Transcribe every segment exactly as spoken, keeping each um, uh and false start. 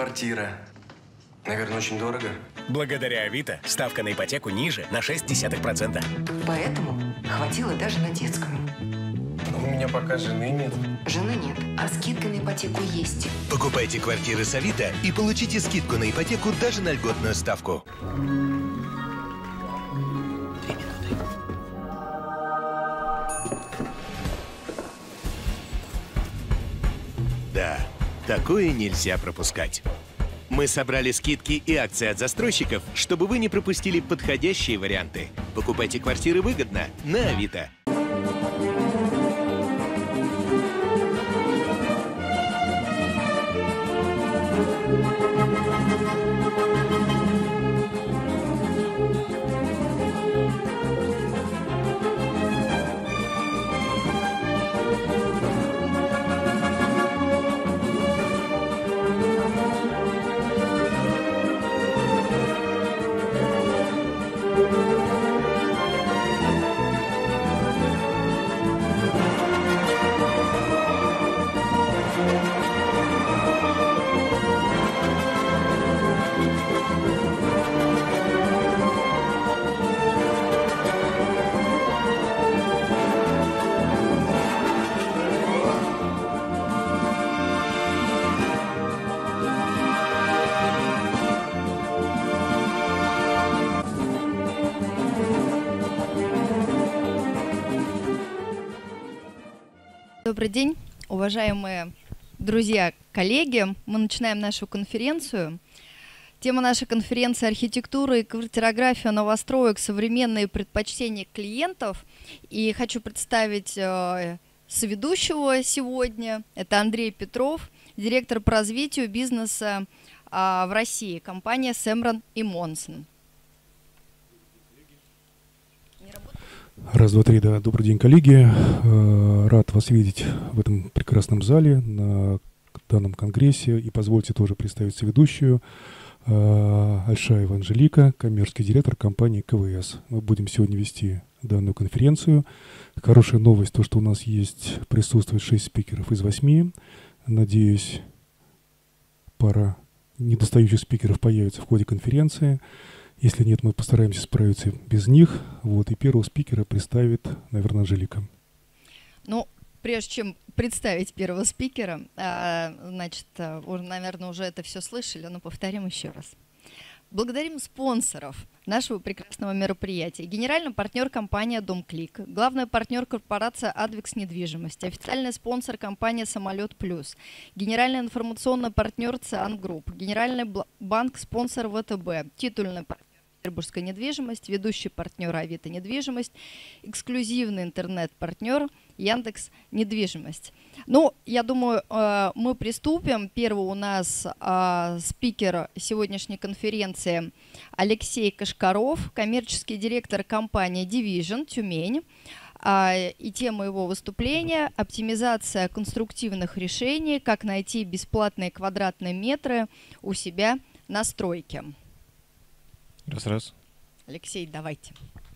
Квартира. Наверное, очень дорого. Благодаря Авито ставка на ипотеку ниже на шесть десятых процента. Поэтому хватило даже на детскую. У меня пока жены нет. Жены нет, а скидка на ипотеку есть. Покупайте квартиры с Авито и получите скидку на ипотеку даже на льготную ставку. Три минуты. Да, такое нельзя пропускать. Мы собрали скидки и акции от застройщиков, чтобы вы не пропустили подходящие варианты. Покупайте квартиры выгодно на Авито. Добрый день, уважаемые друзья, коллеги. Мы начинаем нашу конференцию. Тема нашей конференции – архитектура и квартирография новостроек, современные предпочтения клиентов. И хочу представить э, соведущего сегодня. Это Андрей Петров, директор по развитию бизнеса э, в России, компания Сэмрон и Монсон. Раз, два, три, да. Добрый день, коллеги. Рад вас видеть в этом прекрасном зале на данном конгрессе. И позвольте тоже представить соведущую Альшаева Анжелика, коммерческий директор компании КВС. Мы будем сегодня вести данную конференцию. Хорошая новость, то, что у нас есть, присутствует шесть спикеров из восьми. Надеюсь, пара недостающих спикеров появится в ходе конференции. Если нет, мы постараемся справиться без них. Вот, и первого спикера представит, наверное, Анжелика. Ну, прежде чем представить первого спикера, а, значит, уже, наверное, уже это все слышали, но повторим еще раз. Благодарим спонсоров нашего прекрасного мероприятия. Генеральный партнер компания «Домклик», главный партнер корпорация «Адвикс Недвижимость», официальный спонсор компания «Самолет Плюс», генеральный информационный партнер «Циан Групп», генеральный банк спонсор ВТБ, титульный партнер «Петербургская недвижимость», ведущий партнер «Авито Недвижимость», эксклюзивный интернет-партнер Яндекс Недвижимость. Ну, я думаю, мы приступим. Первый у нас спикер сегодняшней конференции Алексей Кашкаров, коммерческий директор компании Division Тюмень. И тема его выступления – оптимизация конструктивных решений, как найти бесплатные квадратные метры у себя на стройке. Раз-раз. Алексей, давайте.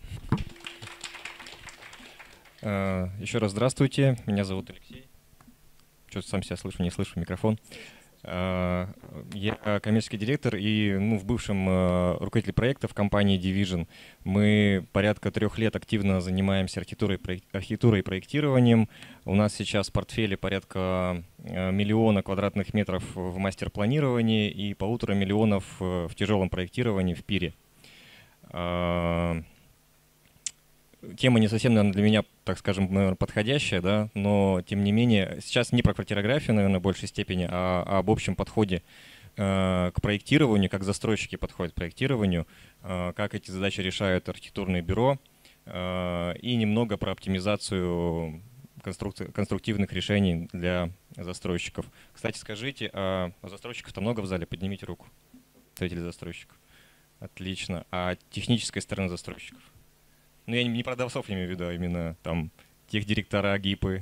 Еще раз здравствуйте, меня зовут Алексей. Что-то сам себя слышу, не слышу, микрофон. Я коммерческий директор и ну, в бывшем руководитель проекта в компании Division. Мы порядка трех лет активно занимаемся архитектурой, архитектурой и проектированием. У нас сейчас в портфеле порядка миллиона квадратных метров в мастер-планировании и полутора миллионов в тяжелом проектировании в пире. Тема не совсем, наверное, для меня, так скажем, наверное, подходящая, да, но тем не менее, сейчас не про квартирографию, наверное, в большей степени, а, а об общем подходе э, к проектированию, как застройщики подходят к проектированию, э, как эти задачи решают архитектурные бюро, э, и немного про оптимизацию конструктивных решений для застройщиков. Кстати, скажите, а застройщиков-то много в зале? Поднимите руку. Представители застройщиков. Отлично. А технической стороны застройщиков? Ну, я не продавцов имею в виду, а именно там техдиректора, ГИПы.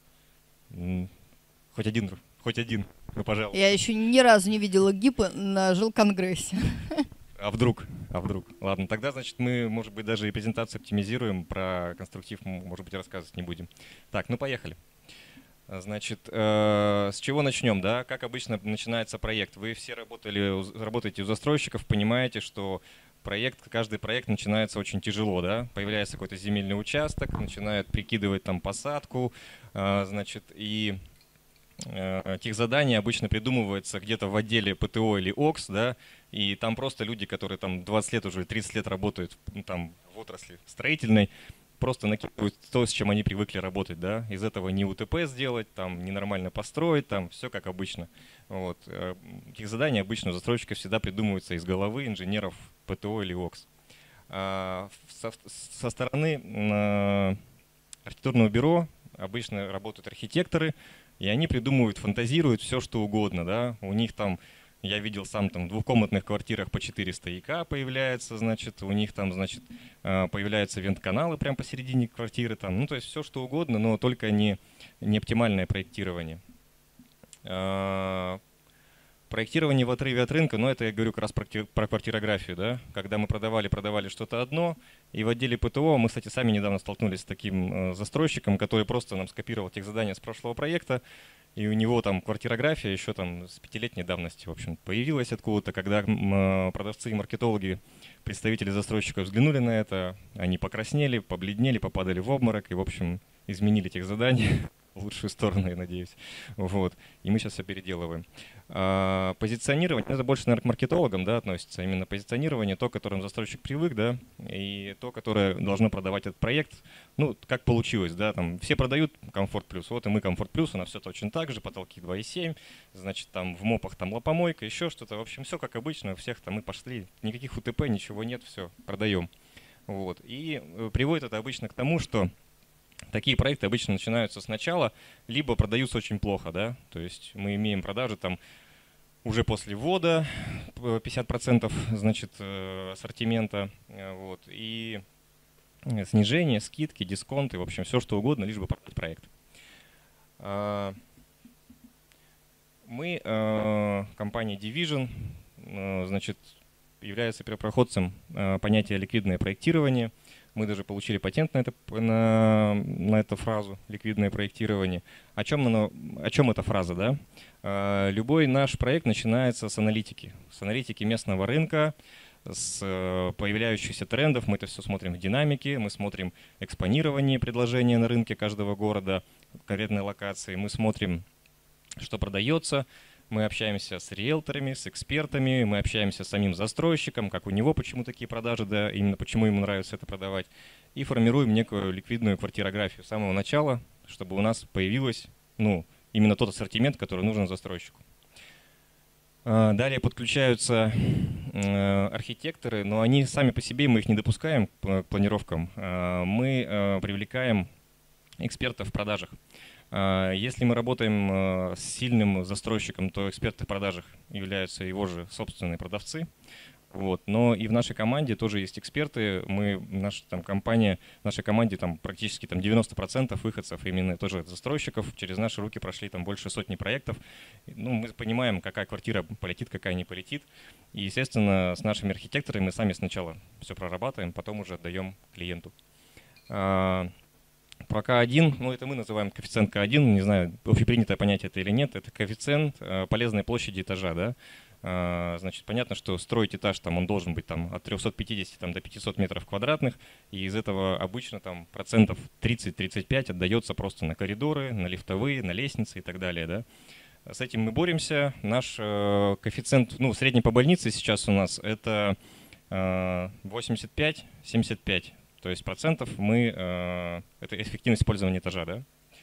Хоть один, хоть один, ну, пожалуйста. Я еще ни разу не видела ГИПы на жилконгрессе. А вдруг? А вдруг? Ладно, тогда, значит, мы, может быть, даже и презентацию оптимизируем, про конструктив, может быть, рассказывать не будем. Так, ну, поехали. Значит, э, с чего начнем, да? Как обычно начинается проект? Вы все работали, у- работаете у застройщиков, понимаете, что проект, каждый проект начинается очень тяжело, да? Появляется какой-то земельный участок, начинают прикидывать там посадку, э, значит, и э, техзадание обычно придумывается где-то в отделе ПТО или ОКС, да? И там просто люди, которые там двадцать лет уже, тридцать лет работают ну, там в отрасли строительной, просто накидывают то, с чем они привыкли работать, да, из этого не УТП сделать, там, ненормально построить, там, все как обычно. Вот. Таких заданий обычно у застройщиков всегда придумываются из головы инженеров ПТО или ОКС. А со, со стороны а, архитектурного бюро обычно работают архитекторы, и они придумывают, фантазируют все, что угодно, да, у них там я видел сам там в двухкомнатных квартирах по четыреста ИК появляется, значит, у них там, значит, появляются вент-каналы прямо посередине квартиры, там, ну, то есть все что угодно, но только не, не оптимальное проектирование. Проектирование в отрыве от рынка, но это я говорю как раз про квартирографию, да, когда мы продавали, продавали что-то одно, и в отделе ПТО мы, кстати, сами недавно столкнулись с таким застройщиком, который просто нам скопировал тех задания с прошлого проекта, и у него там квартирография еще там с пятилетней давности, в общем, появилась откуда-то, когда продавцы и маркетологи, представители застройщиков взглянули на это, они покраснели, побледнели, попадали в обморок и, в общем, изменили тех задания в лучшую сторону, я надеюсь. Вот. И мы сейчас все переделываем. А, позиционирование, это больше, наверное, к маркетологам, да, относится. Именно позиционирование, то, к которому застройщик привык, да, и то, которое должно продавать этот проект. Ну, как получилось, да, там все продают Комфорт Плюс, вот и мы Комфорт Плюс, у нас все точно так же, потолки два и семь, значит, там в МОПах там лопомойка, еще что-то. В общем, все как обычно, у всех там мы пошли, никаких УТП, ничего нет, все, продаем. Вот. И приводит это обычно к тому, что такие проекты обычно начинаются сначала, либо продаются очень плохо, да, то есть мы имеем продажи там уже после ввода пятьдесят процентов, значит, ассортимента, вот, и снижение, скидки, дисконты, в общем, все что угодно, лишь бы продать проект. Мы, компания Division, значит, является первопроходцем понятия ликвидное проектирование. Мы даже получили патент на, это, на, на эту фразу «ликвидное проектирование». О чем, оно, о чем эта фраза? Да? Любой наш проект начинается с аналитики. С аналитики местного рынка, с появляющихся трендов. Мы это все смотрим в динамике, мы смотрим экспонирование предложения на рынке каждого города, конкретной локации. Мы смотрим, что продается. Мы общаемся с риэлторами, с экспертами, мы общаемся с самим застройщиком, как у него, почему такие продажи, да, именно почему ему нравится это продавать, и формируем некую ликвидную квартирографию с самого начала, чтобы у нас появилась, ну, именно тот ассортимент, который нужен застройщику. Далее подключаются архитекторы, но они сами по себе, мы их не допускаем к планировкам, мы привлекаем экспертов в продажах. Если мы работаем с сильным застройщиком, то эксперты в продажах являются его же собственные продавцы. Вот. Но и в нашей команде тоже есть эксперты. Мы, наша там, компания, в нашей команде там, практически там, девяносто процентов выходцев именно тоже застройщиков. Через наши руки прошли там, больше сотни проектов. Ну, мы понимаем, какая квартира полетит, какая не полетит. И, естественно, с нашими архитекторами мы сами сначала все прорабатываем, потом уже отдаем клиенту. Про К один, ну это мы называем коэффициент К один, не знаю, общепринятое понятие это или нет, это коэффициент полезной площади этажа, да. Значит, понятно, что строить этаж, там, он должен быть там, от трёхсот пятидесяти там, до пятисот метров квадратных, и из этого обычно там, процентов тридцать-тридцать пять отдается просто на коридоры, на лифтовые, на лестницы и так далее. Да. С этим мы боремся. Наш э, коэффициент, ну, средний по больнице сейчас у нас это э, восемьдесят пять — семьдесят пять. То есть процентов мы, э, это эффективность использования этажа, да.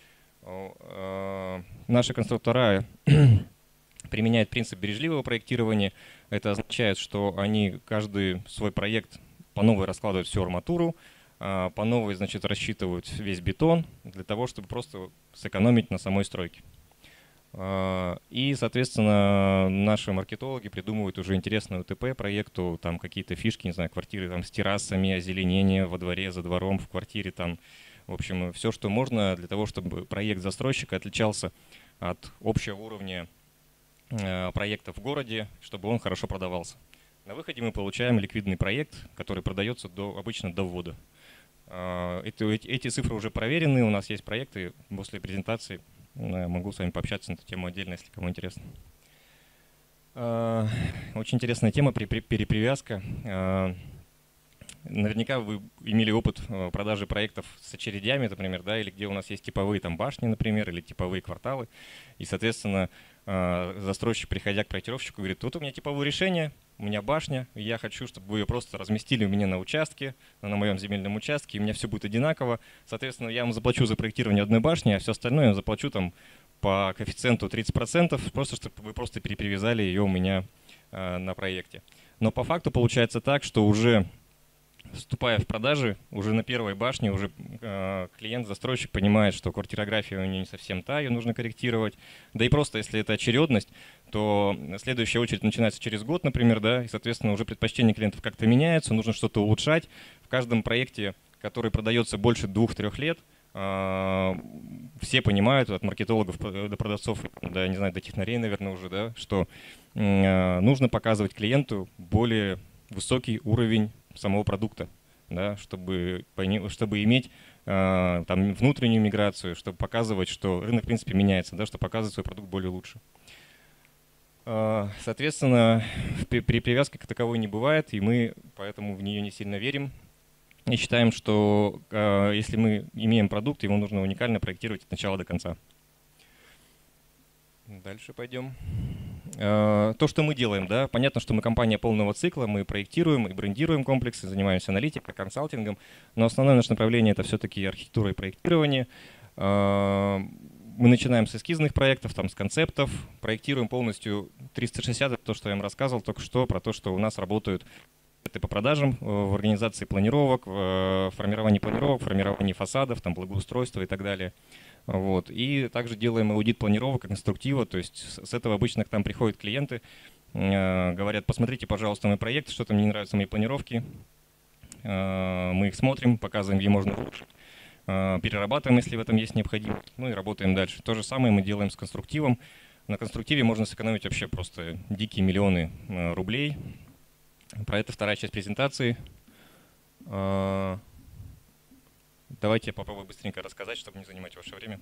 Э, наши конструктора применяют принцип бережливого проектирования. Это означает, что они каждый свой проект по новой раскладывают всю арматуру, э, по новой, значит, рассчитывают весь бетон для того, чтобы просто сэкономить на самой стройке. И, соответственно, наши маркетологи придумывают уже интересную УТП проекту, там какие-то фишки, не знаю, квартиры там с террасами, озеленение во дворе, за двором, в квартире, там, в общем, все, что можно для того, чтобы проект застройщика отличался от общего уровня проекта в городе, чтобы он хорошо продавался. На выходе мы получаем ликвидный проект, который продается до, обычно до ввода. Эти, эти цифры уже проверены, у нас есть проекты, после презентации э, могу с вами пообщаться на эту тему отдельно, если кому интересно. Э, Очень интересная тема при- при- перепривязка. Э, Наверняка вы имели опыт э, продажи проектов с очередями, например, да, или где у нас есть типовые там башни, например, или типовые кварталы. И, соответственно, э, застройщик, приходя к проектировщику, говорит: вот у меня типовое решение, у меня башня, и я хочу, чтобы вы ее просто разместили у меня на участке, на моем земельном участке, и у меня все будет одинаково. Соответственно, я вам заплачу за проектирование одной башни, а все остальное я заплачу там по коэффициенту тридцать процентов, просто чтобы вы просто перепривязали ее у меня э, на проекте. Но по факту получается так, что уже вступая в продажи, уже на первой башне уже э, клиент-застройщик понимает, что квартирография у нее не совсем та, ее нужно корректировать. Да и просто, если это очередность, то следующая очередь начинается через год, например, да, и, соответственно, уже предпочтения клиентов как-то меняются, нужно что-то улучшать. В каждом проекте, который продается больше двух-трех лет, э, все понимают, от маркетологов до продавцов, да, не знаю, до технарей, наверное, уже, да, что э, нужно показывать клиенту более высокий уровень самого продукта, да, чтобы, чтобы иметь э, там, внутреннюю миграцию, чтобы показывать, что рынок, в принципе, меняется, да, чтобы показывать свой продукт более лучше. Э, соответственно, при привязке как таковой не бывает, и мы поэтому в нее не сильно верим. И считаем, что э, если мы имеем продукт, его нужно уникально проектировать от начала до конца. Дальше пойдем. То, что мы делаем, да, понятно, что мы компания полного цикла, мы проектируем и брендируем комплексы, занимаемся аналитикой, консалтингом, но основное наше направление — это все-таки архитектура и проектирование. Мы начинаем с эскизных проектов, там, с концептов, проектируем полностью триста шестьдесят, это то, что я вам рассказывал только что, про то, что у нас работают это по продажам, в организации планировок, в формировании планировок, формировании фасадов, там, благоустройства и так далее. Вот. И также делаем аудит планировок и конструктива, то есть с этого обычно к нам приходят клиенты, э, говорят: посмотрите, пожалуйста, мой проект, что-то мне не нравятся мои планировки. Э, мы их смотрим, показываем, где можно улучшить, э, перерабатываем, если в этом есть необходимость, ну и работаем дальше. То же самое мы делаем с конструктивом. На конструктиве можно сэкономить вообще просто дикие миллионы э, рублей. Про это вторая часть презентации. Э, Давайте я попробую быстренько рассказать, чтобы не занимать ваше время.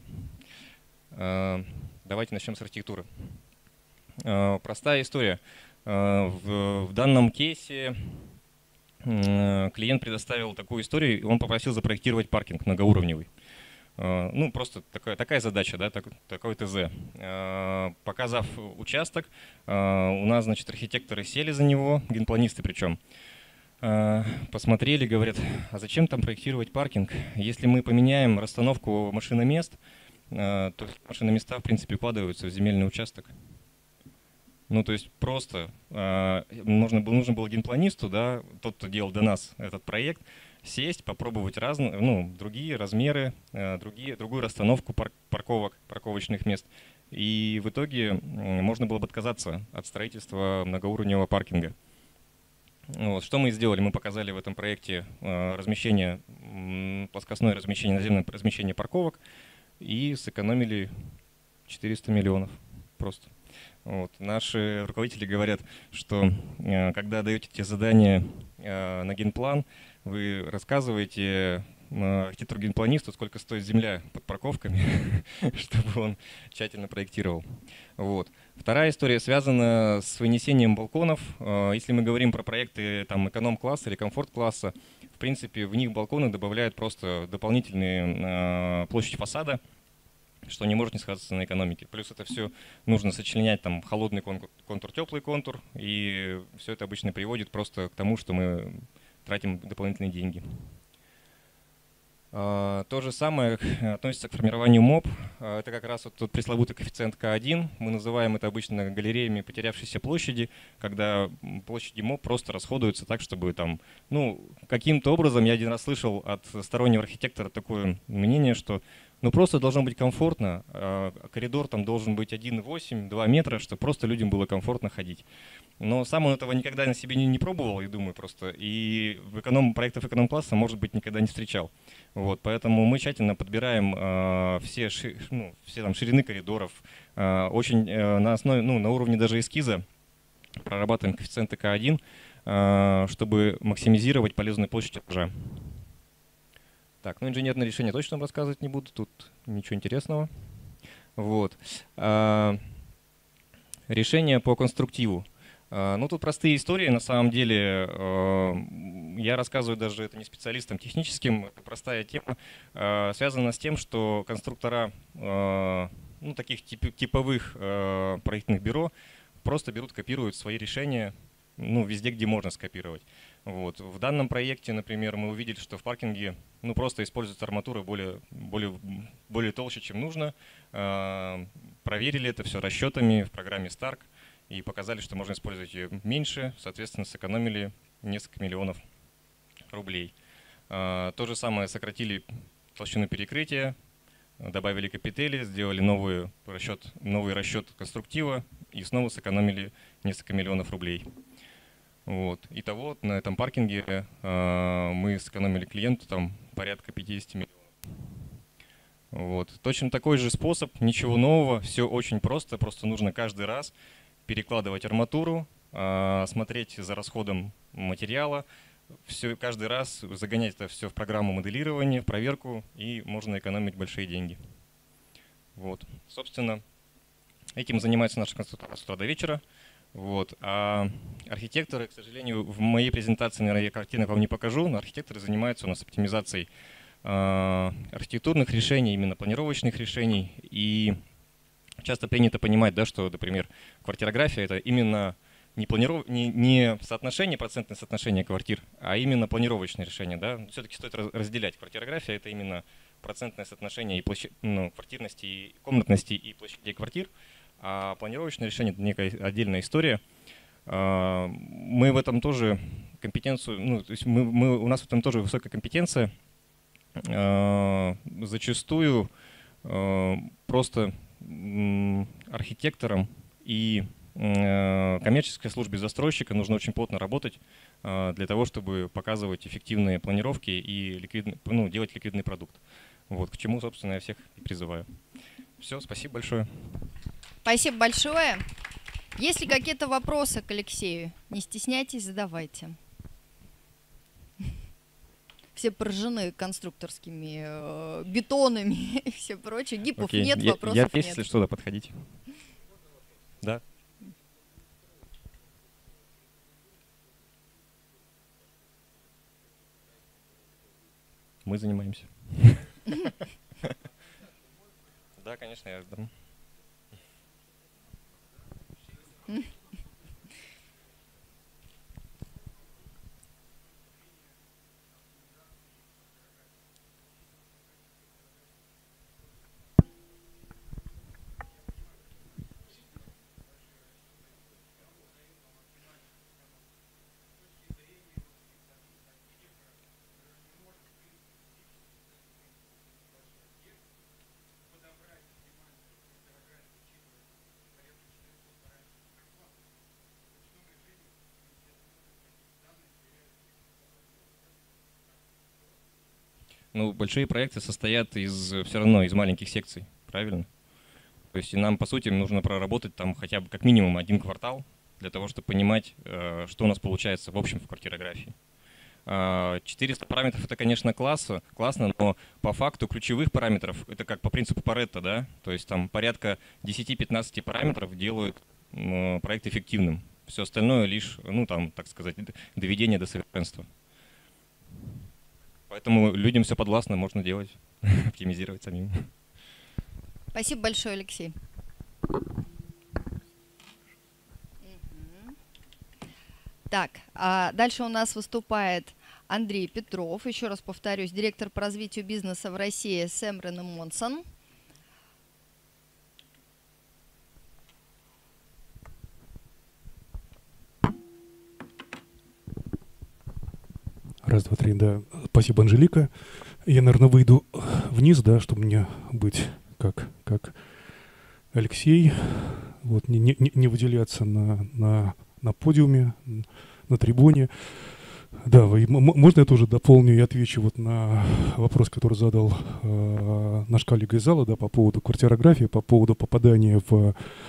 Давайте начнем с архитектуры. Простая история. В данном кейсе клиент предоставил такую историю, и он попросил запроектировать паркинг многоуровневый. Ну, просто такая, такая задача, да, так, такой ТЗ. Показав участок, у нас, значит, архитекторы сели за него, генпланисты причем, посмотрели, говорят: а зачем там проектировать паркинг? Если мы поменяем расстановку машиномест, то машиноместа, в принципе, укладываются в земельный участок. Ну, то есть просто нужно, нужно было генпланисту, да, тот, кто делал до нас этот проект, сесть, попробовать разные, ну, другие размеры, другие, другую расстановку пар парковок, парковочных мест. И в итоге можно было бы отказаться от строительства многоуровневого паркинга. Вот, что мы сделали? Мы показали в этом проекте э, размещение, м, плоскостное размещение, наземное размещение парковок и сэкономили четыреста миллионов просто. Вот. Наши руководители говорят, что э, когда даете те задания э, на генплан, вы рассказываете э, архитектору-генпланисту, сколько стоит земля под парковками, чтобы он тщательно проектировал. Вот. Вторая история связана с вынесением балконов. Если мы говорим про проекты там, эконом-класса или комфорт-класса, в принципе, в них балконы добавляют просто дополнительные э, площадь фасада, что не может не сказаться на экономике. Плюс это все нужно сочленять, там, холодный контур, контур, теплый контур, и все это обычно приводит просто к тому, что мы тратим дополнительные деньги. Uh, то же самое относится к формированию МОП. Uh, это как раз вот тот пресловутый коэффициент К один. Мы называем это обычно галереями потерявшейся площади, когда площади МОП просто расходуются так, чтобы там, ну, каким-то образом, я один раз слышал от стороннего архитектора такое мнение, что ну просто должно быть комфортно, а коридор там должен быть один и восемь — два метра, чтобы просто людям было комфортно ходить. Но сам он этого никогда на себе не, не пробовал, я думаю, просто. И в эконом, проектах эконом-класса, может быть, никогда не встречал. Вот, поэтому мы тщательно подбираем э, все, ши, ну, все там, ширины коридоров, э, очень э, на основе, ну, на уровне даже эскиза прорабатываем коэффициенты К один, э, чтобы максимизировать полезную площадь этажа. Так, ну инженерное решение точно рассказывать не буду, тут ничего интересного. Вот. А, решение по конструктиву. А, ну, тут простые истории, на самом деле. А, я рассказываю даже это не специалистам техническим. Это простая тема, а, связана с тем, что конструктора а, ну, таких тип, типовых а, проектных бюро просто берут, копируют свои решения, ну, везде, где можно скопировать. Вот. В данном проекте, например, мы увидели, что в паркинге ну, просто используется арматура более, более, более толще, чем нужно. А, проверили это все расчетами в программе Stark и показали, что можно использовать ее меньше, соответственно, сэкономили несколько миллионов рублей. А, то же самое сократили толщину перекрытия, добавили капители, сделали новый расчет, новый расчет конструктива и снова сэкономили несколько миллионов рублей. Вот. Итого на этом паркинге э, мы сэкономили клиенту там порядка пятьдесят миллионов. Вот. Точно такой же способ, ничего нового, все очень просто, просто нужно каждый раз перекладывать арматуру, э, смотреть за расходом материала, все, каждый раз загонять это все в программу моделирования, в проверку, и можно экономить большие деньги. Вот. Собственно, этим занимается наша консультация с утра до вечера. Вот. А архитекторы, к сожалению, в моей презентации, наверное, я картинок вам не покажу, но архитекторы занимаются у нас оптимизацией э, архитектурных решений, именно планировочных решений. И часто принято понимать, да, что, например, квартирография — это именно не, планиров... не, не соотношение, процентное соотношение квартир, а именно планировочное решение. Да? Все-таки стоит разделять. Квартирография — это именно процентное соотношение и площадь, ну, квартирности, и комнатности и площадей квартир. А планировочное решение — это некая отдельная история. Мы в этом тоже компетенцию, ну, то есть мы, мы, у нас в этом тоже высокая компетенция. Зачастую просто архитекторам и коммерческой службе застройщика нужно очень плотно работать для того, чтобы показывать эффективные планировки и ликвидный, ну, делать ликвидный продукт. Вот, к чему, собственно, я всех и призываю. Все, спасибо большое. Спасибо большое. Есть ли какие-то вопросы к Алексею? Не стесняйтесь, задавайте. Все поражены конструкторскими э, бетонами и все прочее. Гипов Окей. нет, я, вопросов я нет. Если что, да, подходите. Да. Мы занимаемся. Да, конечно, я жду. Ну, большие проекты состоят из, все равно из маленьких секций, правильно? То есть и нам, по сути, нужно проработать там хотя бы как минимум один квартал для того, чтобы понимать, что у нас получается в общем в квартирографии. четыреста параметров — это, конечно, классно, классно, но по факту ключевых параметров, это как по принципу Паретто, да? То есть там порядка десяти-пятнадцати параметров делают проект эффективным. Все остальное лишь, ну там, так сказать, доведение до совершенства. Поэтому людям все подвластно, можно делать, оптимизировать самим. Спасибо большое, Алексей. Так, а дальше у нас выступает Андрей Петров, еще раз повторюсь, директор по развитию бизнеса в России Семрен и Монсон. Раз, два, три, да. Спасибо, Анжелика. Я, наверное, выйду вниз, да, чтобы мне быть как, как Алексей, вот, не, не, не выделяться на, на, на подиуме, на трибуне. Да, вы, можно я тоже дополню и отвечу вот на вопрос, который задал э, наш коллега из зала, да, по поводу квартирографии, по поводу попадания в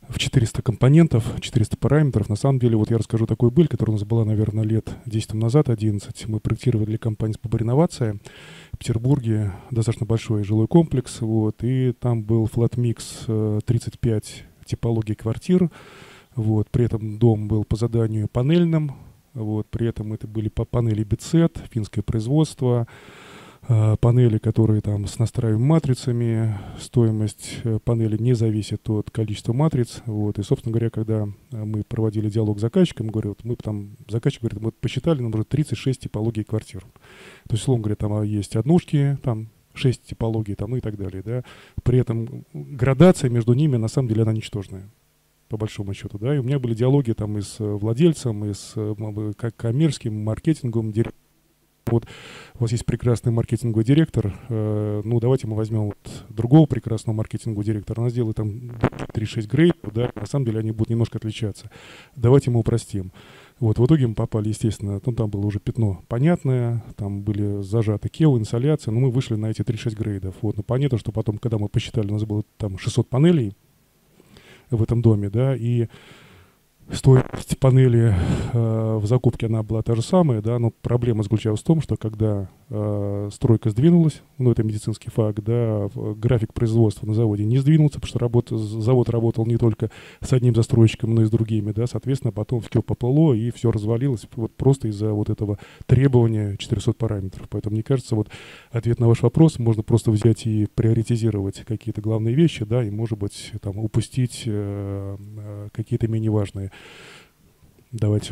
в четыреста компонентов, четыреста параметров. На самом деле, вот я расскажу такую быль, которая у нас была, наверное, лет десять назад, одиннадцать. Мы проектировали для компании «Спобор Инновация» в Петербурге достаточно большой жилой комплекс, вот, и там был флат-микс тридцать пять типологий квартир, вот, при этом дом был по заданию панельным, вот, при этом это были по панели би цет, финское производство, панели, которые там с настраиваемыми матрицами, стоимость панели не зависит от количества матриц. Вот. И, собственно говоря, когда мы проводили диалог с заказчиком, говорю, вот мы там, заказчик говорит, мы посчитали, нам уже тридцать шесть типологий квартир. То есть, условно говоря, там есть однушки, там шесть типологий, там, ну и так далее. Да. При этом градация между ними, на самом деле, она ничтожная, по большому счету. Да. И у меня были диалоги там и с владельцем, и с как коммерческим, маркетинговым директором. Вот у вас есть прекрасный маркетинговый директор, э, ну давайте мы возьмем вот другого прекрасного маркетингового директора, она сделает там тридцать шесть грейдов, да, на самом деле они будут немножко отличаться. Давайте мы упростим. Вот в итоге мы попали, естественно, ну, там было уже пятно понятное, там были зажаты кео, инсоляция, но мы вышли на эти тридцать шесть грейдов. Вот, но понятно, что потом, когда мы посчитали, у нас было там шестьсот панелей в этом доме, да, и стоимость панели э, в закупке она была та же самая, да, но проблема заключалась в том, что когда э, стройка сдвинулась, ну это медицинский факт, да, график производства на заводе не сдвинулся, потому что работа, завод работал не только с одним застройщиком, но и с другими, да, соответственно, потом все поплыло и все развалилось вот просто из-за вот этого требования четырехсот параметров. Поэтому, мне кажется, вот ответ на ваш вопрос можно просто взять и приоритизировать какие-то главные вещи, да, и, может быть, там упустить э, э, какие-то менее важные. Давайте.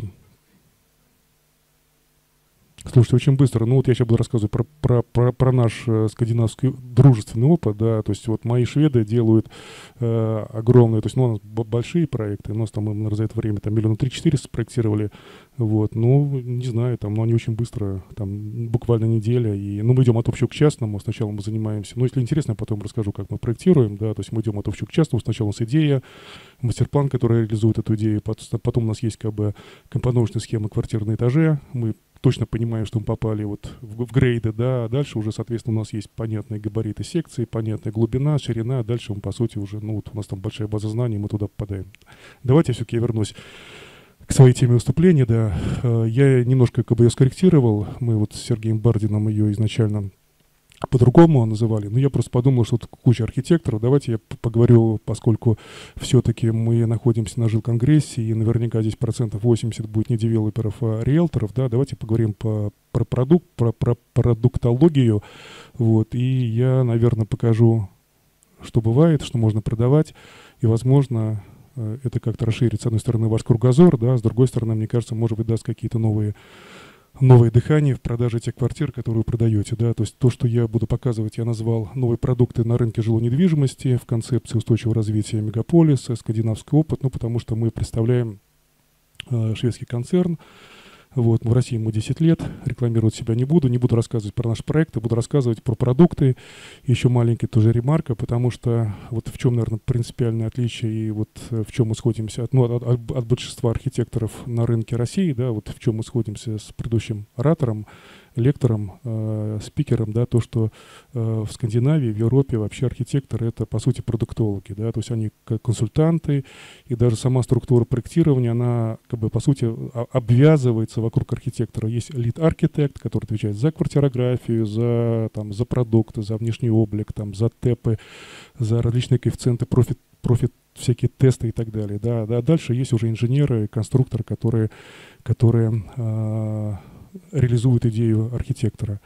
Слушайте, очень быстро. Ну вот я сейчас буду рассказывать про, про, про, про наш э, скандинавский дружественный опыт, да, то есть вот мои шведы делают э, огромные, то есть ну, у нас большие проекты, у нас там, мы, наверное, за это время там миллиона три-четыре спроектировали, вот, ну, не знаю, там, но они очень быстро, там, буквально неделя, и, ну, мы идем от общего к частному, сначала мы занимаемся, ну, если интересно, я потом расскажу, как мы проектируем, да, то есть мы идем от общего к частному, сначала у нас идея, мастер-план, который реализует эту идею, потом у нас есть, как бы, компоновочная схема квартир на этаже, мы точно понимаем, что мы попали вот в, в грейды, да, а дальше уже, соответственно, у нас есть понятные габариты секции, понятная глубина, ширина, а дальше мы, по сути, уже, ну, вот у нас там большая база знаний, мы туда попадаем. Давайте все-таки я вернусь к своей теме выступления, да. Я немножко, как бы, ее скорректировал, мы вот с Сергеем Бардином ее изначально по-другому называли, но я просто подумал, что тут куча архитекторов. Давайте я поговорю, поскольку все-таки мы находимся на жилконгрессе, и наверняка здесь процентов восемьдесят будет не девелоперов, а риэлторов, да, давайте поговорим по, про продукт, про, про продуктологию, вот, и я, наверное, покажу, что бывает, что можно продавать, и, возможно, это как-то расширит, с одной стороны, ваш кругозор, да, с другой стороны, мне кажется, может быть, даст какие-то новые новое дыхание в продаже тех квартир, которые вы продаете. Да? То есть то, что я буду показывать, я назвал новые продукты на рынке жилой недвижимости в концепции устойчивого развития мегаполиса, скандинавский опыт, ну, потому что мы представляем э, шведский концерн. Вот, в России ему десять лет, рекламировать себя не буду, не буду рассказывать про наш проект, буду рассказывать про продукты. Еще маленький тоже ремарка, потому что вот в чем, наверное, принципиальное отличие и вот в чем мы сходимся от, ну, от, от, от большинства архитекторов на рынке России, да, вот в чем мы сходимся с предыдущим оратором, лектором, э, спикером, да, то, что э, в Скандинавии, в Европе вообще архитекторы — это, по сути, продуктологи, да, то есть они как консультанты, и даже сама структура проектирования, она, как бы, по сути, обвязывается вокруг архитектора. Есть лид-архитект, который отвечает за квартирографию, за, там, за продукты, за внешний облик, там, за тэпы, за различные коэффициенты, профит, профит, всякие тесты и так далее. Да, да. Дальше есть уже инженеры, конструкторы, которые, которые э, реализуют идею архитектора.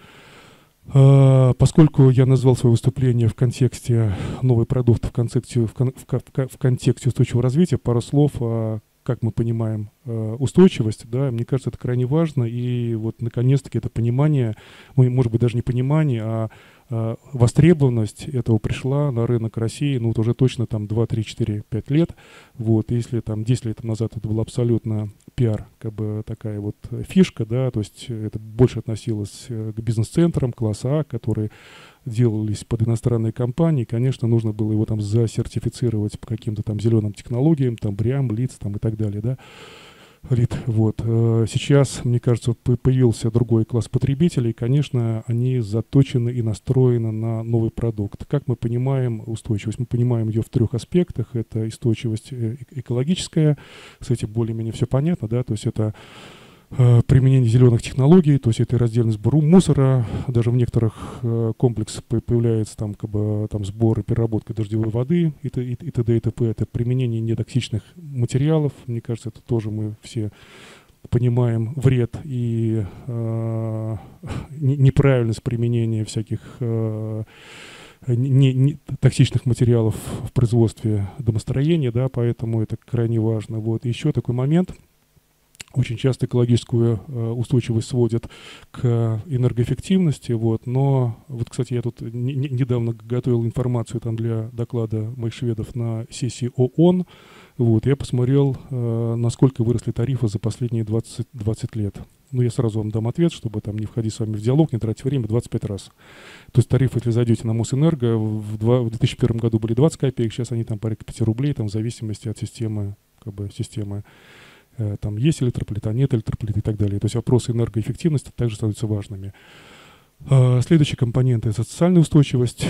Э, поскольку я назвал свое выступление в контексте новый продукт, в контексте, в, кон, в, в контексте устойчивого развития, пару слов о, как мы понимаем устойчивость, да, мне кажется, это крайне важно, и вот наконец-таки это понимание, может быть, даже не понимание, а востребованность этого пришла на рынок России, ну, вот уже точно там два, три, четыре, пять лет. Вот, если там десять лет назад это было абсолютно пиар, как бы такая вот фишка, да, то есть это больше относилось к бизнес-центрам класса А, которые делались под иностранные компании, конечно, нужно было его там засертифицировать по каким-то там зеленым технологиям, там БРИАМ, ЛИЦ там и так далее, да. Лид, вот. Сейчас, мне кажется, появился другой класс потребителей, конечно, они заточены и настроены на новый продукт. Как мы понимаем устойчивость? Мы понимаем ее в трех аспектах. Это устойчивость экологическая, с этим более-менее все понятно, да, то есть это применение зеленых технологий, то есть это раздельный сбор мусора, даже в некоторых э, комплексах появляется там, как бы, там сбор и переработка дождевой воды и т.д. и т.п. Это применение нетоксичных материалов, мне кажется, это тоже мы все понимаем вред и э, неправильность применения всяких э, не, не, токсичных материалов в производстве домостроения, да, поэтому это крайне важно. Вот. Еще такой момент. Очень часто экологическую э, устойчивость сводят к энергоэффективности, вот, но, вот, кстати, я тут не, не, недавно готовил информацию там для доклада моих шведов на сессии ООН, вот, я посмотрел, э, насколько выросли тарифы за последние двадцать, двадцать лет. Ну, я сразу вам дам ответ, чтобы там не входить с вами в диалог, не тратить время, двадцать пять раз. То есть тарифы, если зайдете на Мосэнерго, в, два, в две тысячи первом году были двадцать копеек, сейчас они там порядка пяти рублей, там, в зависимости от системы, как бы, системы. Там есть электрополит, а нет электрополита и так далее. То есть вопросы энергоэффективности также становятся важными. Следующий компонент – это социальная устойчивость.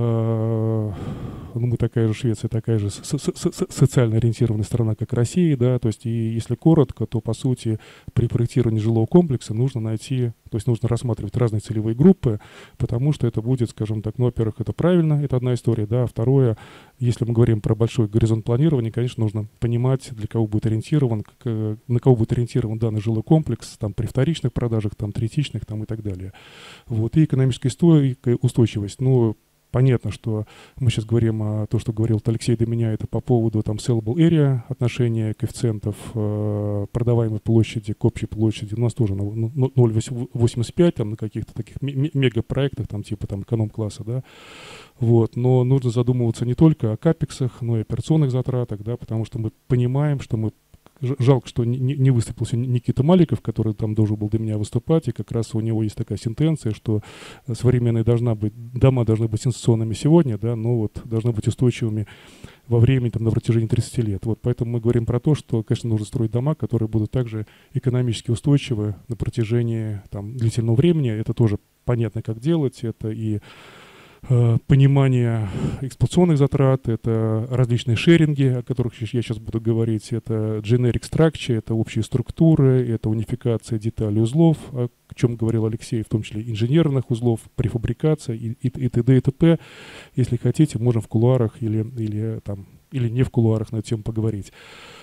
Ну, мы такая же Швеция, такая же социально ориентированная страна, как Россия, да, то есть и если коротко, то по сути при проектировании жилого комплекса нужно найти, то есть нужно рассматривать разные целевые группы, потому что это будет, скажем так, ну, во-первых, это правильно, это одна история, да, а второе, если мы говорим про большой горизонт планирования, конечно, нужно понимать, для кого будет ориентирован, как, на кого будет ориентирован данный жилой комплекс, там при вторичных продажах, там третичных, там и так далее. Вот, и экономическая устойчивость, ну, понятно, что мы сейчас говорим о том, что говорил Алексей до меня, это по поводу там sellable area, отношения коэффициентов э, продаваемой площади к общей площади. У нас тоже ноль целых восемьдесят пять там на каких-то таких мегапроектах, там типа там эконом-класса, да. Вот. Но нужно задумываться не только о капексах, но и операционных затратах, да, потому что мы понимаем, что мы жалко, что не, не выступился Никита Маликов, который там должен был до меня выступать, и как раз у него есть такая сентенция, что современные должна быть, дома должны быть сенсационными сегодня, да, но вот должны быть устойчивыми во времени, там, на протяжении тридцати лет. Вот поэтому мы говорим про то, что, конечно, нужно строить дома, которые будут также экономически устойчивы на протяжении там, длительного времени. Это тоже понятно, как делать, это и понимание эксплуатационных затрат, это различные шеринги, о которых я сейчас буду говорить, это generic structure, это общие структуры, это унификация деталей узлов, о чем говорил Алексей, в том числе инженерных узлов, префабрикация и, и, и т.д. и т.п. Если хотите, можем в кулуарах или, или, там, или не в кулуарах на эту тему поговорить.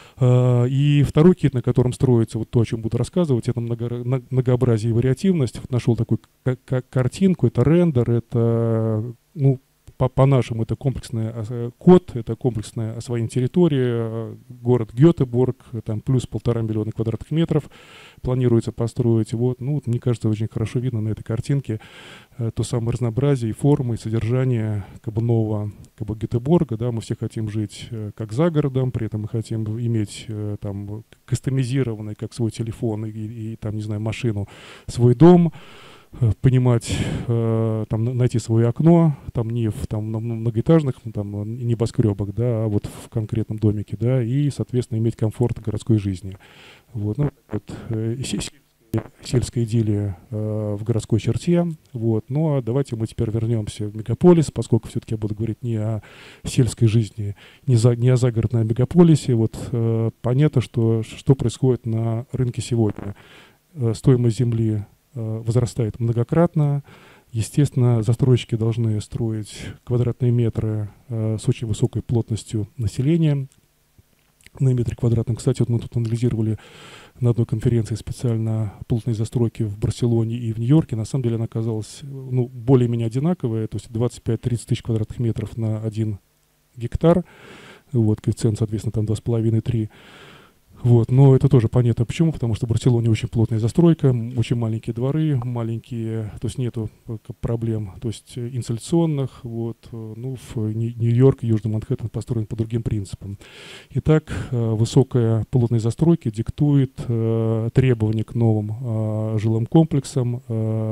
И второй кит, на котором строится вот то, о чем буду рассказывать, это много, многообразие и вариативность. Вот нашел такую картинку, это рендер, это, ну, по-нашему, это комплексный код, это комплексное освоение территории, город Гетеборг, там плюс полтора миллиона квадратных метров планируется построить. Вот, ну, мне кажется, очень хорошо видно на этой картинке то самое разнообразие и формы, и содержание как бы нового как бы Гетеборга, да, мы все хотим жить как за городом, при этом мы хотим иметь там кастомизированный, как свой телефон и, и там, не знаю, машину, свой дом, понимать, э, там, найти свое окно, там не в там, на многоэтажных там, небоскребах, да, а вот в конкретном домике, да, и, соответственно, иметь комфорт городской жизни. Вот, ну, вот, э, сельская идиллия э, в городской черте. Вот. Ну а давайте мы теперь вернемся в мегаполис, поскольку все-таки я буду говорить не о сельской жизни, не, за, не о загородном мегаполисе. Вот, э, понятно, что, что происходит на рынке сегодня. Э, стоимость земли возрастает многократно. Естественно, застройщики должны строить квадратные метры э, с очень высокой плотностью населения на метре квадратном. Кстати, вот мы тут анализировали на одной конференции специально плотные застройки в Барселоне и в Нью-Йорке. На самом деле она оказалась ну, более-менее одинаковая, то есть двадцать пять - тридцать тысяч квадратных метров на один гектар. Вот, коэффициент, соответственно, там два с половиной - три. Вот, но это тоже понятно почему, потому что в Барселоне очень плотная застройка, очень маленькие дворы, маленькие, то есть нету проблем, то есть инсталляционных, вот, ну, в Нью-Йорк и Южный Манхэттен построен по другим принципам. Итак, высокая плотность застройки диктует требования к новым жилым комплексам, в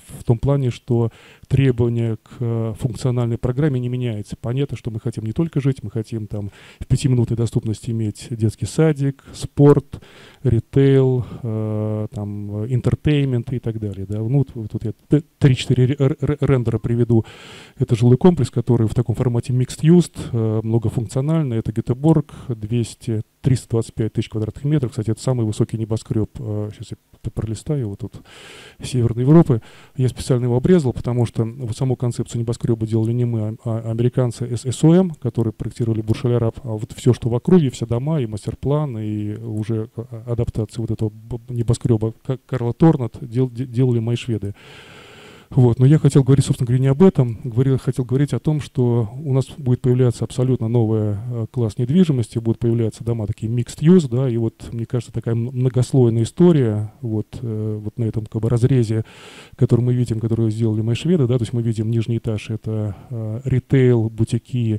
в том плане, что требования к э, функциональной программе не меняются. Понятно, что мы хотим не только жить, мы хотим там в пятиминутной доступности иметь детский садик, спорт, ритейл, э, там, интертеймент и так далее. Да. Ну, вот, тут я три-четыре рендера приведу. Это жилой комплекс, который в таком формате mixed use, э, многофункциональный. Это Гетеборг, двести триста двадцать пять тысяч квадратных метров. Кстати, это самый высокий небоскреб. Э, сейчас я пролистаю вот тут Северной Европы. Я специально его обрезал, потому что вот саму концепцию небоскреба делали не мы, а американцы эс о эм, которые проектировали Бурж-Аль-Араб. А вот все, что в округе, все дома и мастер-план, и уже адаптации вот этого небоскреба Карла Торнат дел, делали мои шведы. Вот. Но я хотел говорить, собственно говоря, не об этом. Говорил, хотел говорить о том, что у нас будет появляться абсолютно новый э, класс недвижимости, будут появляться дома такие mixed use, да, и вот, мне кажется, такая многослойная история вот, э, вот на этом как бы разрезе, который мы видим, который сделали мои шведы, да, то есть мы видим нижний этаж, это э, ритейл, бутики.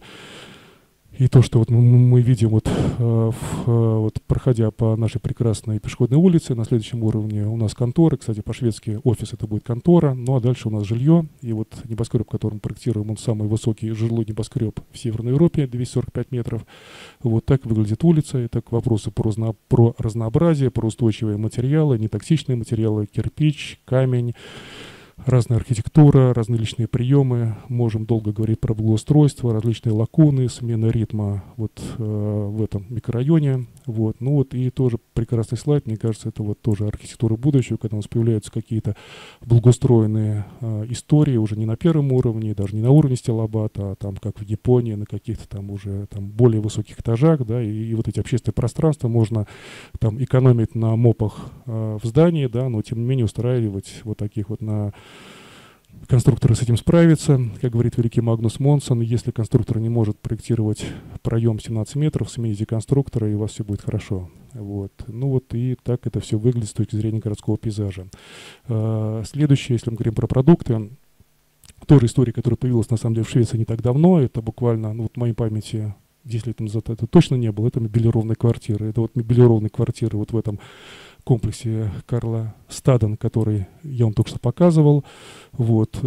И то, что вот мы, мы видим, вот, э, в, э, вот, проходя по нашей прекрасной пешеходной улице, на следующем уровне у нас конторы. Кстати, по-шведски офис это будет контора. Ну а дальше у нас жилье. И вот небоскреб, который мы проектируем, он самый высокий жилой небоскреб в Северной Европе, двести сорок пять метров. Вот так выглядит улица. Это к вопросу про, разно, про разнообразие, про устойчивые материалы, нетоксичные материалы, кирпич, камень. Разная архитектура, разные личные приемы. Можем долго говорить про благоустройство, различные лакуны, смена ритма вот э, в этом микрорайоне. Вот. Ну вот и тоже прекрасный слайд, мне кажется, это вот тоже архитектура будущего, когда у нас появляются какие-то благоустроенные э, истории уже не на первом уровне, даже не на уровне стилобата, а там как в Японии, на каких-то там уже там более высоких этажах, да, и, и вот эти общественные пространства можно там экономить на мопах э, в здании, да, но тем не менее устраивать вот таких вот на конструкторы с этим справятся. Как говорит великий Магнус Монсон, если конструктор не может проектировать проем семнадцать метров, смените конструктора, и у вас все будет хорошо. Вот. Ну вот и так это все выглядит с точки зрения городского пейзажа. Следующее, если мы говорим про продукты, тоже история, которая появилась на самом деле в Швеции не так давно, это буквально, ну вот в моей памяти десять лет назад это точно не было, это мебелированные квартиры. Это вот мебелированные квартиры вот в этом комплексе Карла Стаден, который я вам только что показывал. Вот.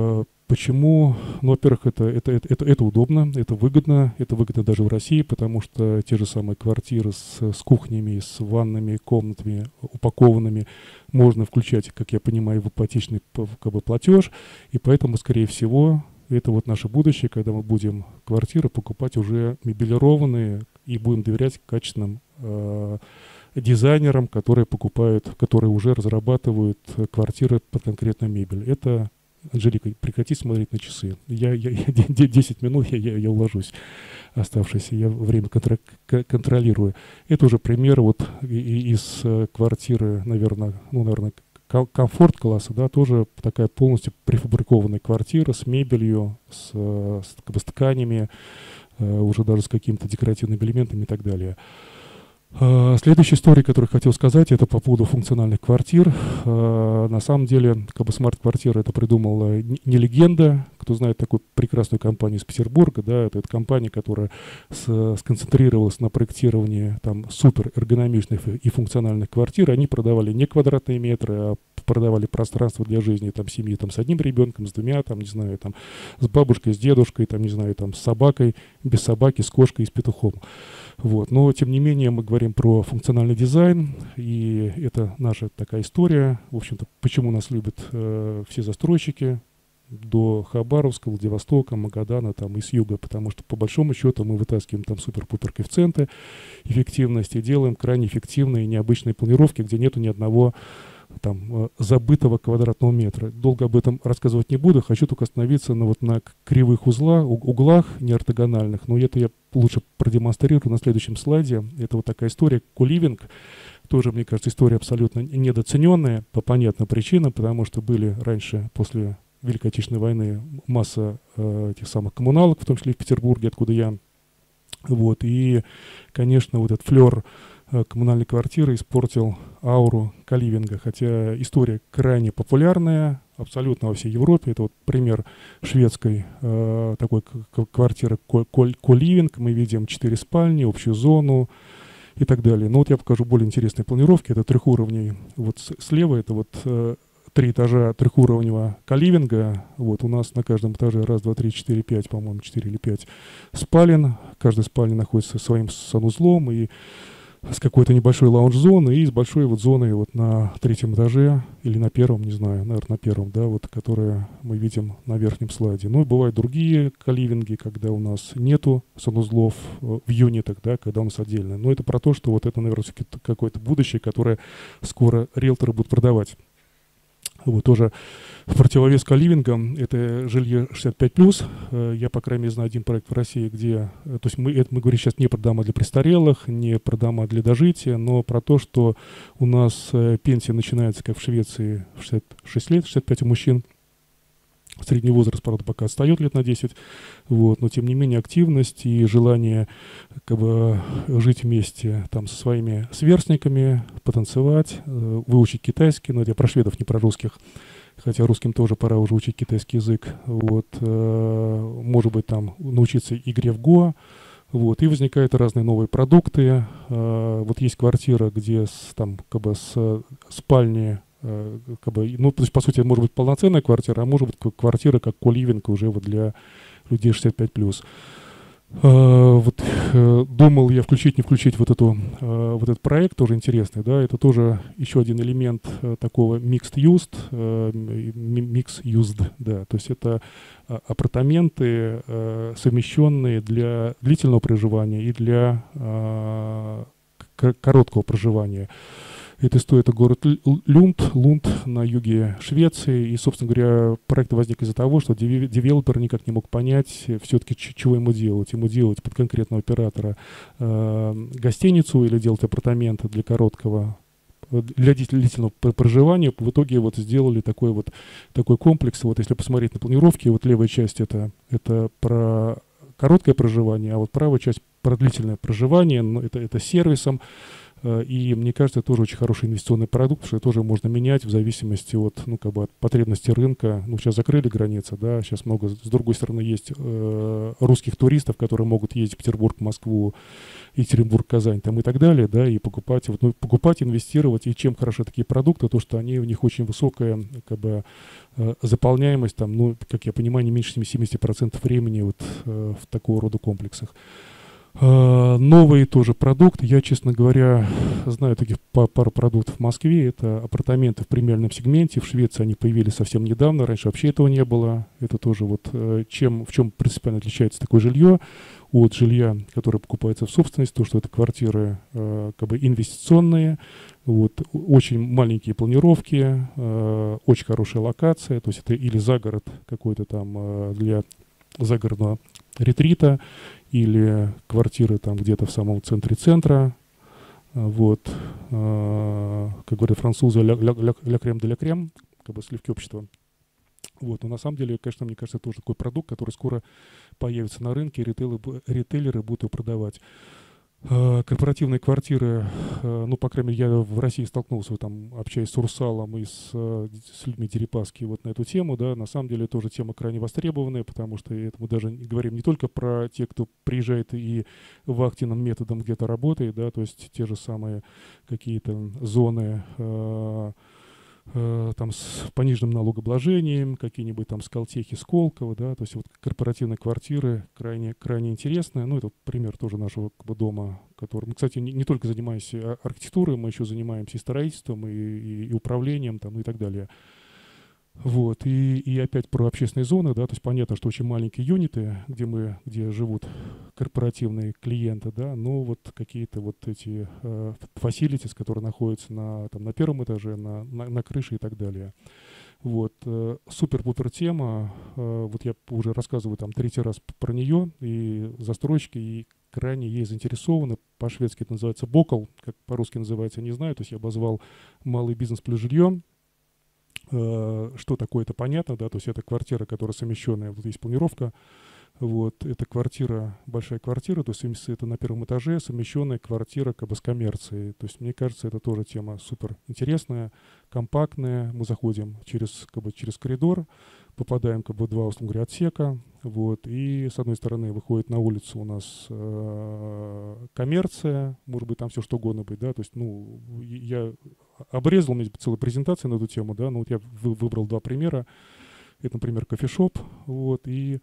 Почему? Ну, во-первых, это, это, это, это, это удобно, это выгодно, это выгодно даже в России, потому что те же самые квартиры с, с кухнями, с ваннами, комнатами упакованными можно включать, как я понимаю, в ипотечный как бы, платеж, и поэтому, скорее всего, это вот наше будущее, когда мы будем квартиры покупать уже мебелированные и будем доверять качественным э, дизайнерам, которые покупают, которые уже разрабатывают квартиры под конкретную мебель. Это, Анжелика, прекрати смотреть на часы. Я, я, я десять минут, я, я, я уложусь оставшееся, я время контр контролирую. Это уже пример вот из квартиры, наверное, ну, наверное, комфорт-класса, да, тоже такая полностью префабрикованная квартира с мебелью, с, с, как бы, с тканями, э, уже даже с какими-то декоративными элементами и так далее. Uh, следующая история, которую я хотел сказать, это по поводу функциональных квартир. Uh, на самом деле, как бы смарт-квартира это придумала не, не легенда. Кто знает такую прекрасную компанию из Петербурга, да, это, это компания, которая с, сконцентрировалась на проектировании там супер эргономичных и функциональных квартир. Они продавали не квадратные метры, а продавали пространство для жизни там семьи там с одним ребенком, с двумя, там не знаю, там с бабушкой, с дедушкой, там не знаю, там с собакой, без собаки, с кошкой и с петухом. Вот. Но тем не менее мы говорим про функциональный дизайн, и это наша такая история. В общем-то, почему нас любят э, все застройщики до Хабаровска, Владивостока, Магадана там, и с юга, потому что по большому счету мы вытаскиваем там супер-пупер коэффициенты эффективности, делаем крайне эффективные необычные планировки, где нету ни одного там забытого квадратного метра. Долго об этом рассказывать не буду, хочу только остановиться на, вот, на кривых узлах, углах неортогональных, но это я лучше продемонстрирую на следующем слайде. Это вот такая история коливинг, тоже, мне кажется, история абсолютно недооцененная по понятным причинам, потому что были раньше, после Великой Отечественной войны, масса э, этих самых коммуналок, в том числе и в Петербурге, откуда я. Вот, и, конечно, вот этот флер коммунальной квартиры испортил ауру коливинга, хотя история крайне популярная абсолютно во всей Европе. Это вот пример шведской э, такой квартиры коливинг. Мы видим четыре спальни, общую зону и так далее. Но вот я покажу более интересные планировки. Это трех уровней. Вот слева это вот э, три этажа трехуровневого каливинга. Вот у нас на каждом этаже раз, два, три, четыре, пять, по-моему, четыре или пять спален. Каждая спальня находится своим санузлом и с какой-то небольшой лаунж-зоной и с большой вот зоной вот на третьем этаже или на первом, не знаю, наверное, на первом, да, вот, которые мы видим на верхнем слайде. Ну и бывают другие каливинги, когда у нас нету санузлов в юнитах, да, когда у нас отдельно. Но это про то, что вот это, наверное, какое-то будущее, которое скоро риэлторы будут продавать. Вот тоже в противовес каливингам это жилье шестьдесят пять плюс. Я, по крайней мере, знаю один проект в России, где... То есть мы, это мы говорим сейчас не про дома для престарелых, не про дома для дожития, но про то, что у нас пенсия начинается, как в Швеции, в шестьдесят шесть лет, шестьдесят пять у мужчин. Средний возраст, правда, пока отстает лет на десять, вот, но тем не менее активность и желание как бы жить вместе там со своими сверстниками, потанцевать, э, выучить китайский, но это я про шведов, не про русских, хотя русским тоже пора уже учить китайский язык, вот, э, может быть там научиться игре в Го, вот, и возникают разные новые продукты, э, вот есть квартира, где с, там как бы с спальни, как бы, ну, то есть, по сути, может быть полноценная квартира, а может быть квартира как коливинг уже вот для людей шестьдесят пять плюс. Uh, вот uh, думал я включить, не включить вот, эту, uh, вот этот проект, тоже интересный, да, это тоже еще один элемент uh, такого mixed used, uh, mixed used, да, то есть это uh, апартаменты, uh, совмещенные для длительного проживания и для uh, короткого проживания. Это стоит город Люнд, Лунд на юге Швеции. И, собственно говоря, проект возник из-за того, что девелопер никак не мог понять все-таки, чего ему делать. Ему делать под конкретного оператора э, гостиницу или делать апартаменты для короткого, для длительного проживания. В итоге вот сделали такой вот такой комплекс. Вот если посмотреть на планировки, вот левая часть это, это про короткое проживание, а вот правая часть про длительное проживание. Это, это сервисом. И мне кажется, это тоже очень хороший инвестиционный продукт, что тоже можно менять в зависимости от, ну, как бы от потребностей рынка. Ну, сейчас закрыли границы, да, сейчас много, с другой стороны, есть э, русских туристов, которые могут ездить в Петербург, Москву, Екатеринбург, Казань там и так далее, да, и покупать, вот, ну, покупать, инвестировать. И чем хороши такие продукты, то, что они, у них очень высокая, как бы, э, заполняемость, там, ну, как я понимаю, не меньше семьдесят процентов времени вот э, в такого рода комплексах. Uh, новый тоже продукт. Я, честно говоря, знаю таких пару продуктов в Москве. Это апартаменты в премиальном сегменте. В Швеции они появились совсем недавно. Раньше вообще этого не было. Это тоже вот uh, чем, в чем принципиально отличается такое жилье от жилья, которое покупается в собственность. То, что это квартиры uh, как бы инвестиционные. Вот, очень маленькие планировки, uh, очень хорошая локация. То есть это или загород какой-то там uh, для загородного ретрита, или квартиры там где-то в самом центре центра, вот, э, как говорят французы, ля, ля, ля, ля крем де ля крем, как бы сливки общества. Вот, но на самом деле, конечно, мне кажется, это тоже такой продукт, который скоро появится на рынке, и ритейлеры, ритейлеры будут его продавать. Корпоративные квартиры, ну, по крайней мере, я в России столкнулся, там, общаясь с Урсалом и с, с людьми Дерипаски вот на эту тему, да, на самом деле тоже тема крайне востребованная, потому что это мы даже говорим не только про тех, кто приезжает и вахтенным методом где-то работает, да, то есть те же самые какие-то зоны, э, э, там с пониженным налогообложением, какие-нибудь там Скалтехи, Сколково, да, то есть вот корпоративные квартиры крайне, крайне интересные. Ну, это пример тоже нашего как бы дома, который... Мы, кстати, не, не только занимаемся архитектурой, мы еще занимаемся и строительством, и, и, и управлением, там, и так далее. Вот, и, и опять про общественные зоны, да, то есть понятно, что очень маленькие юниты, где мы, где живут корпоративные клиенты, да, но вот какие-то вот эти э, facilities, которые находятся на, там, на первом этаже, на, на, на крыше и так далее. Вот, э, супер-пупер тема, э, вот я уже рассказываю там третий раз про нее, и застройщики и крайне ей заинтересованы, по-шведски это называется бокал, как по-русски называется, я не знаю, то есть я обозвал малый бизнес плюс жилье. Что такое, это понятно, да, то есть это квартира, которая совмещенная, вот есть планировка, вот, это квартира, большая квартира, то есть это на первом этаже совмещенная квартира как бы с коммерцией, то есть мне кажется, это тоже тема супер интересная, компактная, мы заходим через, как бы, через коридор, попадаем как бы в два, условно говоря, отсека. Вот, и с одной стороны выходит на улицу у нас э, коммерция, может быть, там все что угодно быть, да, то есть, ну, я обрезал, у меня целая презентация на эту тему, да, но вот я вы, выбрал два примера. Это, например, кофешоп, вот, и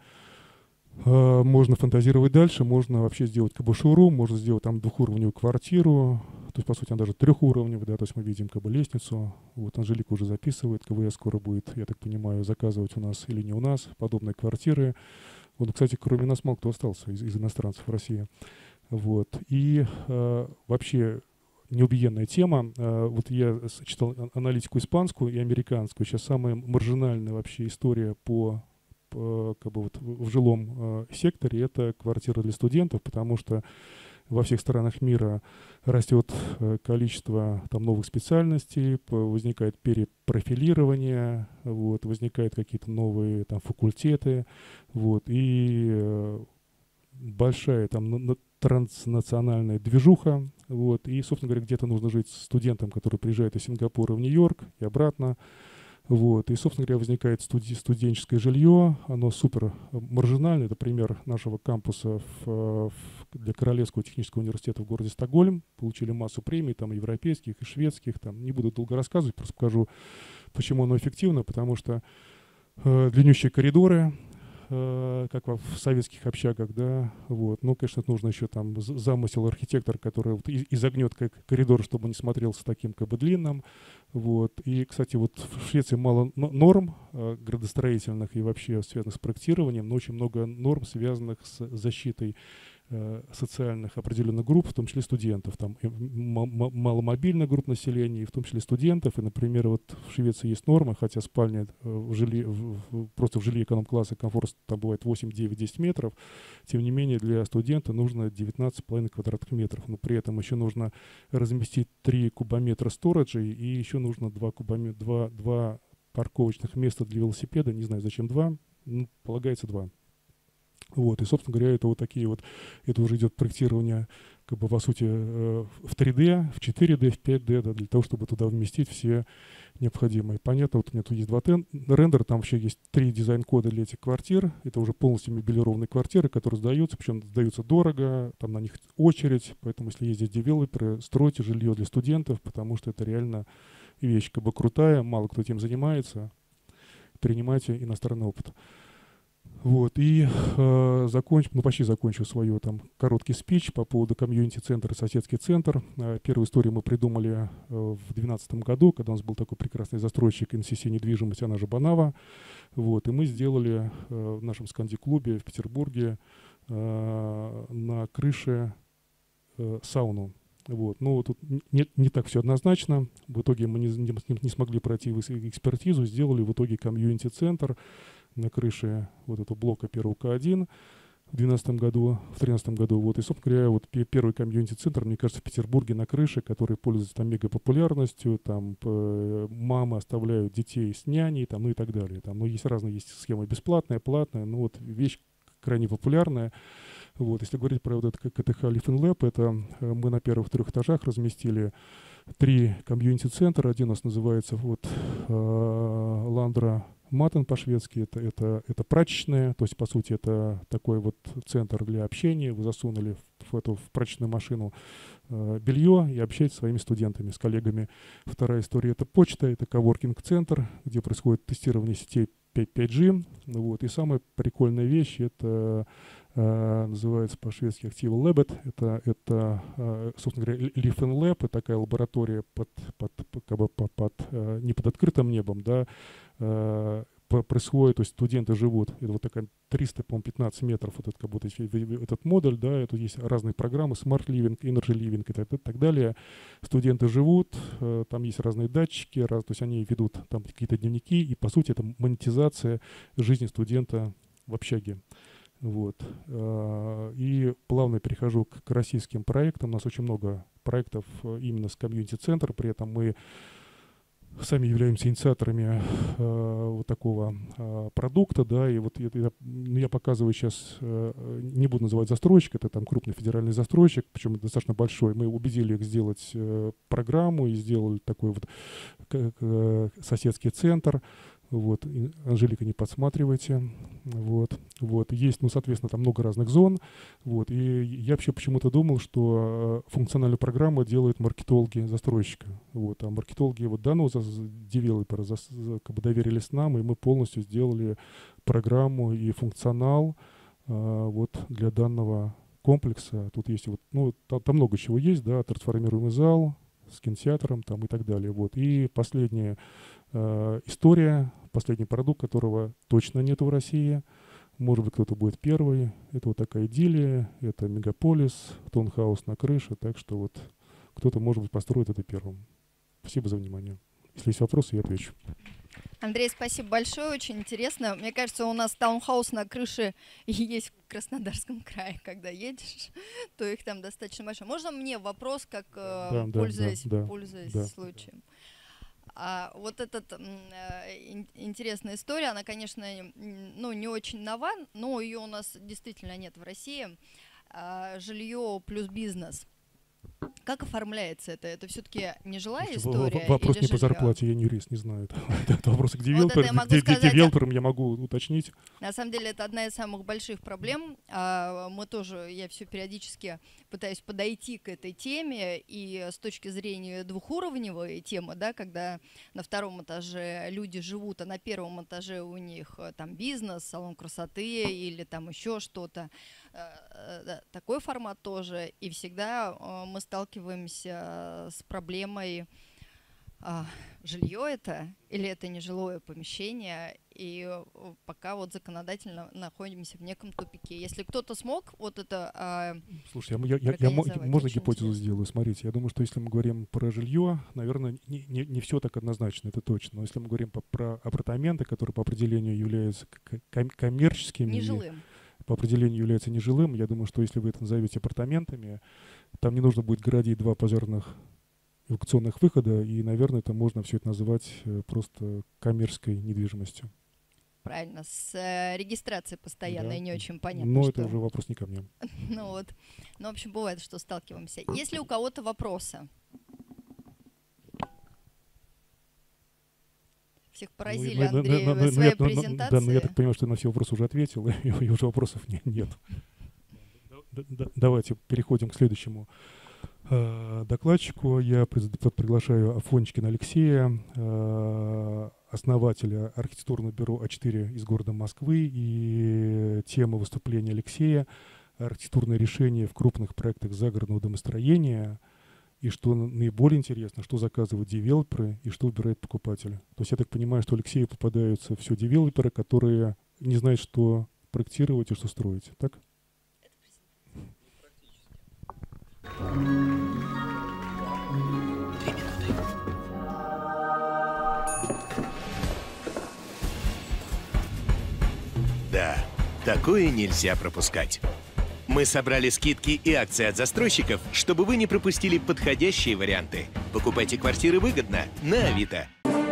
э, можно фантазировать дальше, можно вообще сделать как бы шоурум, можно сделать там двухуровневую квартиру, то есть, по сути, она даже трехуровневая, да, то есть мы видим как бы лестницу, вот, Анжелика уже записывает, КВС скоро будет, я так понимаю, заказывать у нас или не у нас подобные квартиры. Вот, кстати, кроме нас мало кто остался из, из иностранцев в России, вот, и э, вообще неубиенная тема. Вот я читал аналитику испанскую и американскую. Сейчас самая маржинальная вообще история по, по как бы вот в жилом секторе — это квартиры для студентов, потому что во всех странах мира растет количество там новых специальностей, возникает перепрофилирование, вот, возникают какие-то новые там факультеты, вот, и большая там транснациональная движуха, вот, и, собственно говоря, где-то нужно жить студентам, которые приезжают из Сингапура в Нью-Йорк и обратно, вот, и, собственно говоря, возникает студи- студенческое жилье, оно супер маржинальное, это пример нашего кампуса в, в, для Королевского технического университета в городе Стокгольм, получили массу премий, там, европейских и шведских, там, не буду долго рассказывать, просто покажу, почему оно эффективно, потому что э, длиннющие коридоры, как в советских общагах, да, вот. Ну, конечно, нужно еще там замысел архитектора, который вот изогнет как коридор, чтобы он не смотрелся таким как бы длинным, вот. И, кстати, вот в Швеции мало норм э, градостроительных и вообще связанных с проектированием, но очень много норм, связанных с защитой э, социальных определенных групп, в том числе студентов, там маломобильных групп населения, в том числе студентов. И, например, вот в Швеции есть нормы, хотя спальня э, в жилье, в, в, просто в жилье эконом-класса комфорт там бывает восемь, девять, десять метров, тем не менее для студента нужно девятнадцать с половиной квадратных метров, но при этом еще нужно разместить три кубометра сториджей и еще нужно два, кубометра, два, два парковочных места для велосипеда, не знаю зачем два, ну, полагается два. Вот, и, собственно говоря, это вот такие вот, это уже идет проектирование, как бы, по сути, в три дэ, в четыре дэ, в пять дэ, да, для того, чтобы туда вместить все необходимые. Понятно, вот у меня тут есть два тен, рендера, там вообще есть три дизайн-кода для этих квартир, это уже полностью мебелированные квартиры, которые сдаются, причем сдаются дорого, там на них очередь, поэтому если есть здесь девелоперы, стройте жилье для студентов, потому что это реально вещь как бы крутая, мало кто этим занимается, принимайте иностранный опыт. Вот, и э, закончу, ну почти закончу свой там короткий спич по поводу комьюнити-центра «Соседский центр». Э, первую историю мы придумали э, в две тысячи двенадцатом году, когда у нас был такой прекрасный застройщик эн си си недвижимость, она же Банава. Вот, и мы сделали э, в нашем сканди-клубе в Петербурге э, на крыше э, сауну. Вот. Но тут не, не так все однозначно. В итоге мы не, не, не смогли пройти экспертизу, сделали в итоге комьюнити-центр на крыше вот этого блока первого К один в две тысячи двенадцатом году, в две тысячи тринадцатом году. Вот. И, собственно говоря, вот первый комьюнити-центр, мне кажется, в Петербурге на крыше, который пользуется там мега популярностью, там э, мамы оставляют детей с няней, там, ну и так далее. Там, ну, есть разные есть схемы, бесплатная, платная, ну вот вещь крайне популярная. Вот. Если говорить про вот это КТХ Live and Lab, это э, мы на первых трех этажах разместили три комьюнити-центра. Один у нас называется вот э, Ландра Матен по-шведски, это, это, это прачечная, то есть, по сути, это такой вот центр для общения. Вы засунули в, в эту в прачечную машину э, белье и общаетесь со своими студентами, с коллегами. Вторая история — это почта, это коворкинг-центр, где происходит тестирование сетей пять джи. Вот. И самая прикольная вещь — это э, называется по-шведски Active Lab. Это, это э, собственно говоря, Live and Lab, это такая лаборатория под, под, как бы под, под, э, не под открытым небом, да, э, происходит, то есть студенты живут, это вот такая триста пятнадцать метров, вот этот, как будто этот модуль, да, это есть разные программы, Smart Living, Energy Living и так, и так далее. Студенты живут, э, там есть разные датчики, раз, то есть они ведут там какие-то дневники, и по сути это монетизация жизни студента в общаге. Вот. И плавно перехожу к, к российским проектам. У нас очень много проектов именно с комьюнити-центра, при этом мы сами являемся инициаторами э, вот такого э, продукта, да, и вот я, я, ну, я показываю сейчас, э, не буду называть застройщик, это там крупный федеральный застройщик, причем достаточно большой. Мы убедили их сделать э, программу и сделали такой вот как, э, соседский центр. Вот, и, Анжелика, не подсматривайте. Вот, вот. Есть, ну, соответственно, там много разных зон. Вот, и я вообще почему-то думал, что функциональную программу делают маркетологи застройщика. Вот, а маркетологи вот данного девелопера как бы доверились нам, и мы полностью сделали программу и функционал а, вот для данного комплекса. Тут есть вот, ну, там, там много чего есть, да, трансформируемый зал с кинотеатром там и так далее. Вот, и последняя э, история, последний продукт, которого точно нету в России. Может быть, кто-то будет первый. Это вот такая идиллия, это мегаполис, таунхаус на крыше, так что вот кто-то, может быть, построит это первым. Спасибо за внимание. Если есть вопросы, я отвечу. Андрей, спасибо большое, очень интересно. Мне кажется, у нас таунхаус на крыше есть в Краснодарском крае, когда едешь, то их там достаточно большое. Можно мне вопрос, как да, пользуясь, да, да, пользуясь да. случаем? А вот эта э, интересная история, она, конечно, ну, не очень нова, но ее у нас действительно нет в России. А, жилье плюс бизнес. Как оформляется это? Это все-таки нежилая история? Вопрос или не по жилье? зарплате, я не юрист, не знаю. Это вопрос к Вот девелоперам. это я Где девелоперам я могу уточнить. На самом деле это одна из самых больших проблем. А, Мы тоже, я все периодически пытаюсь подойти к этой теме, и с точки зрения двухуровневой темы, да, когда на втором этаже люди живут, а на первом этаже у них э, там бизнес, салон красоты или там еще что-то. Э, э, Такой формат тоже. И всегда э, мы сталкиваемся с проблемой, а, жилье это или это нежилое помещение, и пока вот законодательно находимся в неком тупике. Если кто-то смог вот это а, Слушай, я, я, я, можно гипотезу интересно. сделаю? Смотрите, я думаю, что если мы говорим про жилье, наверное, не, не, не все так однозначно, это точно. Но если мы говорим по, про апартаменты, которые по определению являются ком- коммерческими, нежилым. по определению являются нежилым, я думаю, что если вы это назовете апартаментами, там не нужно будет городить два пожарных эвакуационных выхода, и, наверное, это можно все это называть просто коммерческой недвижимостью. Правильно, с э, регистрацией постоянной, да. Не очень понятно. Но что... это уже вопрос не ко мне. Ну вот, ну, в общем, бывает, что сталкиваемся. Есть ли у кого-то вопросы? Всех поразили, ну, Андрей, ну, ну, своей ну, презентацией. Да, но я так понимаю, что я на все вопросы уже ответил, и, и уже вопросов не, нет. Давайте переходим к следующему э, докладчику. Я приглашаю Афончкина Алексея, э, основателя архитектурного бюро А четыре из города Москвы. И тема выступления Алексея — архитектурные решения в крупных проектах загородного домостроения. И что наиболее интересно, что заказывают девелоперы и что выбирают покупатели. То есть я так понимаю, что Алексею попадаются все девелоперы, которые не знают, что проектировать и что строить. Так? Да, такое нельзя пропускать. Мы собрали скидки и акции от застройщиков, чтобы вы не пропустили подходящие варианты. Покупайте квартиры выгодно на Авито.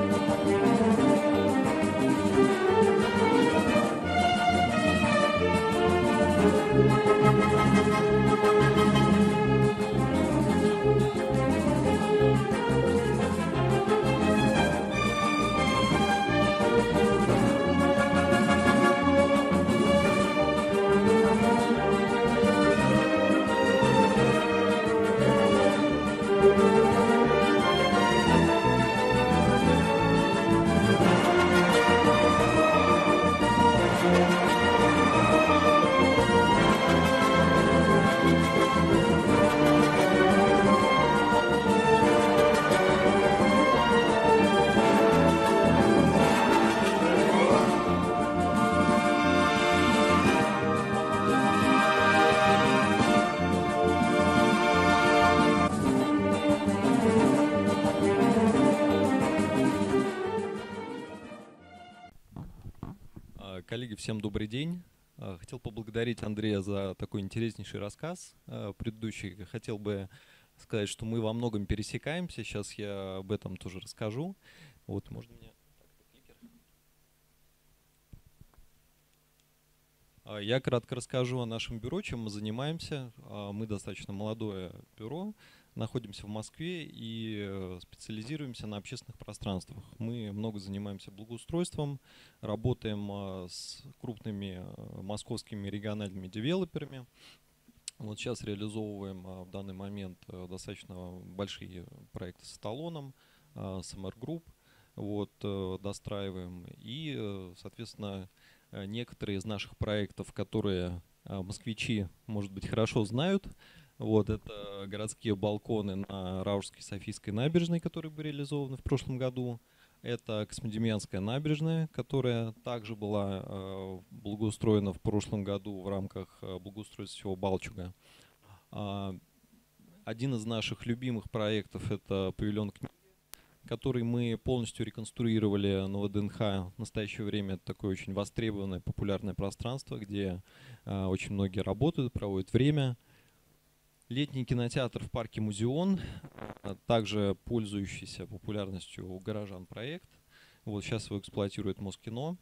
Коллеги, всем добрый день. Хотел поблагодарить Андрея за такой интереснейший рассказ предыдущий. Хотел бы сказать, что мы во многом пересекаемся. Сейчас я об этом тоже расскажу. Вот, можно мне... Я кратко расскажу о нашем бюро, чем мы занимаемся. Мы достаточно молодое бюро. находимся в Москве и специализируемся на общественных пространствах. Мы много занимаемся благоустройством, работаем с крупными московскими региональными девелоперами. Вот сейчас реализовываем в данный момент достаточно большие проекты с Эталоном, с эм эр Group, вот, достраиваем. И, соответственно, некоторые из наших проектов, которые москвичи, может быть, хорошо знают, вот, это городские балконы на Раушской Софийской набережной, которые были реализованы в прошлом году. Это Космодемьянская набережная, которая также была э, благоустроена в прошлом году в рамках э, благоустройства всего Балчуга. А, один из наших любимых проектов — это павильон книги, который мы полностью реконструировали на вэ дэ эн ха. В настоящее время это такое очень востребованное, популярное пространство, где э, очень многие работают, проводят время. Летний кинотеатр в парке Музеон, также пользующийся популярностью у горожан проект. Вот сейчас его эксплуатирует Москино.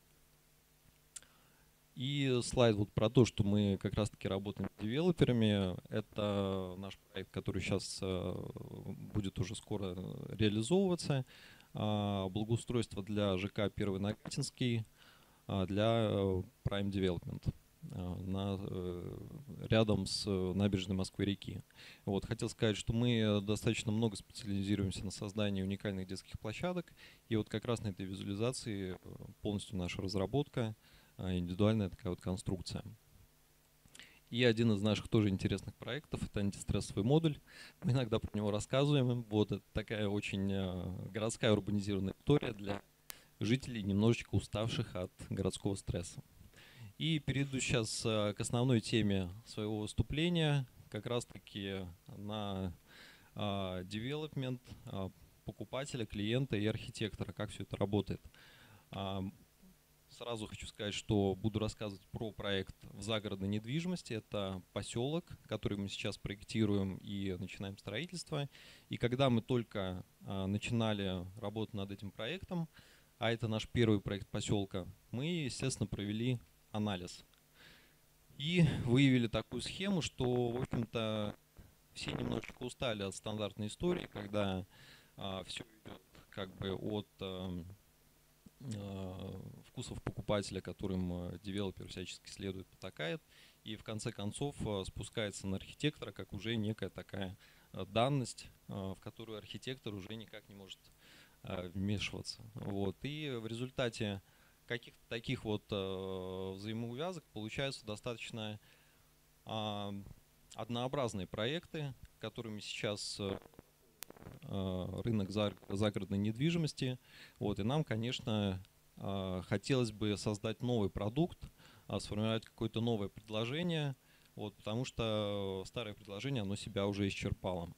И слайд вот про то, что мы как раз-таки работаем с девелоперами. Это наш проект, который сейчас будет уже скоро реализовываться. Благоустройство для ЖК Первый Нагатинский, для Prime Development. На, рядом с набережной Москвы-реки. Вот, хотел сказать, что мы достаточно много специализируемся на создании уникальных детских площадок. И вот как раз на этой визуализации полностью наша разработка, индивидуальная такая вот конструкция. И один из наших тоже интересных проектов — это антистрессовый модуль. Мы иногда про него рассказываем. Вот, это такая очень городская урбанизированная история для жителей, немножечко уставших от городского стресса. И перейду сейчас к основной теме своего выступления, как раз-таки на development покупателя, клиента и архитектора, как все это работает. Сразу хочу сказать, что буду рассказывать про проект в загородной недвижимости. Это поселок, который мы сейчас проектируем и начинаем строительство. И когда мы только начинали работать над этим проектом, а это наш первый проект поселка, мы, естественно, провели анализ. И выявили такую схему, что, в общем-то, все немножечко устали от стандартной истории, когда а, все идет как бы от а, а, вкусов покупателя, которым а, девелопер всячески следует, потакает, и в конце концов а, спускается на архитектора как уже некая такая а, данность, а, в которую архитектор уже никак не может а, вмешиваться. Вот. И в результате каких-то таких вот э, взаимоувязок получаются достаточно э, однообразные проекты, которыми сейчас э, рынок загородной недвижимости. Вот, и нам, конечно, э, хотелось бы создать новый продукт, э, сформировать какое-то новое предложение, вот, потому что старое предложение, оно себя уже исчерпало.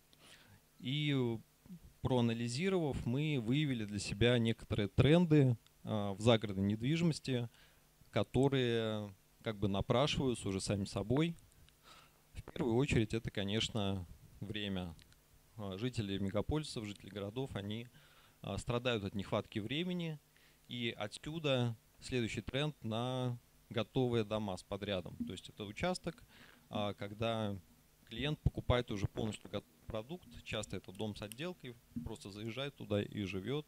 И проанализировав, мы выявили для себя некоторые тренды в загородной недвижимости, которые как бы напрашиваются уже сами собой. В первую очередь это, конечно, время. Жители мегаполисов, жители городов, они страдают от нехватки времени, и отсюда следующий тренд на готовые дома с подрядом. То есть это участок, когда клиент покупает уже полностью готовый продукт, часто это дом с отделкой, просто заезжает туда и живет.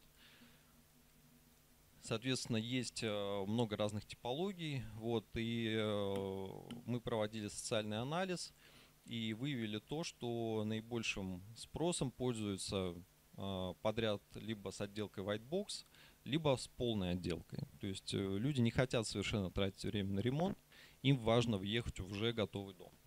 Соответственно, есть много разных типологий, вот, и мы проводили социальный анализ и выявили то, что наибольшим спросом пользуется подряд либо с отделкой white box, либо с полной отделкой. То есть люди не хотят совершенно тратить время на ремонт, им важно въехать в уже готовый дом.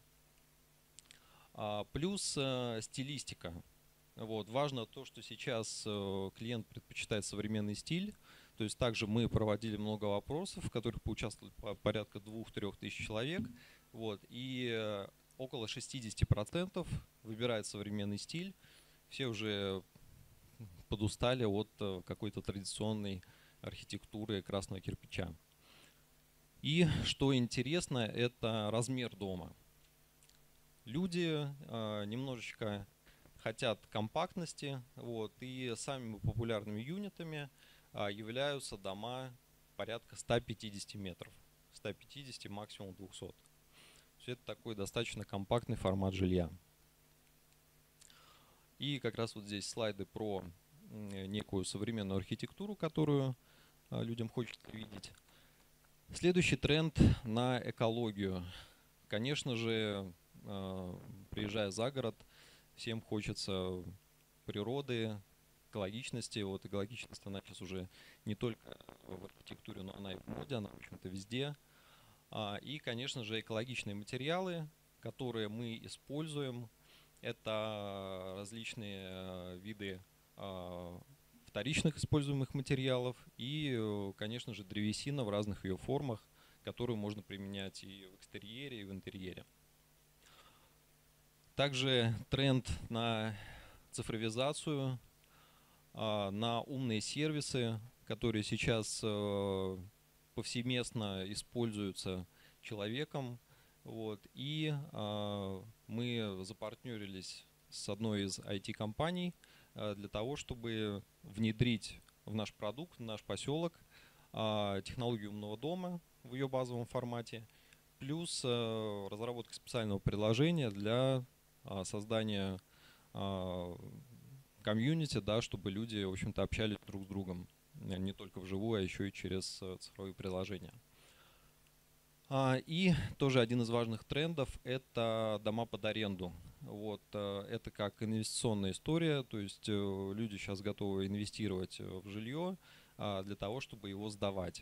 Плюс стилистика. Вот, важно то, что сейчас клиент предпочитает современный стиль. То есть также мы проводили много вопросов, в которых поучаствовали порядка двух-трех тысяч человек. Вот, и около шестидесяти процентов выбирает современный стиль. Все уже подустали от какой-то традиционной архитектуры красного кирпича. И что интересно, это размер дома. Люди э, немножечко хотят компактности, вот, и самыми популярными юнитами э, являются дома порядка ста пятидесяти метров, ста пятидесяти, максимум двухсот. Это такой достаточно компактный формат жилья. И как раз вот здесь слайды про некую современную архитектуру, которую людям хочется видеть. Следующий тренд на экологию. Конечно же, приезжая за город, всем хочется природы, экологичности. Вот экологичность, она сейчас уже не только в архитектуре, но она и в моде, она, в общем-то, везде. И, конечно же, экологичные материалы, которые мы используем, это различные виды вторичных используемых материалов и, конечно же, древесина в разных ее формах, которую можно применять и в экстерьере, и в интерьере. Также тренд на цифровизацию, на умные сервисы, которые сейчас повсеместно используются человеком. Вот. И мы запартнерились с одной из ай ти-компаний для того, чтобы внедрить в наш продукт, в наш поселок технологию умного дома в ее базовом формате, плюс разработка специального приложения для создания комьюнити, да, чтобы люди, в общем-то, общались друг с другом не только вживую, а еще и через цифровые приложения. И тоже один из важных трендов – это дома под аренду. Вот, это как инвестиционная история, то есть люди сейчас готовы инвестировать в жилье для того, чтобы его сдавать.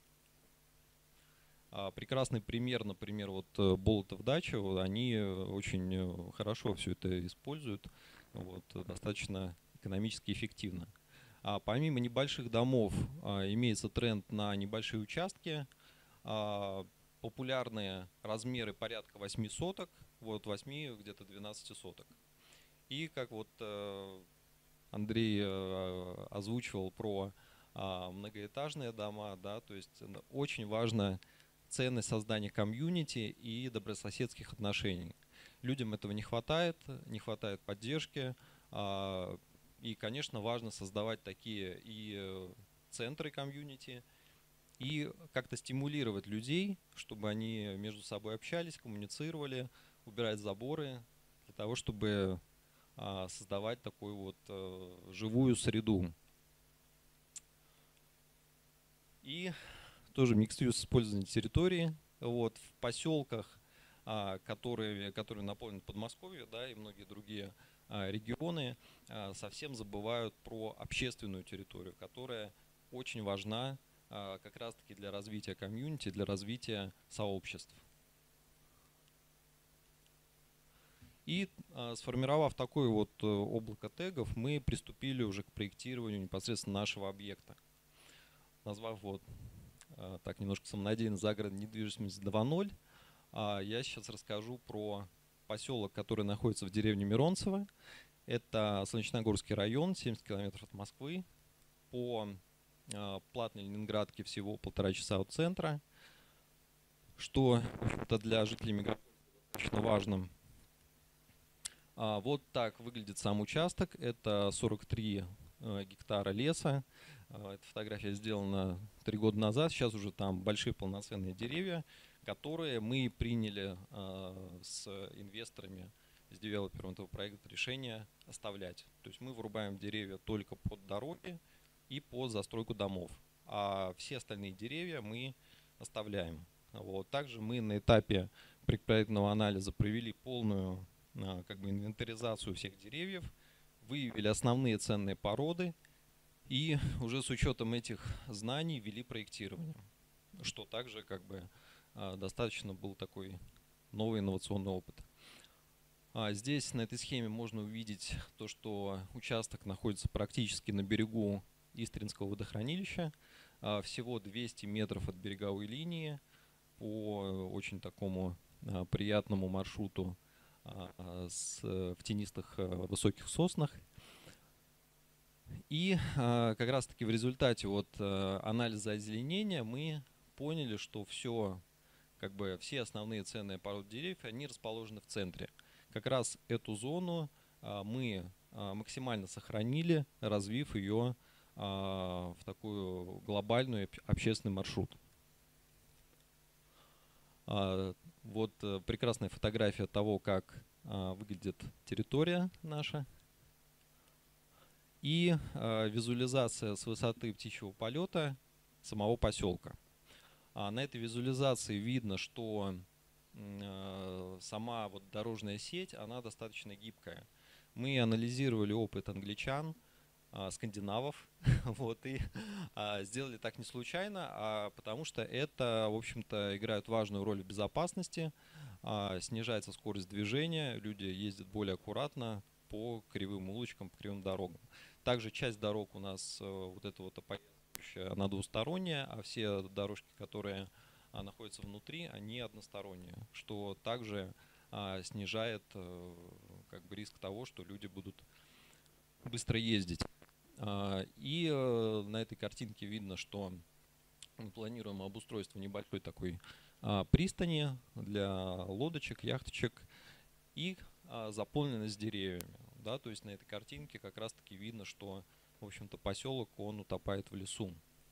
Прекрасный пример, например, вот Болотов дача, они очень хорошо все это используют, вот, достаточно экономически эффективно. А помимо небольших домов имеется тренд на небольшие участки, популярные размеры порядка восьми соток, вот восьми, где-то двенадцати соток. И как вот Андрей озвучивал про многоэтажные дома, да, то есть очень важно ценность создания комьюнити и добрососедских отношений. Людям этого не хватает, не хватает поддержки. И, конечно, важно создавать такие и центры комьюнити, и как-то стимулировать людей, чтобы они между собой общались, коммуницировали, убирать заборы, для того, чтобы создавать такую вот живую среду. И тоже микс-юз использования территории. Вот, в поселках, которые, которые наполнены Подмосковье, да, и многие другие регионы, совсем забывают про общественную территорию, которая очень важна как раз-таки для развития комьюнити, для развития сообществ. И сформировав такое вот облако тегов, мы приступили уже к проектированию непосредственно нашего объекта, назвав вот так немножко самонадеянно загородная недвижимость два ноль. Я сейчас расскажу про поселок, который находится в деревне Миронцево. Это Солнечногорский район, семьдесят километров от Москвы. По платной Ленинградке всего полтора часа от центра, что, в общем-то, для жителей мегаполиса очень важно. А вот так выглядит сам участок. Это сорок три гектара леса. Эта фотография сделана три года назад. Сейчас уже там большие полноценные деревья, которые мы приняли с инвесторами, с девелопером этого проекта решение оставлять. То есть мы вырубаем деревья только под дороги и под застройку домов, а все остальные деревья мы оставляем. Вот. Также мы на этапе предпроектного анализа провели полную как бы инвентаризацию всех деревьев, выявили основные ценные породы и уже с учетом этих знаний ввели проектирование, что также как бы достаточно был такой новый инновационный опыт. А здесь на этой схеме можно увидеть то, что участок находится практически на берегу Истринского водохранилища, всего двести метров от береговой линии по очень такому приятному маршруту с, в тенистых высоких соснах. И как раз таки в результате вот анализа озеленения мы поняли, что все, как бы все основные ценные породы деревьев, они расположены в центре. Как раз эту зону мы максимально сохранили, развив ее в такую глобальную общественный маршрут. Вот прекрасная фотография того, как выглядит территория наша. и э, визуализация с высоты птичьего полета самого поселка. А на этой визуализации видно, что э, сама вот дорожная сеть, она достаточно гибкая. Мы анализировали опыт англичан, э, скандинавов, вот, и э, сделали так не случайно, а потому что это, в общем-то, играет важную роль в безопасности, э, снижается скорость движения, люди ездят более аккуратно по кривым улочкам, по кривым дорогам. Также часть дорог у нас э, вот это вот опоясывающая, она двусторонняя, а все дорожки, которые а, находятся внутри, они односторонние, что также а, снижает а, как бы риск того, что люди будут быстро ездить. А, и а, на этой картинке видно, что мы планируем обустройство небольшой такой а, пристани для лодочек, яхточек и а, заполненность деревьями. Да, то есть на этой картинке как раз-таки видно, что, в общем-то, поселок, он утопает в лесу.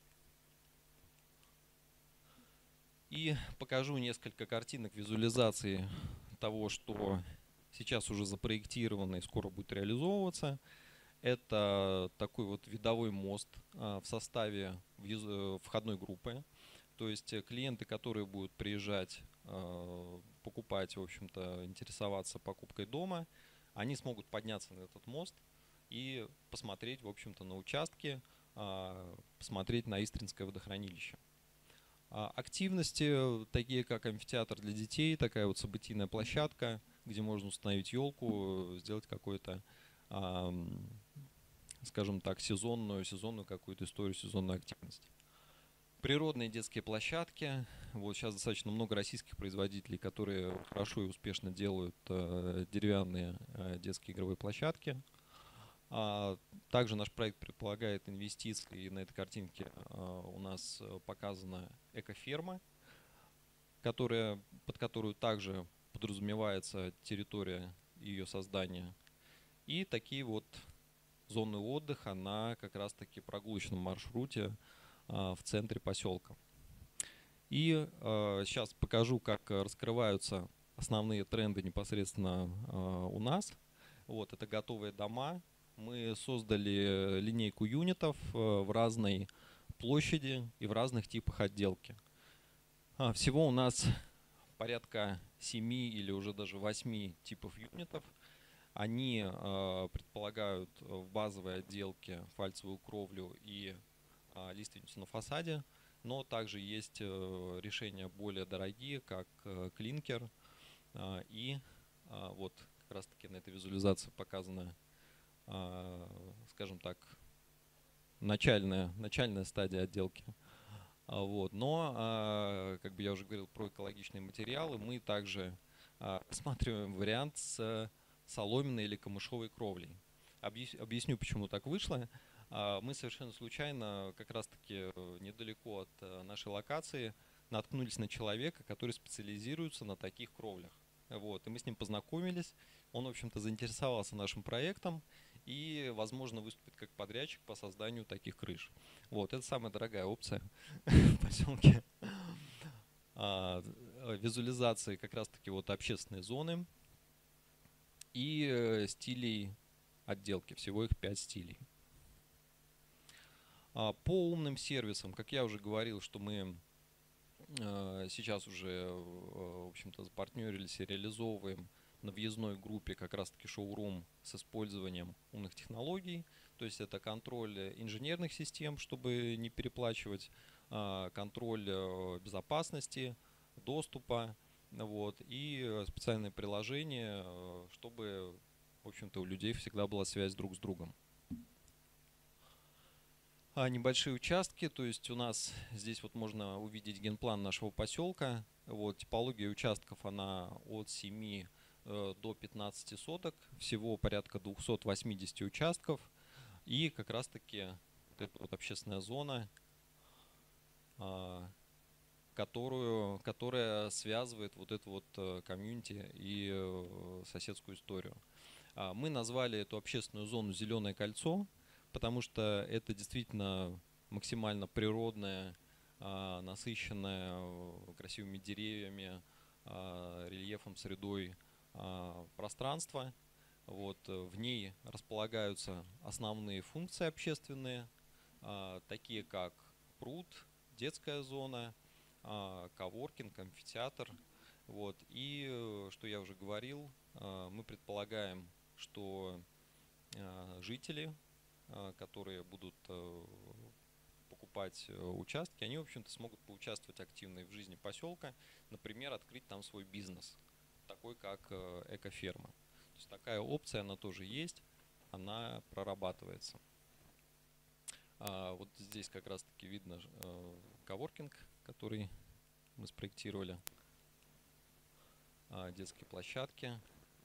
И покажу несколько картинок визуализации того, что сейчас уже запроектировано и скоро будет реализовываться. Это такой вот видовой мост а, в составе входной группы. То есть клиенты, которые будут приезжать, а, покупать, в общем-то, интересоваться покупкой дома, они смогут подняться на этот мост и посмотреть, в общем-то, на участки, посмотреть на Истринское водохранилище. Активности, такие как амфитеатр для детей, такая вот событийная площадка, где можно установить елку, сделать какую-то, скажем так, сезонную, сезонную какую-то историю, сезонную активность. Природные детские площадки. Вот сейчас достаточно много российских производителей, которые хорошо и успешно делают э, деревянные э, детские игровые площадки. А, также наш проект предполагает инвестиции, и на этой картинке э, у нас показана экоферма, которая, под которую также подразумевается территория ее создания. И такие вот зоны отдыха на как раз-таки прогулочном маршруте в центре поселка. И э, сейчас покажу, как раскрываются основные тренды непосредственно э, у нас. Вот, это готовые дома. Мы создали линейку юнитов э, в разной площади и в разных типах отделки. А, всего у нас порядка семи или уже даже восьми типов юнитов. Они э, предполагают в базовой отделке фальцевую кровлю и лиственницу на фасаде, но также есть решения более дорогие, как клинкер. И вот как раз таки на этой визуализации показана, скажем так, начальная, начальная стадия отделки. Вот. Но, как бы я уже говорил про экологичные материалы, мы также рассматриваем вариант с соломенной или камышовой кровлей. Объясню, почему так вышло. Мы совершенно случайно, как раз-таки недалеко от нашей локации, наткнулись на человека, который специализируется на таких кровлях. Вот. И мы с ним познакомились. Он, в общем-то, заинтересовался нашим проектом и, возможно, выступит как подрядчик по созданию таких крыш. Вот. Это самая дорогая опция в поселке. Визуализации как раз-таки вот общественной зоны и стилей отделки. Всего их пять стилей. По умным сервисам, как я уже говорил, что мы сейчас уже, в общем-то, запартнерились и реализовываем на въездной группе как раз-таки шоурум с использованием умных технологий. То есть это контроль инженерных систем, чтобы не переплачивать, контроль безопасности, доступа, вот, и специальное приложение, чтобы, в общем-то, у людей всегда была связь друг с другом. А небольшие участки, то есть у нас здесь вот можно увидеть генплан нашего поселка. Вот, типология участков, она от семи э, до пятнадцати соток, всего порядка двухсот восьмидесяти участков. И как раз таки вот эта вот общественная зона, э, которую, которая связывает вот эту вот комьюнити и э, соседскую историю. А мы назвали эту общественную зону «Зеленое кольцо», потому что это действительно максимально природное, насыщенное красивыми деревьями, рельефом, средой пространство, Вот, в ней располагаются основные функции общественные, такие как пруд, детская зона, коворкинг, амфитеатр. Вот. И, что я уже говорил, мы предполагаем, что жители, которые будут покупать участки, они, в общем-то, смогут поучаствовать активно в жизни поселка, например, открыть там свой бизнес, такой как экоферма. То есть такая опция, она тоже есть, она прорабатывается. А вот здесь как раз-таки видно э, коворкинг, который мы спроектировали, а, детские площадки.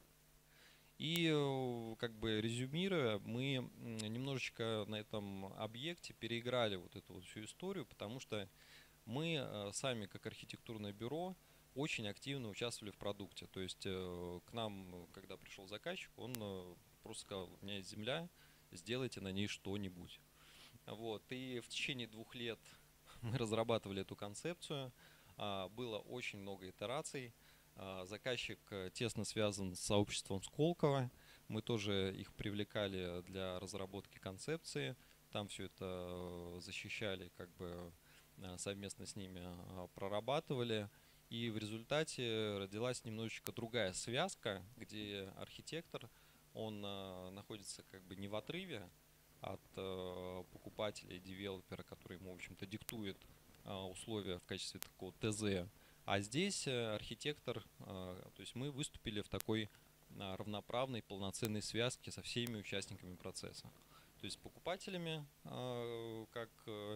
И э, как бы резюмируя, мы немножечко на этом объекте переиграли вот эту вот всю историю, потому что мы э, сами, как архитектурное бюро, очень активно участвовали в продукте. То есть э, к нам, когда пришел заказчик, он э, просто сказал: у меня есть земля, сделайте на ней что-нибудь. Вот. И в течение двух лет мы разрабатывали эту концепцию. А, было очень много итераций. А, заказчик тесно связан с сообществом Сколково. Мы тоже их привлекали для разработки концепции. Там все это защищали, как бы совместно с ними прорабатывали. И в результате родилась немножечко другая связка, где архитектор, он а, находится как бы не в отрыве от а, покупателя и девелопера, который ему, в общем-то, диктует а, условия в качестве такого ТЗ. А здесь а, архитектор, а, то есть мы выступили в такой а, равноправной, полноценной связке со всеми участниками процесса. То есть с покупателями, а, как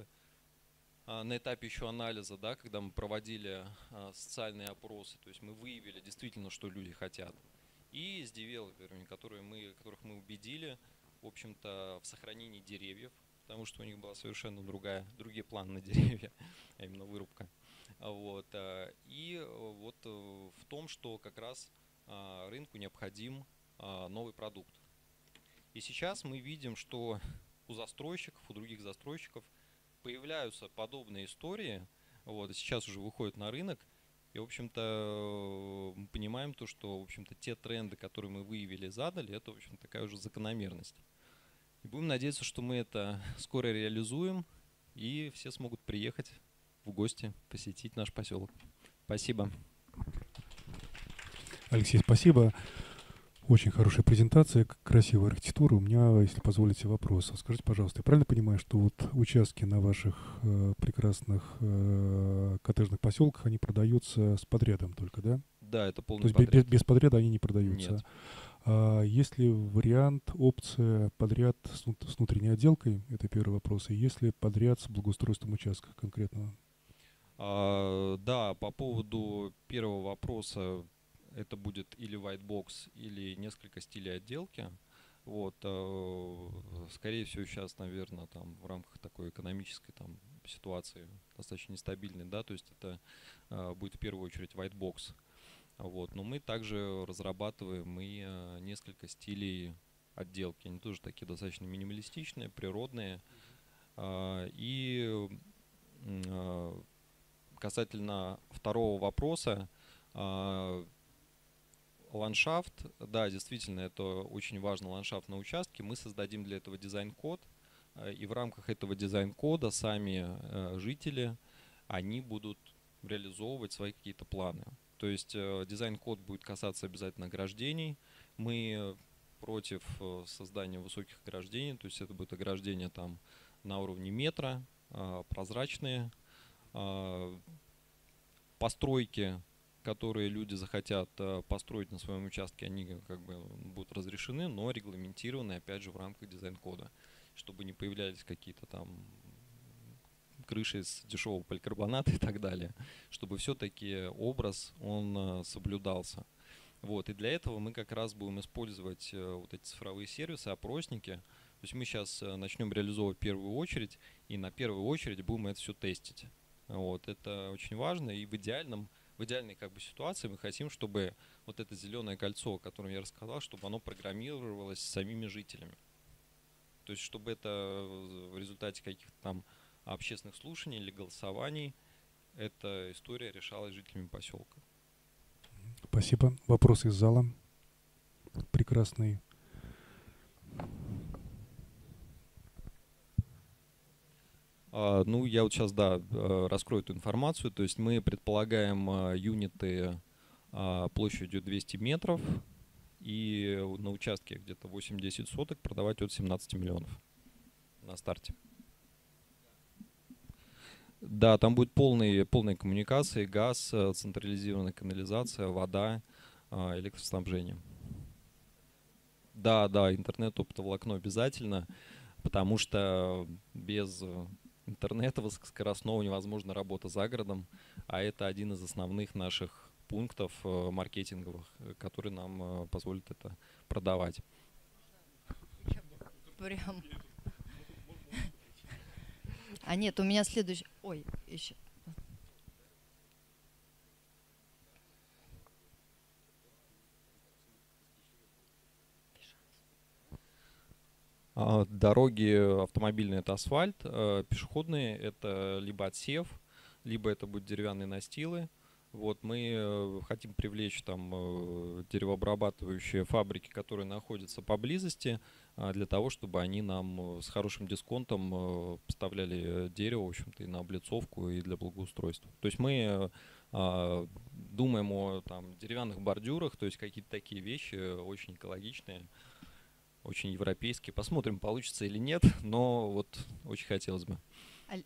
на этапе еще анализа, да, когда мы проводили а, социальные опросы, то есть мы выявили действительно, что люди хотят. И с девелоперами, которые мы, которых мы убедили, в общем-то, в сохранении деревьев, потому что у них была совершенно другая, другие планы на деревья, а именно вырубка. Вот. И вот в том, что как раз а, рынку необходим а, новый продукт. И сейчас мы видим, что у застройщиков, у других застройщиков появляются подобные истории, вот, и сейчас уже выходят на рынок, и, в общем-то, мы понимаем то, что, в общем-то, те тренды, которые мы выявили и задали, это, в общем, такая уже закономерность. И будем надеяться, что мы это скоро реализуем, и все смогут приехать в гости, посетить наш поселок. Спасибо. Алексей, спасибо. Очень хорошая презентация, красивая архитектура. У меня, если позволите, вопрос. Скажите, пожалуйста, я правильно понимаю, что вот участки на ваших э, прекрасных э, коттеджных поселках, они продаются с подрядом только, да? Да, это полный То есть подряд. без, без подряда они не продаются? Нет. А есть ли вариант, опция подряд с, с внутренней отделкой? Это первый вопрос. И есть ли подряд с благоустройством участка конкретно? А, да, по поводу первого вопроса. Это будет или white box, или несколько стилей отделки. Вот, скорее всего, сейчас, наверное, там в рамках такой экономической там ситуации достаточно нестабильной, да, то есть это будет в первую очередь white box. Вот, но мы также разрабатываем и несколько стилей отделки. Они тоже такие достаточно минималистичные, природные. И касательно второго вопроса, ландшафт, да, действительно, это очень важный ландшафт на участке. Мы создадим для этого дизайн-код, и в рамках этого дизайн-кода сами э, жители, они будут реализовывать свои какие-то планы. То есть э, дизайн-код будет касаться обязательно ограждений. Мы против э, создания высоких ограждений, то есть это будет ограждение там на уровне метра, э, прозрачные, э, постройки, которые люди захотят построить на своем участке, они как бы будут разрешены, но регламентированы, опять же, в рамках дизайн-кода, чтобы не появлялись какие-то там крыши из дешевого поликарбоната и так далее, чтобы все-таки образ, он соблюдался. Вот, и для этого мы как раз будем использовать вот эти цифровые сервисы, опросники. То есть мы сейчас начнем реализовывать в первую очередь, и на первую очередь будем это все тестить. Вот, это очень важно, и в идеальном В идеальной как бы ситуации мы хотим, чтобы вот это зеленое кольцо, о котором я рассказал, чтобы оно программировалось самими жителями. То есть чтобы это в результате каких-то там общественных слушаний или голосований эта история решалась жителями поселка. Спасибо. Вопрос из зала. Прекрасный А, ну, я вот сейчас, да, э, раскрою эту информацию. То есть мы предполагаем а, юниты а, площадью двести метров и на участке где-то восемь-десять соток продавать от семнадцати миллионов на старте. Да, там будет полные, полные коммуникации, газ, э, централизированная канализация, вода, а, электроснабжение. Да, да, интернет, оптоволокно обязательно, потому что без э, интернета высокоскоростного невозможна работа за городом, а это один из основных наших пунктов э, маркетинговых, э, который нам э, позволит это продавать. Прям. А нет, у меня следующий... Ой, еще. А, Дороги автомобильные — это асфальт, э, пешеходные — это либо отсев, либо это будут деревянные настилы. Вот мы э, хотим привлечь там э, деревообрабатывающие фабрики, которые находятся поблизости, а, для того, чтобы они нам э, с хорошим дисконтом э, поставляли дерево, в общем-то, и на облицовку, и для благоустройства. То есть мы э, а, думаем о там деревянных бордюрах, то есть какие-то такие вещи э, очень экологичные, очень европейские. Посмотрим, получится или нет, но вот очень хотелось бы. Аль-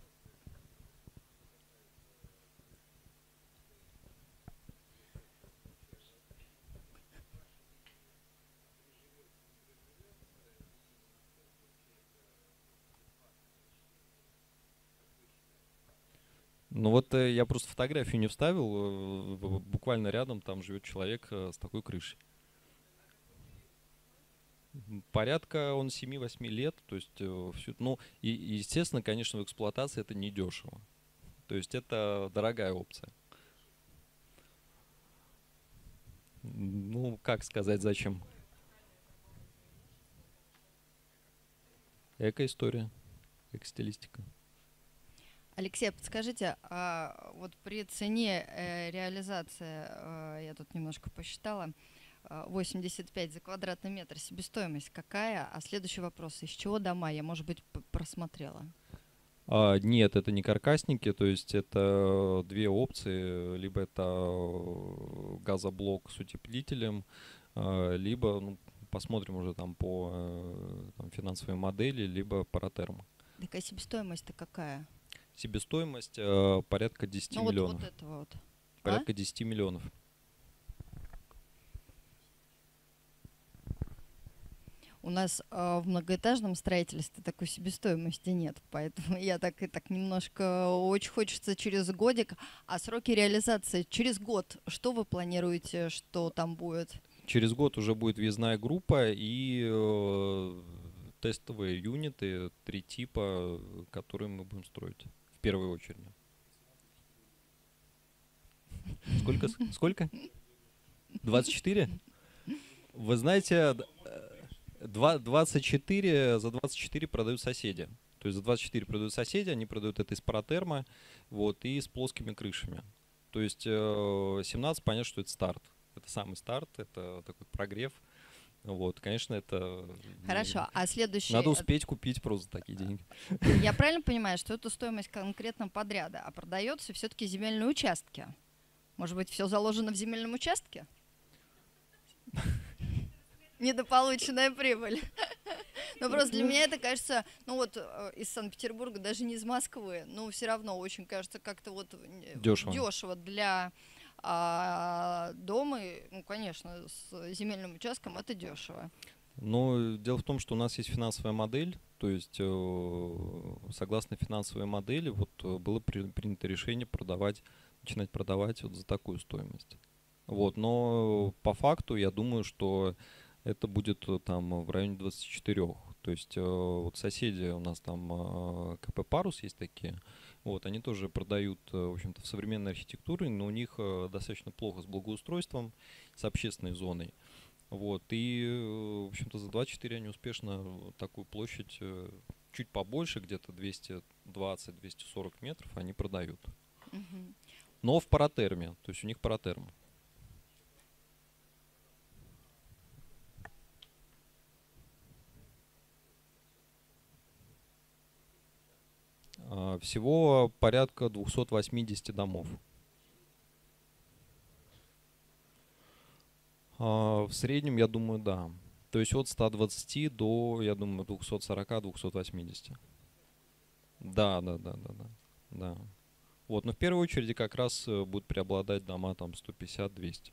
Ну вот э, я просто фотографию не вставил, э, б- буквально рядом там живет человек э, с такой крышей. М, Порядка он семи-восьми лет, то есть э, всю- ну и, и, естественно, конечно, в эксплуатации это не дешево. То есть это дорогая опция. М, Ну, как сказать, зачем? Эко-история, эко-стилистика. Алексей, а подскажите, а вот при цене э, реализации, э, я тут немножко посчитала, э, восемьдесят пять за квадратный метр, себестоимость какая? А следующий вопрос, из чего дома? Я, может быть, п- просмотрела. А, нет, это не каркасники, то есть это две опции. Либо это э, газоблок с утеплителем, а, либо, ну, посмотрим уже там по э, там, финансовой модели, либо паратерм. Такая себестоимость-то какая? Себестоимость э, порядка десяти Ну вот, миллионов. вот этого вот. А? Порядка десяти миллионов. У нас э, в многоэтажном строительстве такой себестоимости нет, поэтому я так и так немножко очень хочется через годик. А сроки реализации через год, что вы планируете, что там будет? Через год уже будет въездная группа и э, тестовые юниты, три типа, э, которые мы будем строить в первую очередь. Сколько? с- Сколько? двадцать четыре? Вы знаете, д- э, два- двадцать четыре, за двадцать четыре продают соседи. То есть за двадцать четыре продают соседи, они продают это из паратерма, вот, и с плоскими крышами. То есть э, семнадцать, понятно, что это старт. Это самый старт, это такой прогрев. Вот, конечно, это... не- Хорошо, а следующий... Надо успеть купить просто за такие деньги. Я правильно понимаю, что это стоимость конкретно подряда, а продается все-таки земельные участки? Может быть, все заложено в земельном участке? Недополученная прибыль. Ну, просто для меня это кажется, ну вот э, из Санкт-Петербурга, даже не из Москвы, ну, все равно очень кажется как-то вот э, Дешево. дешево для а, дома. И, ну, конечно, с земельным участком это дешево. Но дело в том, что у нас есть финансовая модель, то есть э, согласно финансовой модели вот э, было при- принято решение продавать, начинать продавать вот за такую стоимость. Вот, но по факту я думаю, что это будет э, там в районе двадцати четырёх. То есть э, вот соседи у нас там э, КП «Парус» есть такие, вот, они тоже продают, э, в общем-то, в современной архитектуре, но у них э, достаточно плохо с благоустройством, с общественной зоной. Вот, и, э, в общем-то, за двадцать четыре они успешно вот такую площадь, э, чуть побольше, где-то двести двадцать - двести сорок метров, они продают. Мгм. Но в паратерме, то есть у них паратерм. Всего порядка двухсот восьмидесяти домов. В среднем, я думаю, да. То есть от ста двадцати до, я думаю, двухсот сорока — двухсот восьмидесяти. Да, да, да, да, да, да. Вот, но в первой очереди как раз будут преобладать дома там сто пятьдесят — двести.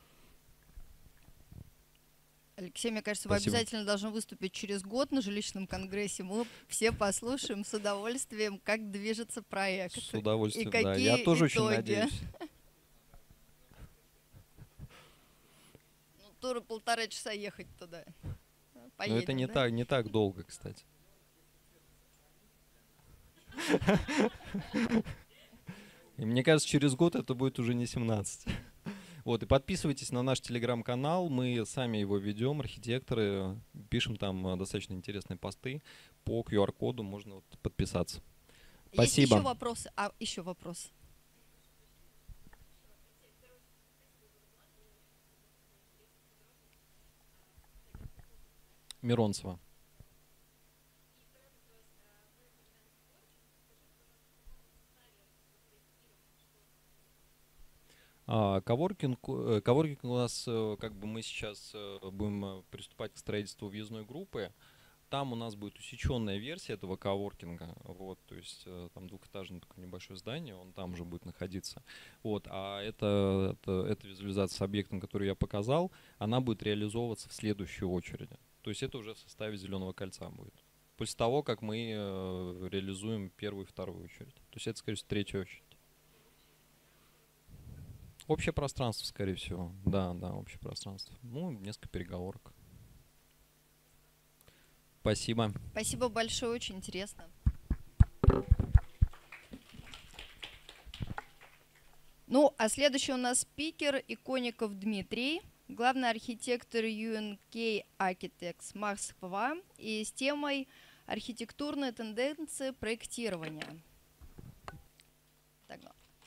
Алексей, мне кажется, Спасибо. вы обязательно должны выступить через год на жилищном конгрессе. Мы все послушаем с удовольствием, как движется проект. С удовольствием, и какие да. Я тоже итоги. очень надеюсь. Ну, туры полтора часа ехать туда. Поедем, но это не, да? так, не так долго, кстати. И мне кажется, через год это будет уже не семнадцать. Вот, и подписывайтесь на наш телеграм-канал, мы сами его ведем, архитекторы, пишем там достаточно интересные посты, по ку ар коду можно вот подписаться. Спасибо. Есть еще вопросы? А, еще вопрос. Миронцева. А, коворкинг, коворкинг у нас, как бы мы сейчас будем приступать к строительству въездной группы. Там у нас будет усеченная версия этого коворкинга. Вот, то есть там двухэтажное такое небольшое здание, он там же будет находиться. Вот, а это, это, эта визуализация с объектом, который я показал, она будет реализовываться в следующей очереди. То есть это уже в составе Зеленого кольца будет. После того, как мы э, реализуем первую и вторую очередь. То есть это, скорее всего, третья очередь. Общее пространство, скорее всего. Да, да, общее пространство. Ну, несколько переговорок. Спасибо. Спасибо большое, очень интересно. Ну, а следующий у нас спикер Иконников Дмитрий, главный архитектор ю эн кей Architects Москва, и с темой «Архитектурные тенденции проектирования». Так,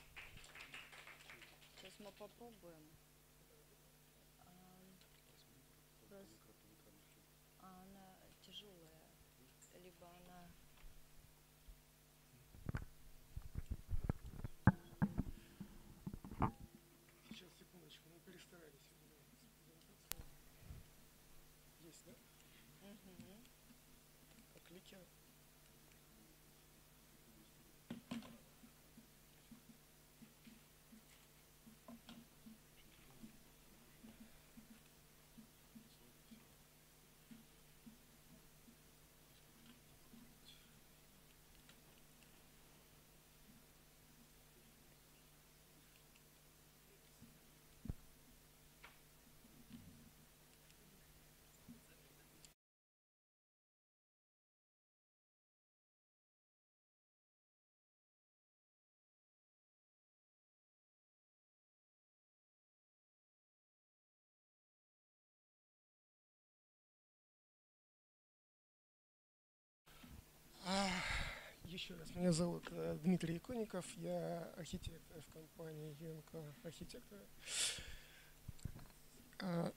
сейчас мы попробуем. Она тяжелая, либо она... Сейчас, секундочку, мы перестарались. Есть, да? Угу. Клики. Еще раз, меня зовут э, Дмитрий Иконников, я архитектор в компании ю эн кей Архитекторы. А,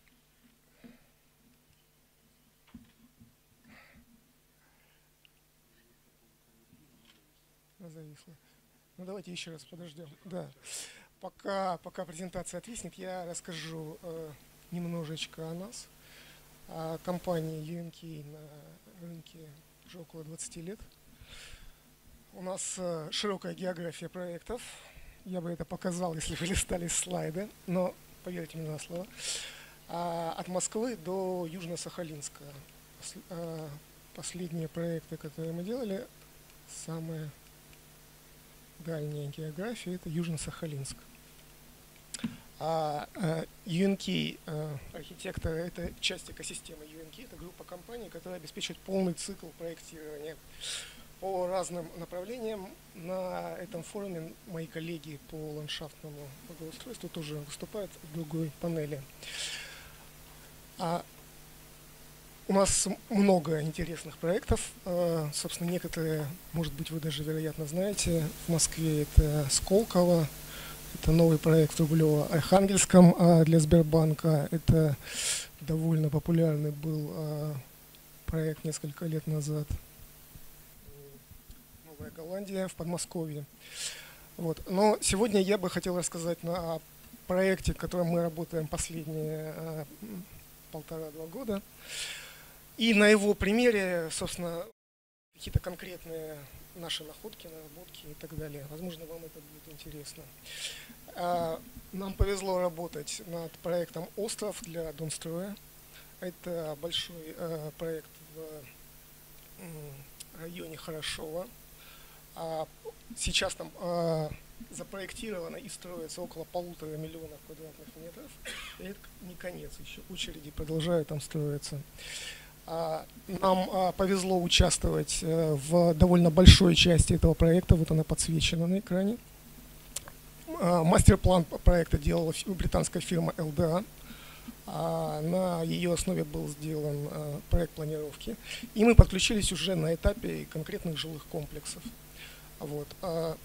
зависло. Ну давайте еще раз подождем. Да. Пока, пока презентация отвиснет, я расскажу э, немножечко о нас, о компании ю эн кей на рынке уже около двадцати лет. У нас э, широкая география проектов. Я бы это показал, если вы листали слайды, но поверьте мне на слово. А, от Москвы до Южно-Сахалинска. Пос, э, последние проекты, которые мы делали, самая дальняя география — это Южно-Сахалинск. А, а ю эн кей а, архитекторы — это часть экосистемы ю эн кей, это группа компаний, которая обеспечивает полный цикл проектирования по разным направлениям. На этом форуме мои коллеги по ландшафтному благоустройству тоже выступают в другой панели. А у нас много интересных проектов. А, собственно, некоторые, может быть, вы даже, вероятно, знаете. В Москве это Сколково, это новый проект в Рублево-Архангельском а для Сбербанка. Это довольно популярный был а, проект несколько лет назад. Новая Голландия, в Подмосковье. Вот. Но сегодня я бы хотел рассказать на проекте, в котором мы работаем последние э, полтора-два года. И на его примере, собственно, какие-то конкретные наши находки, наработки и так далее. Возможно, вам это будет интересно. А, нам повезло работать над проектом «Остров» для Донстроя. Это большой э, проект в э, районе Хорошова. А сейчас там э, запроектировано и строится около полутора миллионов квадратных метров. И это не конец, еще очереди продолжают там строиться. А, нам а, повезло участвовать а, в довольно большой части этого проекта. Вот она подсвечена на экране. А, мастер-план проекта делала британская фирма эл дэ а. А, на ее основе был сделан а, проект планировки. И мы подключились уже на этапе конкретных жилых комплексов. Вот. А,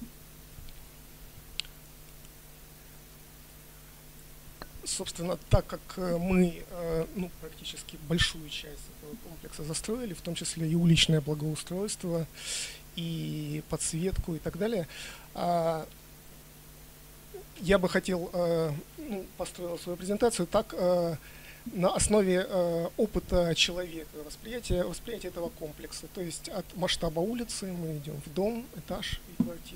собственно, так как мы ну, практически большую часть этого комплекса застроили, в том числе и уличное благоустройство, и подсветку и так далее, я бы хотел, ну, построил свою презентацию так, на основе опыта человека, восприятия, восприятия этого комплекса. То есть от масштаба улицы мы идем в дом, этаж и квартиру.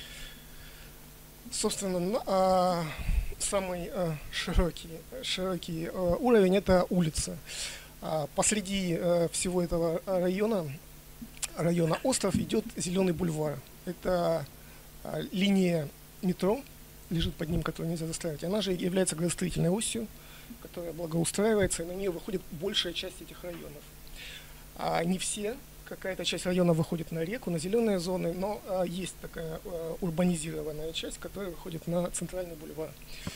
Собственно, самый э, широкий, широкий э, уровень – это улица. А посреди э, всего этого района, района Остров, идет Зеленый бульвар. Это э, линия метро, лежит под ним, которую нельзя застраивать. Она же является градостроительной осью, которая благоустраивается, и на нее выходит большая часть этих районов. А не все. Какая-то часть района выходит на реку, на зеленые зоны, но а, есть такая а, урбанизированная часть, которая выходит на центральный бульвар.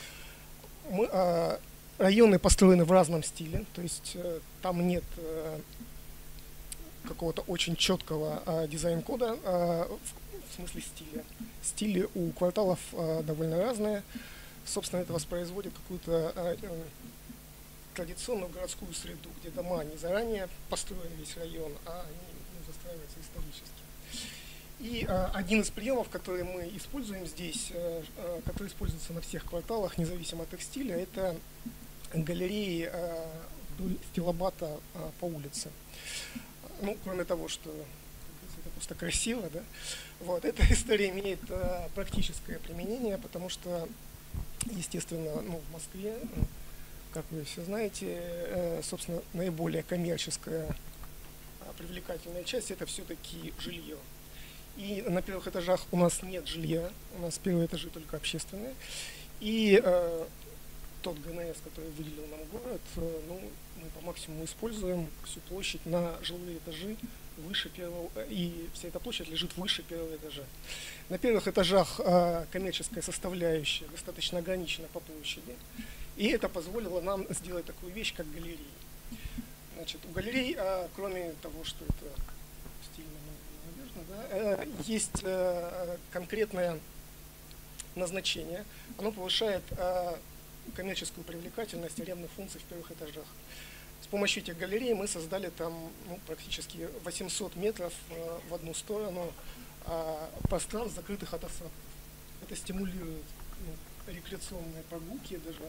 Мы, а, районы построены в разном стиле, то есть а, там нет а, какого-то очень четкого а, дизайн-кода а, в, в смысле стиля. Стили у кварталов а, довольно разные. Собственно, это воспроизводит какую-то а, традиционную городскую среду, где дома не заранее построен весь район, а они застраивается исторически. И а, один из приемов, который мы используем здесь, а, а, который используется на всех кварталах, независимо от их стиля, это галереи а, вдоль стилобата а, по улице. Ну, кроме того, что это просто красиво, да, вот, эта история имеет а, практическое применение, потому что, естественно, ну, в Москве, как вы все знаете, а, собственно, наиболее коммерческая привлекательная часть – это все-таки жилье. И на первых этажах у нас нет жилья, у нас первые этажи только общественные. И э, тот гэ эн эс, который выделил нам город, э, ну, мы по максимуму используем всю площадь на жилые этажи выше первого, и вся эта площадь лежит выше первого этажа. На первых этажах э, коммерческая составляющая достаточно ограничена по площади, и это позволило нам сделать такую вещь, как галереи. Значит, у галерей, а, кроме того, что это стильно, надежно, да, э, есть э, конкретное назначение. Оно повышает э, коммерческую привлекательность арендных функций в первых этажах. С помощью этих галерей мы создали там ну, практически восемьсот метров э, в одну сторону э, пространств, закрытых от осадков. Это стимулирует ну, рекреационные прогулки даже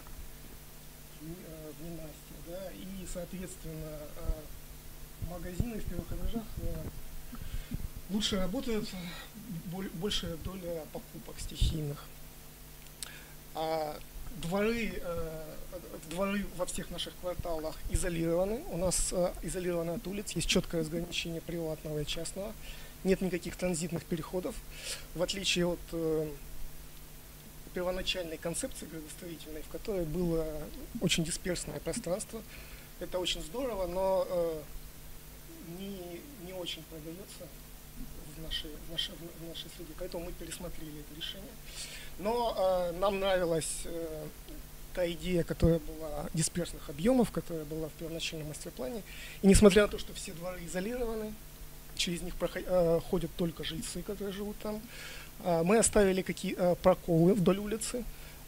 в ненастье, да, и, соответственно, магазины в первых этажах лучше работают, большая доля покупок стихийных. А дворы, дворы во всех наших кварталах изолированы, у нас изолированы от улиц, есть четкое разграничение приватного и частного, нет никаких транзитных переходов, в отличие от первоначальной концепции градостроительной, в которой было очень дисперсное пространство. Это очень здорово, но э, не, не очень продается в нашей, в, нашей, в нашей среде, поэтому мы пересмотрели это решение. Но э, нам нравилась э, та идея, которая была дисперсных объемов, которая была в первоначальном мастер-плане. И несмотря на то, что все дворы изолированы, через них проход, э, ходят только жильцы, которые живут там, мы оставили какие проколы вдоль улицы,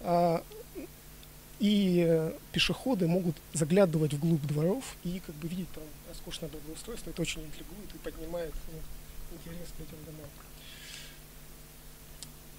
и пешеходы могут заглядывать вглубь дворов и как бы видеть там роскошное благоустройство. Это очень интригует и поднимает ну, интерес к этим домам.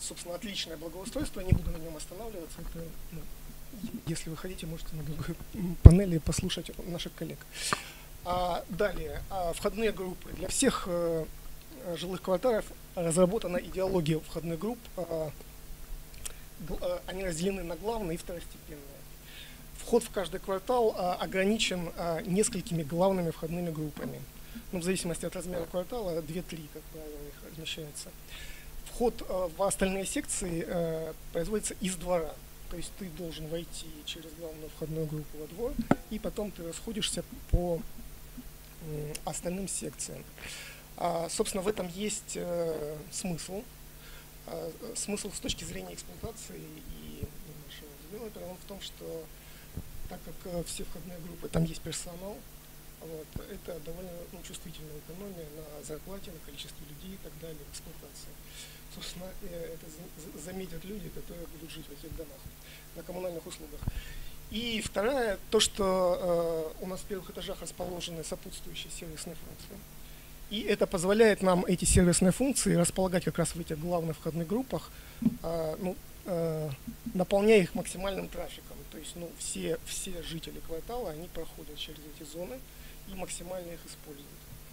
собственно, отличное благоустройство, не буду на нем останавливаться. Это, ну, если вы хотите, можете на другой панели послушать наших коллег. А далее, а входные группы. Для всех э, жилых кварталов разработана идеология входных групп. А, а, они разделены на главные и второстепенные. Вход в каждый квартал а, ограничен а, несколькими главными входными группами. Ну, в зависимости от размера квартала, две-три, как правило, их размещается. Вход а, в остальные секции а, производится из двора. То есть ты должен войти через главную входную группу во двор, и потом ты расходишься по м, остальным секциям. А, собственно, в этом есть а, смысл. А, смысл с точки зрения эксплуатации и нашего девелопера, он в том, что так как э, все входные группы, там есть персонал, вот, это довольно ну, чувствительная экономия на зарплате, на количестве людей и так далее, в эксплуатации. Собственно, э, это за, заметят люди, которые будут жить в этих домах, на коммунальных услугах. И вторая, то, что э, у нас в первых этажах расположены сопутствующие сервисные функции. И это позволяет нам эти сервисные функции располагать как раз в этих главных входных группах, э, ну, э, наполняя их максимальным трафиком. То есть ну, все, все жители квартала, они проходят через эти зоны и максимально их используют.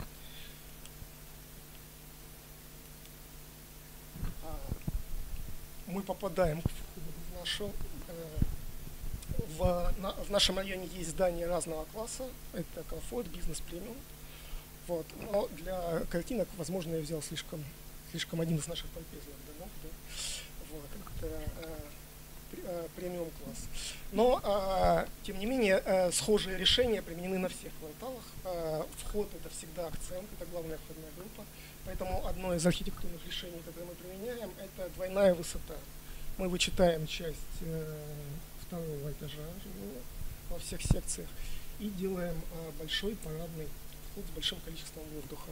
А, мы попадаем в нашу... Э, в, на, в нашем районе есть здания разного класса. Это комфорт, бизнес, премиум. Вот. Но для картинок, возможно, я взял слишком, слишком один из наших помпезных домов. Да? Вот. Это, э, премиум класс. Но, а, тем не менее, а, схожие решения применены на всех кварталах. А, вход – это всегда акцент, это главная входная группа. Поэтому одно из архитектурных решений, которое мы применяем, это двойная высота. Мы вычитаем часть э, второго этажа во всех секциях и делаем а, большой парадный вход с большим количеством воздуха.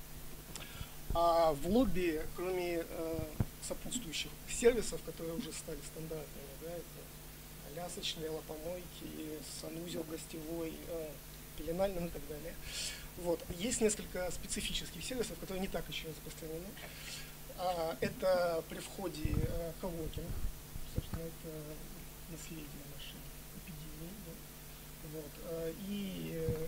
А в лобби, кроме э, сопутствующих сервисов, которые уже стали стандартными, да, это колясочные, лапомойки, санузел гостевой, э, пеленальный и так далее. Вот. Есть несколько специфических сервисов, которые не так еще распространены. А, это при входе э, коворкинг, собственно, это наследие нашей эпидемии. Да. Вот. А, и э,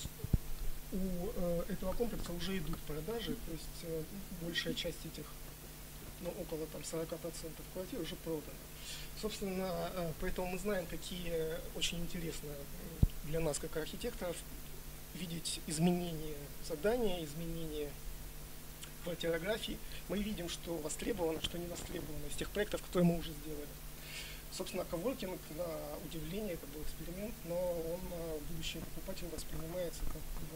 у э, этого комплекса уже идут продажи, то есть э, большая часть этих, ну, около там, сорок процентов квартир уже продано. Собственно, э, поэтому мы знаем, какие очень интересно для нас, как архитекторов, видеть изменения задания, изменения квартирографии. Мы видим, что востребовано, что не востребовано из тех проектов, которые мы уже сделали. Собственно, коворкинг, на удивление, это был эксперимент, но он будущим покупателем воспринимается как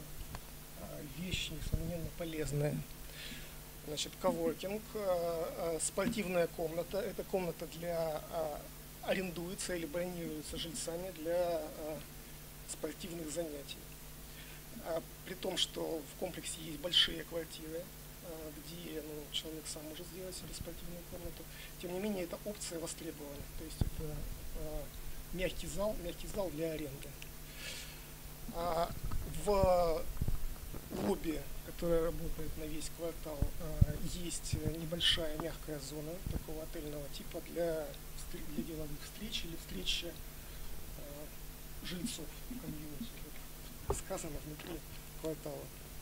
вещь, несомненно, полезная. Значит, коворкинг, спортивная комната. Эта комната для, арендуется или бронируется жильцами для спортивных занятий. При том, что в комплексе есть большие квартиры, где ну, человек сам может сделать себе спортивную комнату. Тем не менее, эта опция востребована. То есть это э, мягкий зал, мягкий зал для аренды. А в лобби, которая работает на весь квартал, э, есть небольшая мягкая зона такого отельного типа для, для деловых встреч или встречи э, жильцов комьюнити, как сказано внутри квартала.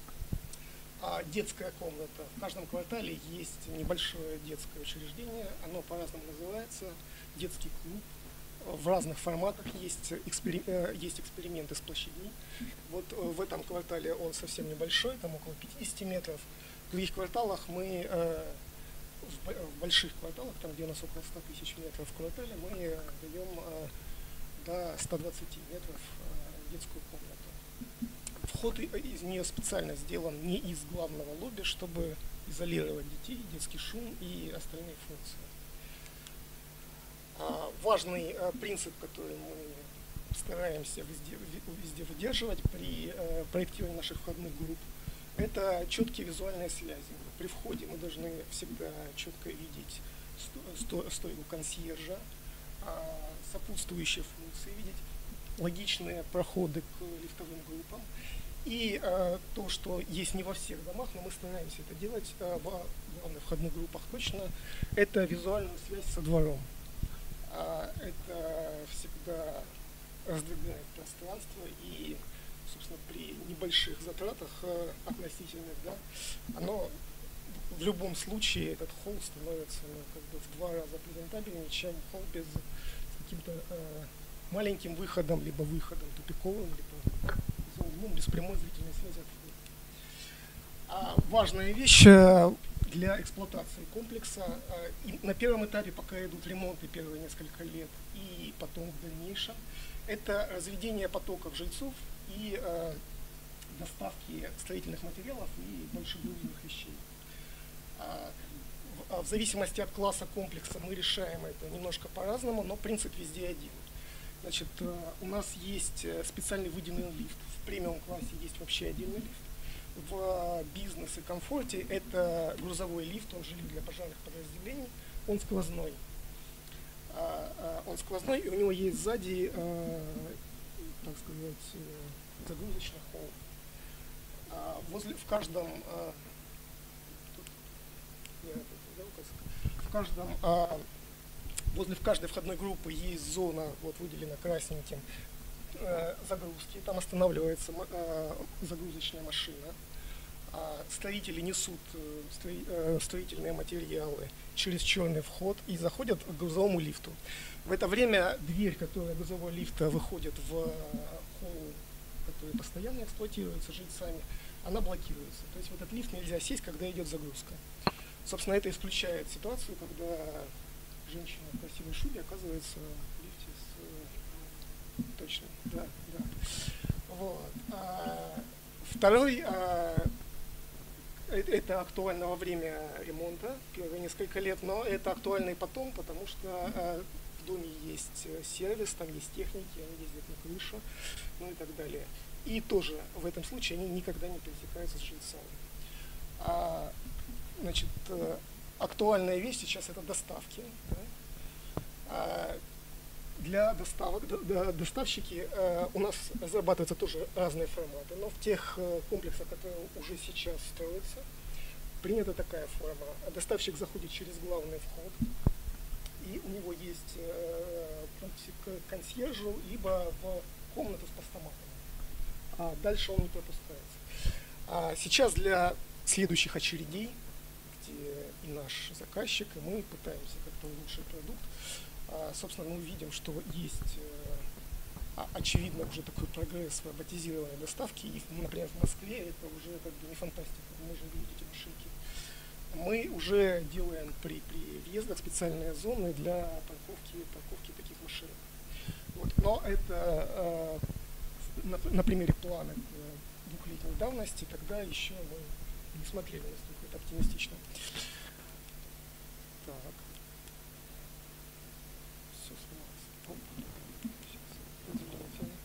А детская комната. В каждом квартале есть небольшое детское учреждение, оно по-разному называется, детский клуб. В разных форматах есть, экспери... есть эксперименты с площадьми. Вот в этом квартале он совсем небольшой, там около пятидесяти метров. В других кварталах мы, в больших кварталах, там где у нас около ста тысяч метров в квартале, мы даем до ста двадцати метров детскую комнату. Вход из нее специально сделан не из главного лобби, чтобы изолировать детей, детский шум и остальные функции. А, важный а, принцип, который мы стараемся везде, везде выдерживать при а, проектировании наших входных групп, это четкие визуальные связи. При входе мы должны всегда четко видеть сто, сто, стойку консьержа, а, сопутствующие функции видеть, логичные проходы к лифтовым группам И э, то, что есть не во всех домах, но мы стараемся это делать э, в главных входных группах точно, это визуальная связь со двором. А, это всегда раздвигает пространство и, собственно, при небольших затратах э, относительных, да, оно в любом случае, этот холл становится ну, как бы в два раза презентабельнее, чем холл без каким-то э, маленьким выходом, либо выходом тупиковым, либо за углом, без прямой зрительной связи от входа. А важная вещь для эксплуатации комплекса, э, и на первом этапе, пока идут ремонты первые несколько лет, и потом в дальнейшем, это разведение потоков жильцов и э, доставки строительных материалов и большегрузных вещей. В зависимости от класса комплекса мы решаем это немножко по-разному, но принцип везде один. Значит, у нас есть специальный выделенный лифт. В премиум-классе есть вообще отдельный лифт. В бизнес и комфорте это грузовой лифт, он же лифт для пожарных подразделений, он сквозной. Он сквозной, и у него есть сзади, так сказать, загрузочный холл. Возле, в каждом В каждом, а, возле в каждой входной группы есть зона, вот выделена красненьким, э, загрузки. Там останавливается э, загрузочная машина. А строители несут э, строи, э, строительные материалы через черный вход и заходят к грузовому лифту. В это время дверь, которая грузового лифта выходит в холл, который постоянно эксплуатируется жильцами, она блокируется. То есть в этот лифт нельзя сесть, когда идет загрузка. Собственно, это исключает ситуацию, когда женщина в красивой шубе оказывается в лифте с... Точно, да, да. Вот. А, второй, а, это актуально во время ремонта, первые несколько лет, но это актуально и потом, потому что а, в доме есть сервис, там есть техники, они ездят на крышу, ну и так далее. И тоже в этом случае они никогда не пересекаются с жильцами. А, Значит, актуальная вещь сейчас это доставки. Да? Для доставок, доставщики у нас разрабатываются тоже разные форматы, но в тех комплексах, которые уже сейчас строятся, принята такая форма. Доставщик заходит через главный вход, и у него есть путь к консьержу, либо в комнату с постаматом. А дальше он не пропускается. А сейчас для следующих очередей, и наш заказчик, и мы пытаемся как-то улучшить продукт. А, собственно, мы видим, что есть а, очевидно уже такой прогресс в роботизированной доставке. И, например, в Москве это уже как бы не фантастика, мы можем видеть эти машинки. Мы уже делаем при, при въездах специальные зоны для парковки, парковки таких машин. Вот. Но это а, на, на примере плана двухлетней давности, тогда еще мы не смотрели настолько это оптимистично. Так. Все сломалось. Сейчас. Извините.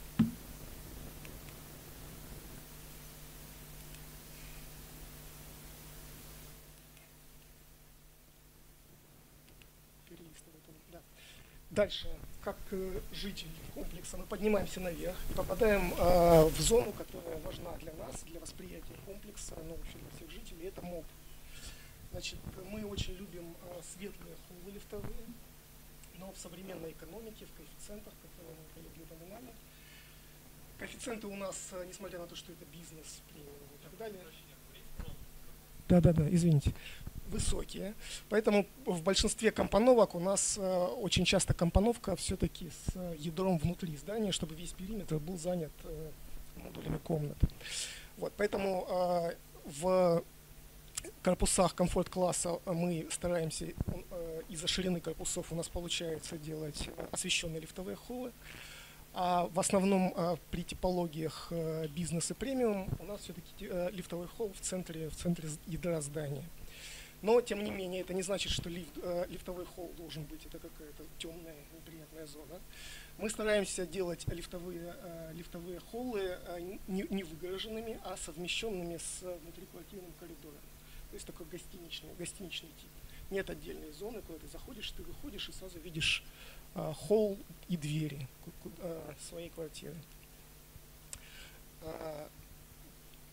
Перелистывать. Да. Дальше, как э, житель комплекса, мы поднимаемся наверх и попадаем э, в зону, которая важна для нас, для восприятия комплекса, ну, вообще для всех жителей, это МОП. Значит, мы очень любим э, светлые холлы лифтовые, но в современной экономике, в коэффициентах, которые мы коллеги упоминали, коэффициенты у нас, э, несмотря на то, что это бизнес, премиум и так далее, да-да-да, извините, высокие. Поэтому в большинстве компоновок у нас э, очень часто компоновка все-таки с э, ядром внутри здания, чтобы весь периметр был занят э, модулями комнат. Вот, поэтому э, в корпусах комфорт-класса мы стараемся, э, из-за ширины корпусов у нас получается делать освещенные лифтовые холлы. А в основном э, при типологиях э, бизнес и премиум у нас все-таки э, лифтовой холл в центре, в центре ядра здания. Но, тем не менее, это не значит, что лифт, э, лифтовой холл должен быть, это какая-то темная, неприятная зона. Мы стараемся делать лифтовые, э, лифтовые холлы э, не, не выгороженными, а совмещенными с внутриквартирным коридором. То есть такой гостиничный, гостиничный тип. Нет отдельной зоны, куда ты заходишь, ты выходишь и сразу видишь э, холл и двери э, своей квартиры. Э,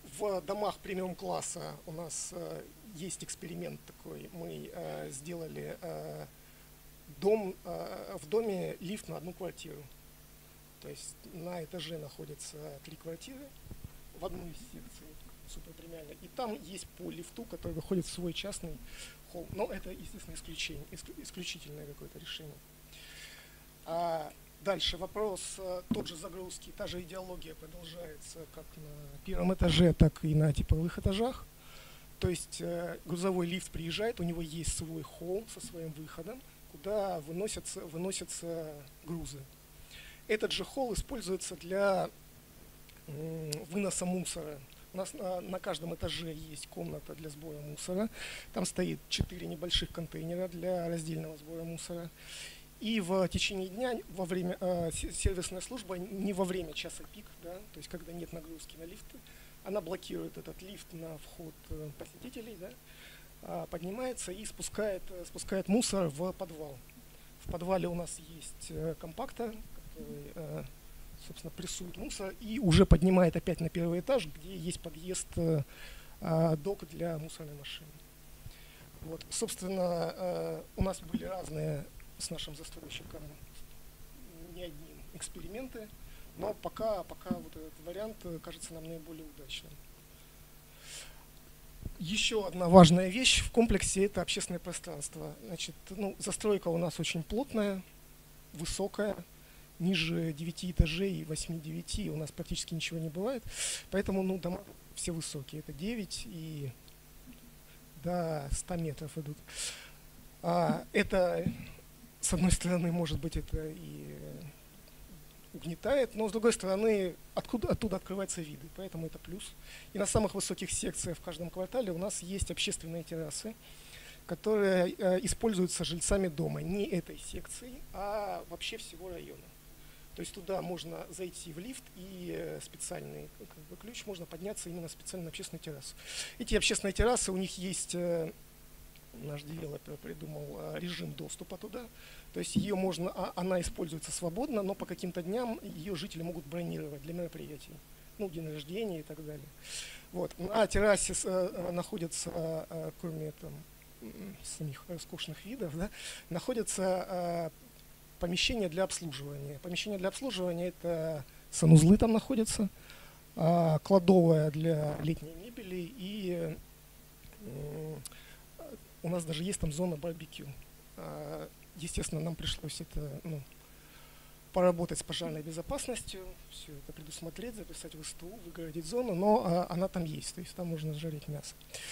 в домах премиум-класса у нас э, есть эксперимент такой. Мы э, сделали э, дом, э, в доме лифт на одну квартиру. То есть на этаже находятся три квартиры в одной из секций суперпремиальной. И там есть по лифту, который выходит в свой частный холл. Но это, естественно, исключение, исключительное какое-то решение. А дальше вопрос тот же загрузки, та же идеология продолжается как на первом этаже, так и на типовых этажах. То есть э, грузовой лифт приезжает, у него есть свой холл со своим выходом, куда выносятся, выносятся грузы. Этот же холл используется для э, выноса мусора. У нас на, на каждом этаже есть комната для сбора мусора. Там стоит четыре небольших контейнера для раздельного сбора мусора. И в течение дня во время э, сервисная служба, не во время часа пик, да, то есть когда нет нагрузки на лифты, она блокирует этот лифт на вход э, посетителей, да, э, поднимается и спускает, э, спускает мусор в подвал. В подвале у нас есть э, компактор, который, э, собственно, прессует мусор и уже поднимает опять на первый этаж, где есть подъезд, э, э, док для мусорной машины. Вот, собственно, э, у нас были разные с нашим застройщиком не одним эксперименты, но пока, пока вот этот вариант кажется нам наиболее удачным. Еще одна важная вещь в комплексе – это общественное пространство. Значит, ну, застройка у нас очень плотная, высокая, ниже девяти этажей и восьми-девяти у нас практически ничего не бывает, поэтому ну, дома все высокие, это девять и до ста метров идут. А, это с одной стороны, может быть, это и угнетает, но с другой стороны, откуда, оттуда открываются виды, поэтому это плюс. И на самых высоких секциях в каждом квартале у нас есть общественные террасы, которые э, используются жильцами дома, не этой секции, а вообще всего района. То есть туда можно зайти в лифт и э, специальный как бы, ключ, можно подняться именно специально на общественную террасу. Эти общественные террасы, у них есть... Э, наш девелопер придумал режим доступа туда. То есть ее можно, она используется свободно, но по каким-то дням ее жители могут бронировать для мероприятий. Ну, день рождения и так далее. Вот. На террасе находятся, кроме там, самих роскошных видов, да, находятся помещения для обслуживания. Помещения для обслуживания – это санузлы там находятся, кладовая для летней мебели и у нас даже есть там зона барбекю. Естественно, нам пришлось это ну, поработать с пожарной безопасностью, все это предусмотреть, записать в СТУ, выгородить зону, но а, она там есть, то есть там можно жарить мясо.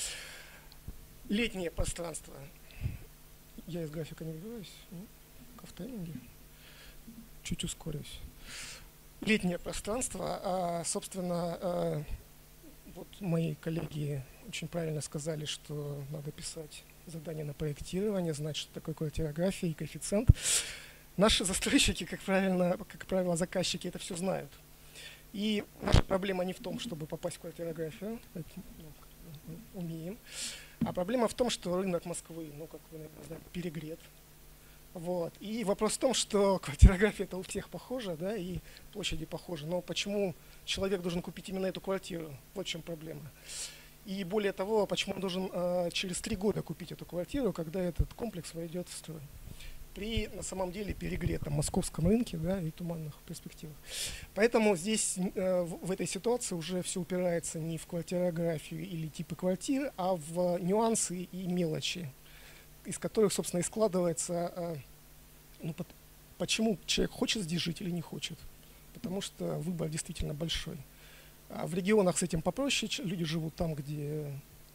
Летнее пространство. Я из графика не выбираюсь, ну, как в тайминге. Чуть ускорюсь. Летнее пространство, а, собственно, а, вот мои коллеги очень правильно сказали, что надо писать задание на проектирование, знать, что такое квартирография и коэффициент. Наши застройщики, как правильно, как правило, заказчики это все знают. И наша проблема не в том, чтобы попасть в квартирографию, это, ну, умеем, а проблема в том, что рынок Москвы, ну, как вы, наверное, знаете, перегрет. Вот. И вопрос в том, что квартирография это у всех похожа, да, и площади похожи. Но почему человек должен купить именно эту квартиру? Вот в чем проблема. И более того, почему он должен э, через три года купить эту квартиру, когда этот комплекс войдет в строй? При, на самом деле, перегретом московском рынке, да, и туманных перспективах. Поэтому здесь э, в, в этой ситуации уже все упирается не в квартирографию или типы квартир, а в нюансы и мелочи, из которых, собственно, и складывается, э, ну, под, почему человек хочет здесь жить или не хочет. Потому что выбор действительно большой. А в регионах с этим попроще, люди живут там, где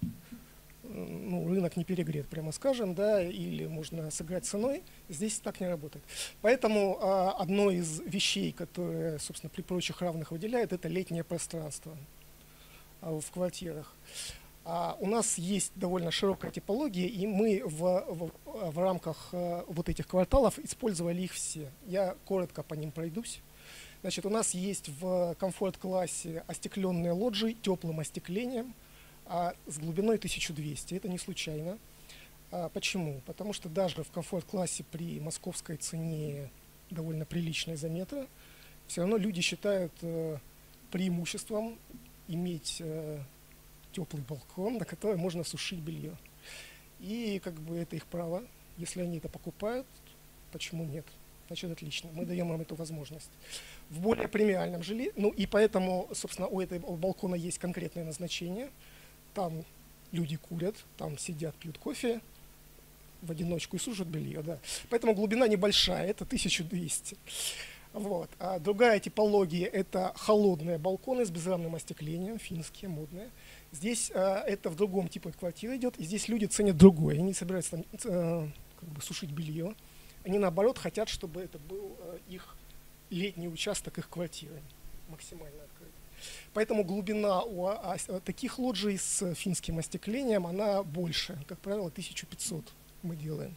ну, рынок не перегрет, прямо скажем, да, или можно сыграть ценой. Здесь так не работает. Поэтому а, одной из вещей, которые, собственно, при прочих равных выделяют, это летнее пространство а, в квартирах. А у нас есть довольно широкая типология, и мы в, в, в рамках а, вот этих кварталов использовали их все. Я коротко по ним пройдусь. Значит, у нас есть в комфорт-классе остекленные лоджии теплым остеклением а с глубиной тысяча двести. Это не случайно. А почему? Потому что даже в комфорт-классе при московской цене довольно приличной за метр, все равно люди считают э, преимуществом иметь э, теплый балкон, на который можно сушить белье. И как бы это их право. Если они это покупают, почему нет? Значит, отлично. Мы даем им эту возможность. В более премиальном жилье, ну и поэтому, собственно, у этого балкона есть конкретное назначение. Там люди курят, там сидят, пьют кофе в одиночку и сушат белье, да. Поэтому глубина небольшая, это тысяча двести. Вот. А другая типология – это холодные балконы с безрамным остеклением, финские, модные. Здесь а, это в другом типе квартиры идет, и здесь люди ценят другое. Они не собираются там, а, как бы сушить белье. Они, наоборот, хотят, чтобы это был а, их летний участок их квартиры, максимально открытый. Поэтому глубина у а, а, таких лоджий с финским остеклением, она больше, как правило, тысяча пятьсот мы делаем.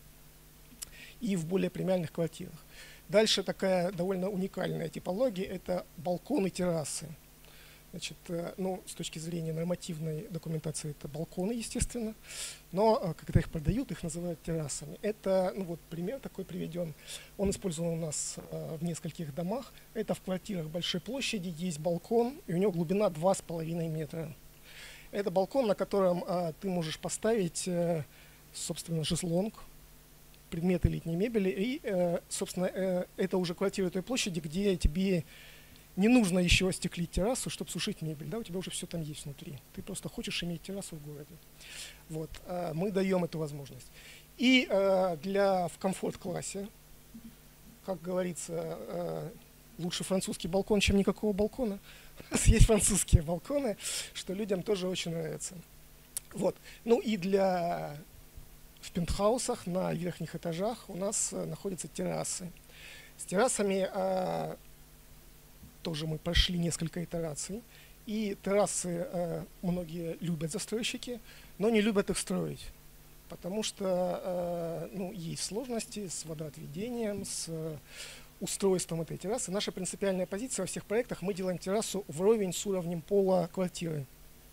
И в более премиальных квартирах. Дальше такая довольно уникальная типология – это балконы, террасы. Значит, ну, с точки зрения нормативной документации это балконы, естественно, но когда их продают, их называют террасами. Это, ну вот пример такой приведен, он использован у нас э, в нескольких домах. Это в квартирах большой площади, есть балкон, и у него глубина два с половиной метра. Это балкон, на котором э, ты можешь поставить, э, собственно, шезлонг, предметы летней мебели, и, э, собственно, э, это уже квартира той площади, где тебе не нужно еще остеклить террасу, чтобы сушить мебель, да, у тебя уже все там есть внутри. Ты просто хочешь иметь террасу в городе. Вот, э, мы даем эту возможность. И э, для в комфорт-классе, как говорится, э, лучше французский балкон, чем никакого балкона. У нас есть французские балконы, что людям тоже очень нравится. Вот, ну и для в пентхаусах на верхних этажах у нас э, находятся террасы. С террасами э, тоже мы прошли несколько итераций. И террасы э, многие любят застройщики, но не любят их строить. Потому что э, ну, есть сложности с водоотведением, с э, устройством этой террасы. Наша принципиальная позиция во всех проектах – мы делаем террасу вровень с уровнем пола квартиры.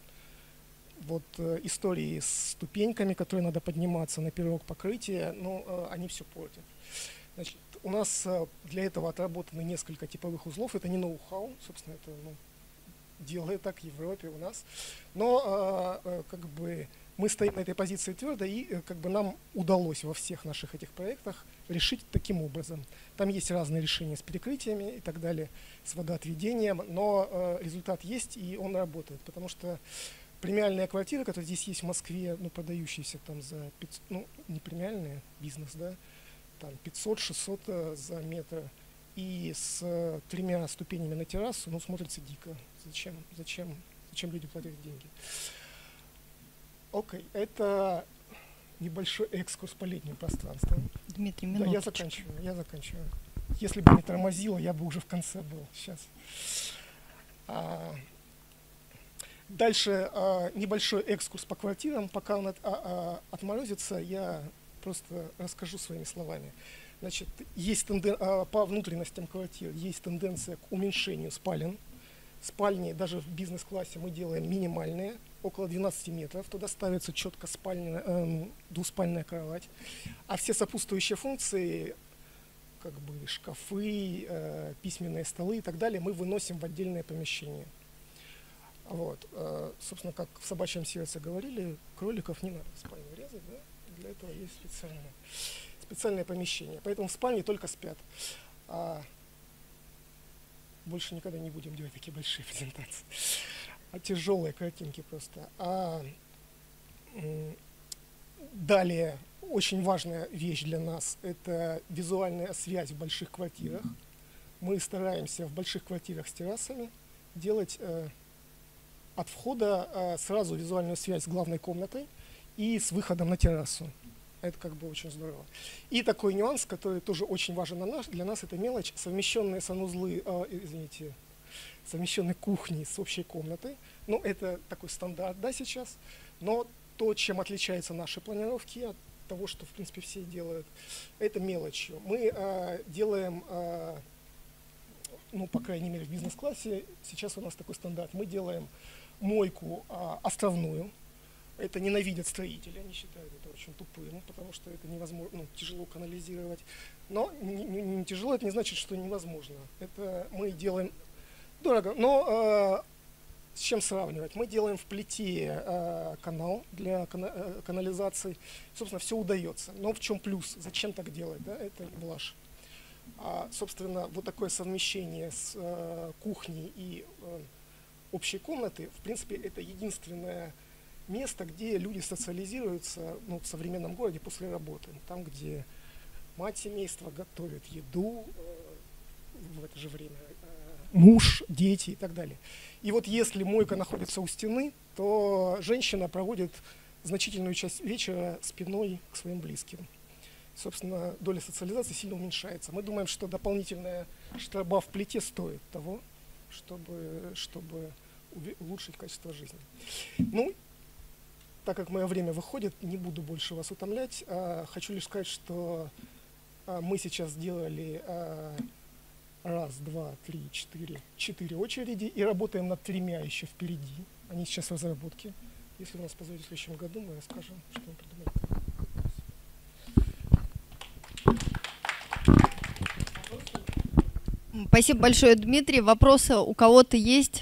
Вот э, истории с ступеньками, которые надо подниматься на пирог покрытия, ну, э, они все портят. Значит, у нас э, для этого отработаны несколько типовых узлов. Это не ноу-хау, собственно, это ну, делает так в Европе у нас. Но э, э, как бы мы стоим на этой позиции твердо, и э, как бы нам удалось во всех наших этих проектах решить таким образом. Там есть разные решения с перекрытиями и так далее, с водоотведением, но э, результат есть, и он работает, потому что премиальные квартиры, которые здесь есть в Москве, ну, продающиеся там за пятьсот, ну, не премиальные, бизнес, да, там пятьсот-шестьсот за метр, и с э, тремя ступенями на террасу, ну, смотрится дико. Зачем, зачем, зачем люди платят деньги? Окей, это небольшой экскурс по летним пространствам. Дмитрий, да, минуточку. я заканчиваю, я заканчиваю. Если бы не тормозило, я бы уже в конце был. Сейчас. А, Дальше а, небольшой экскурс по квартирам. Пока он от, а, а, отморозится, я просто расскажу своими словами. Значит, есть тенден... а, по внутренностям квартир есть тенденция к уменьшению спален. Спальни даже в бизнес-классе мы делаем минимальные, около двенадцати метров. Туда ставится четко спальня, э, двуспальная кровать. А все сопутствующие функции, как бы шкафы, э, письменные столы и так далее, мы выносим в отдельное помещение. Вот. Собственно, как в собачьем сердце говорили, кроликов не надо в спальню резать, да? Для этого есть специальное, специальное помещение. Поэтому в спальне только спят. А больше никогда не будем делать такие большие презентации. А тяжелые картинки просто. А далее, очень важная вещь для нас – это визуальная связь в больших квартирах. Мы стараемся в больших квартирах с террасами делать э, от входа э, сразу визуальную связь с главной комнатой и с выходом на террасу. Это как бы очень здорово. И такой нюанс, который тоже очень важен на наш, для нас, это мелочь, совмещенные санузлы, э, извините, совмещенные кухни с общей комнатой. Ну, это такой стандарт, да, сейчас. Но то, чем отличаются наши планировки от того, что, в принципе, все делают, это мелочью. Мы э, делаем, э, ну, по крайней мере, в бизнес-классе, сейчас у нас такой стандарт, мы делаем мойку э, островную. Это ненавидят строители, они считают это очень тупым, потому что это невозможно, ну, тяжело канализировать. Но не, не, не тяжело, это не значит, что невозможно. Это мы делаем дорого. Но э, С чем сравнивать? Мы делаем в плите э, канал для кана э, канализации. Собственно, все удается. Но в чем плюс? Зачем так делать? Да? Это блажь. А, собственно, вот такое совмещение с э, кухней и э, общей комнаты, в принципе, это единственное место, где люди социализируются, ну, в современном городе после работы. Там, где мать семейства готовит еду э, в это же время, э, муж, дети и так далее. И вот если мойка находится у стены, то женщина проводит значительную часть вечера спиной к своим близким. Собственно, доля социализации сильно уменьшается. Мы думаем, что дополнительная штраба в плите стоит того, чтобы, чтобы улучшить качество жизни. Ну, так как мое время выходит, не буду больше вас утомлять. А, хочу лишь сказать, что а, мы сейчас сделали а, раз, два, три, четыре, четыре очереди и работаем над тремя еще впереди. Они сейчас в разработке. Если вы нас позовете в следующем году, мы расскажем, что мы придумали. Спасибо большое, Дмитрий. Вопросы у кого-то есть?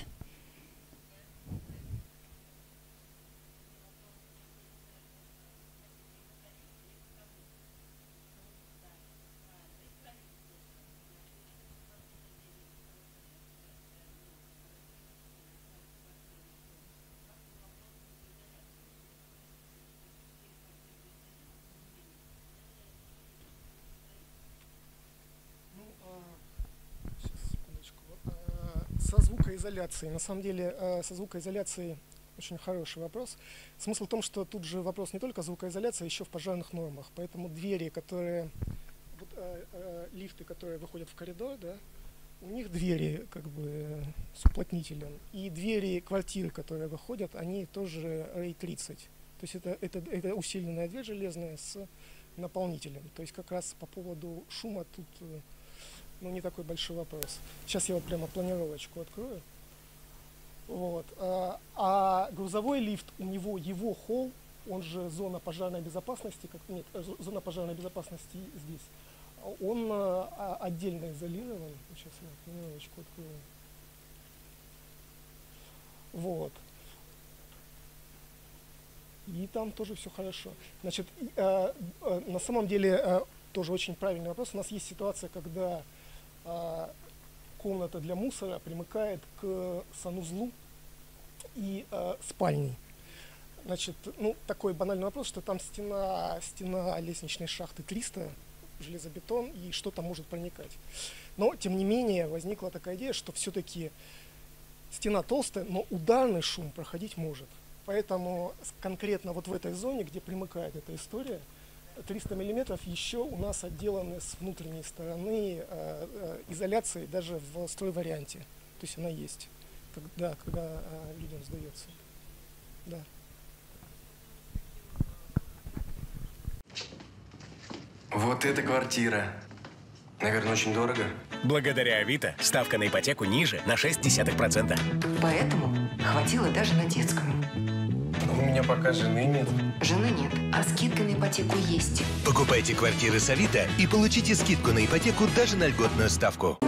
Со звукоизоляцией. На самом деле, со звукоизоляцией очень хороший вопрос. Смысл в том, что тут же вопрос не только звукоизоляции, а еще в пожарных нормах. Поэтому двери, которые, вот, э, э, лифты, которые выходят в коридор, да, у них двери как бы с уплотнителем. И двери квартиры, которые выходят, они тоже эй тридцать. То есть это, это, это усиленная дверь железная с наполнителем. То есть как раз по поводу шума тут... Ну, не такой большой вопрос. Сейчас я вот прямо планировочку открою. Вот. А, а грузовой лифт, у него его холл, он же зона пожарной безопасности, как, нет, зона пожарной безопасности здесь, он а, отдельно изолирован. Сейчас я планировочку открою. Вот. И там тоже все хорошо. Значит, а, а, на самом деле, а, тоже очень правильный вопрос. У нас есть ситуация, когда комната для мусора примыкает к санузлу и э, спальней. Значит, ну, такой банальный вопрос, что там стена, стена лестничной шахты триста, железобетон, и что-то может проникать. Но, тем не менее, возникла такая идея, что все-таки стена толстая, но ударный шум проходить может. Поэтому конкретно вот в этой зоне, где примыкает эта история, триста миллиметров еще у нас отделаны с внутренней стороны э, э, изоляцией даже в строй-варианте. То есть она есть, когда, когда э, людям сдается. Да. Вот эта квартира. Наверное, очень дорого. Благодаря Авито ставка на ипотеку ниже на шесть десятых процента. Поэтому хватило даже на детскую. У меня пока жены нет. Жены нет, а скидка на ипотеку есть. Покупайте квартиры с Авито и получите скидку на ипотеку даже на льготную ставку.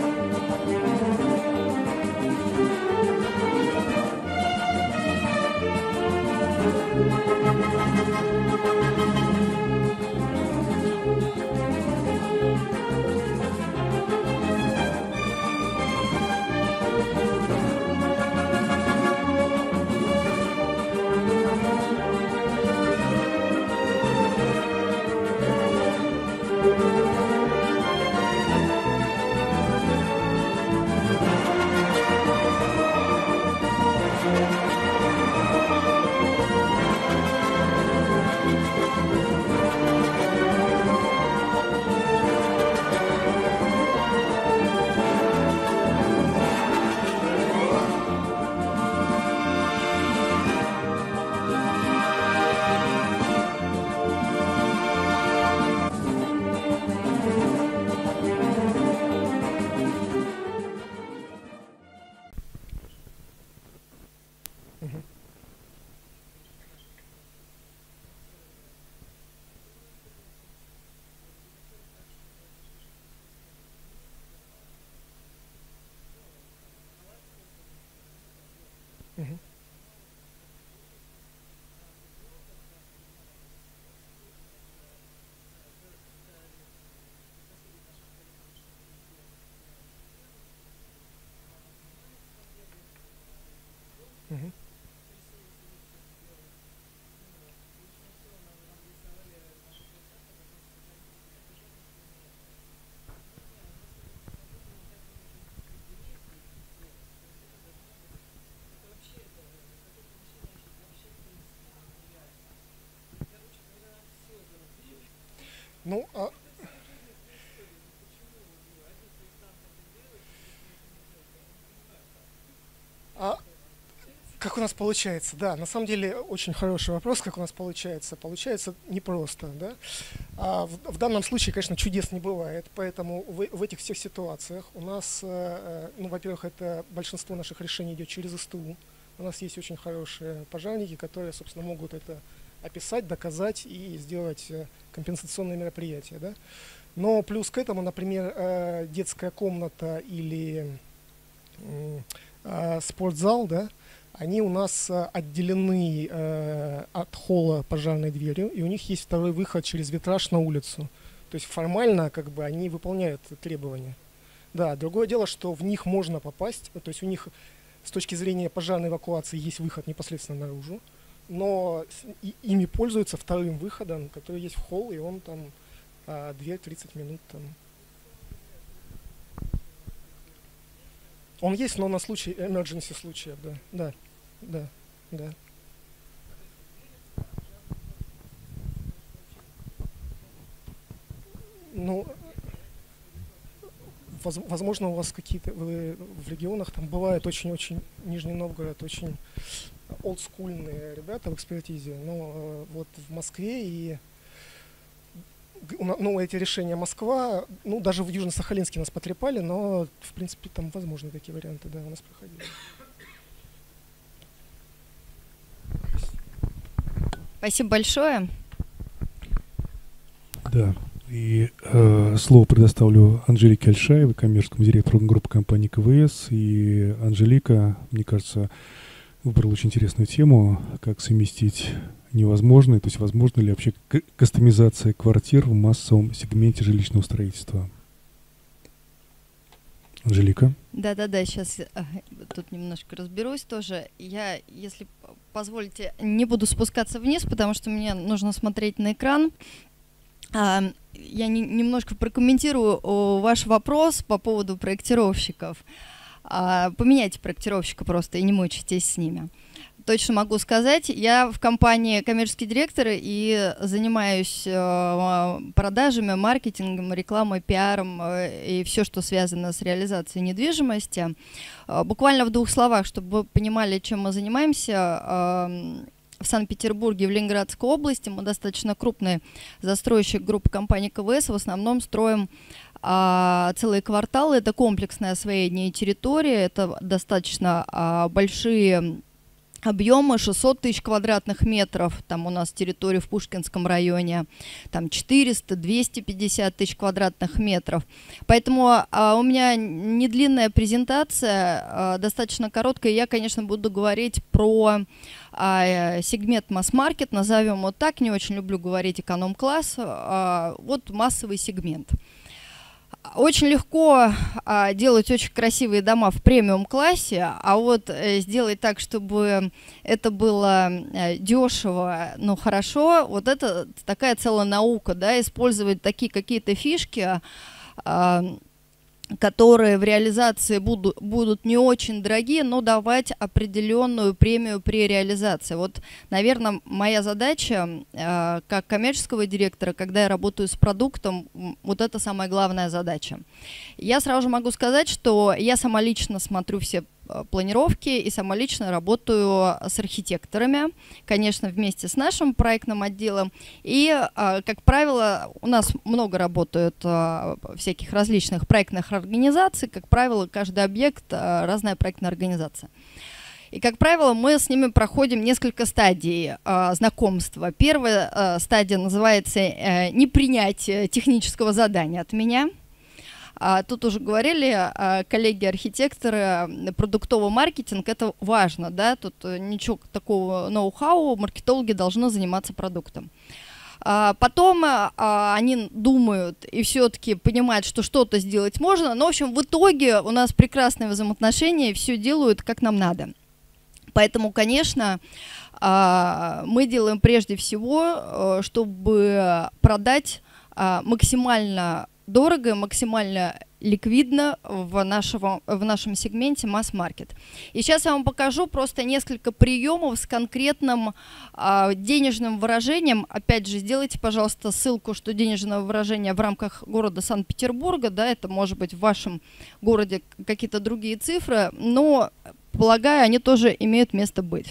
Как у нас получается? Да, на самом деле очень хороший вопрос, как у нас получается. Получается непросто, да. А в, в данном случае, конечно, чудес не бывает, поэтому в, в этих всех ситуациях у нас, э, ну, во-первых, это большинство наших решений идет через СТУ. У нас есть очень хорошие пожарники, которые, собственно, могут это описать, доказать и сделать компенсационные мероприятия, да. Но плюс к этому, например, э, детская комната или э, э, спортзал, да, они у нас отделены э, от холла пожарной дверью, и у них есть второй выход через витраж на улицу. То есть формально как бы они выполняют требования. Да, другое дело, что в них можно попасть, то есть у них с точки зрения пожарной эвакуации есть выход непосредственно наружу, но с, и, ими пользуются вторым выходом, который есть в холл, и он там э, две-тридцать минут там. Он есть, но на случай emergency случаев, да, да, да, да. Ну, воз, возможно, у вас какие-то, вы в регионах, там бывает очень-очень, Нижний Новгород, очень олдскульные ребята в экспертизе, но э, вот в Москве и ну, эти решения Москва, ну, даже в Южно-Сахалинске нас потрепали, но, в принципе, там возможны такие варианты, да, у нас проходили. Спасибо большое. Да, и э, слово предоставлю Анжелике Альшаевой, коммерческому директору группы компании КВС. И Анжелика, мне кажется, выбрала очень интересную тему, как совместить невозможно, то есть возможно ли вообще кастомизация квартир в массовом сегменте жилищного строительства. Анжелика. Да-да-да, сейчас тут немножко разберусь тоже. Я, если позволите, не буду спускаться вниз, потому что мне нужно смотреть на экран. Я не, немножко прокомментирую ваш вопрос по поводу проектировщиков. Поменяйте проектировщика просто и не мучайтесь с ними. Точно могу сказать, я в компании коммерческий директор и занимаюсь э, продажами, маркетингом, рекламой, пиаром э, и все, что связано с реализацией недвижимости. Э, буквально в двух словах, чтобы вы понимали, чем мы занимаемся. Э, в Санкт-Петербурге, в Ленинградской области мы достаточно крупный застройщик группы компании КВС. В основном строим э, целые кварталы. Это комплексное освоение территории, это достаточно э, большие объемы, шестьсот тысяч квадратных метров, там у нас территория в Пушкинском районе, там четыреста — двести пятьдесят тысяч квадратных метров. Поэтому а, у меня не длинная презентация, а, достаточно короткая. Я, конечно, буду говорить про а, сегмент масс-маркет, назовем вот так, не очень люблю говорить эконом-класс, а, вот массовый сегмент. Очень легко а, делать очень красивые дома в премиум-классе, а вот э, сделать так, чтобы это было э, дешево, но хорошо, вот это такая целая наука, да, использовать такие какие-то фишки, а, которые в реализации будут, будут не очень дорогие, но давать определенную премию при реализации. Вот, наверное, моя задача э, как коммерческого директора, когда я работаю с продуктом, вот это самая главная задача. Я сразу же могу сказать, что я сама лично смотрю все планировки и сама лично работаю с архитекторами, конечно, вместе с нашим проектным отделом. И, как правило, у нас много работают всяких различных проектных организаций. Как правило, каждый объект разная проектная организация. И, как правило, мы с ними проходим несколько стадий э, знакомства. Первая э, стадия называется э, «непринятие технического задания от меня». А, тут уже говорили а, коллеги-архитекторы, продуктовый маркетинг – это важно, да, тут ничего такого ноу-хау, маркетологи должны заниматься продуктом. А, потом а, они думают и все-таки понимают, что что-то сделать можно, но, в общем, в итоге у нас прекрасные взаимоотношения, и все делают, как нам надо. Поэтому, конечно, а, мы делаем прежде всего, чтобы продать а, максимально дорого, максимально ликвидно в, нашего, в нашем сегменте масс-маркет. И сейчас я вам покажу просто несколько приемов с конкретным а, денежным выражением. Опять же, сделайте, пожалуйста, ссылку, что денежное выражение в рамках города Санкт-Петербурга, да, это может быть в вашем городе какие-то другие цифры, но полагаю, они тоже имеют место быть.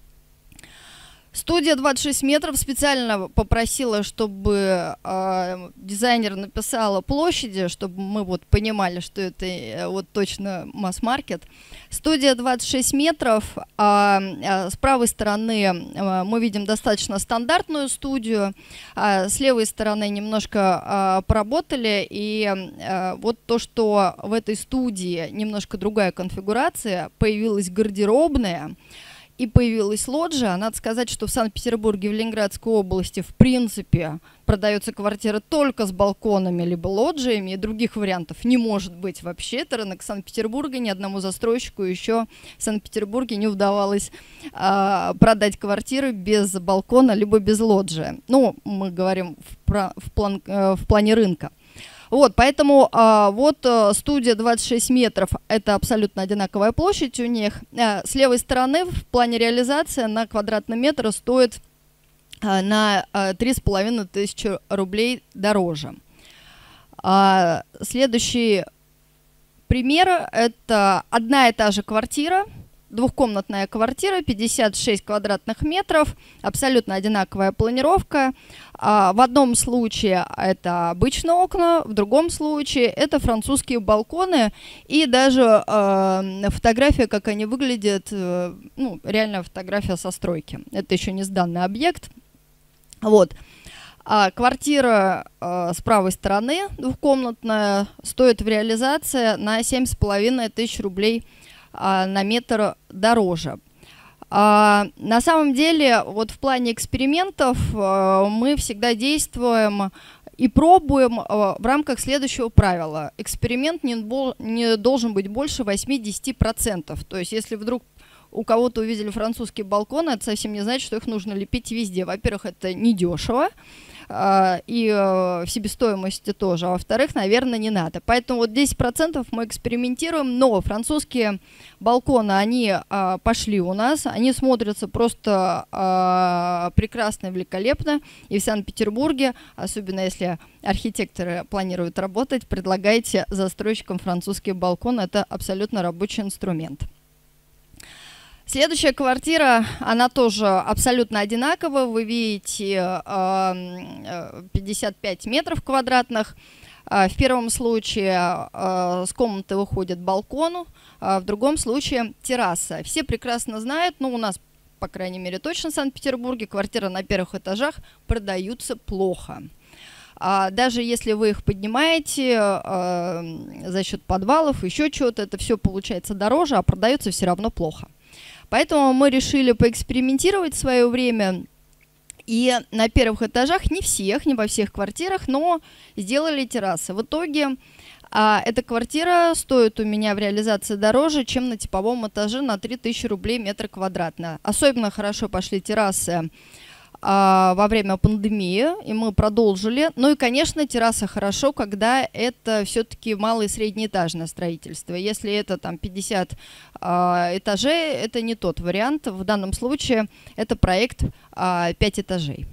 Студия двадцать шесть метров специально попросила, чтобы э, дизайнер написала площади, чтобы мы вот понимали, что это э, вот точно масс-маркет. Студия двадцать шесть метров. Э, э, с правой стороны э, мы видим достаточно стандартную студию. Э, с левой стороны немножко э, поработали. И э, вот то, что в этой студии немножко другая конфигурация, появилась гардеробная. И появилась лоджия. Надо сказать, что в Санкт-Петербурге, в Ленинградской области, в принципе, продается квартира только с балконами либо лоджиями, и других вариантов не может быть вообще. Это рынок Санкт-Петербурга, ни одному застройщику еще в Санкт-Петербурге не удавалось а, продать квартиры без балкона либо без лоджии. Ну, мы говорим в, про, в, план, э, в плане рынка. Вот, поэтому а, вот а, студия двадцать шесть метров, это абсолютно одинаковая площадь у них. А, с левой стороны в плане реализации на квадратный метр стоит а, на три с половиной тысячи рублей дороже. А, следующий пример – это одна и та же квартира. Двухкомнатная квартира, пятьдесят шесть квадратных метров, абсолютно одинаковая планировка. А, в одном случае это обычные окна, в другом случае это французские балконы. И даже э, фотография, как они выглядят, э, ну, реальная фотография со стройки. Это еще не сданный объект. Вот. А квартира э, с правой стороны, двухкомнатная, стоит в реализации на семь с половиной тысяч рублей на метр дороже. А, на самом деле, вот в плане экспериментов а, мы всегда действуем и пробуем а, в рамках следующего правила. Эксперимент не, не должен быть больше восьмидесяти процентов. То есть, если вдруг у кого-то увидели французские балконы, это совсем не значит, что их нужно лепить везде. Во-первых, это недешево. И в себестоимости тоже, а во-вторых, наверное, не надо. Поэтому вот десять процентов мы экспериментируем, но французские балконы, они а, пошли у нас, они смотрятся просто а, прекрасно и великолепно. И в Санкт-Петербурге, особенно если архитекторы планируют работать, предлагайте застройщикам французские балконы, это абсолютно рабочий инструмент. Следующая квартира, она тоже абсолютно одинаковая. Вы видите пятьдесят пять метров квадратных. В первом случае с комнаты выходит балкон, в другом случае терраса. Все прекрасно знают, ну у нас, по крайней мере, точно в Санкт-Петербурге, квартиры на первых этажах продаются плохо. Даже если вы их поднимаете за счет подвалов, еще чего-то, это все получается дороже, а продается все равно плохо. Поэтому мы решили поэкспериментировать в свое время и на первых этажах, не всех, не во всех квартирах, но сделали террасы. В итоге а, эта квартира стоит у меня в реализации дороже, чем на типовом этаже на три тысячи рублей метр квадратный. Особенно хорошо пошли террасы а, во время пандемии, и мы продолжили. Ну и, конечно, терраса хорошо, когда это все-таки малое и среднеэтажное строительство. Если это там пятьдесят а, этажей, это не тот вариант. В данном случае это проект а, пять этажей.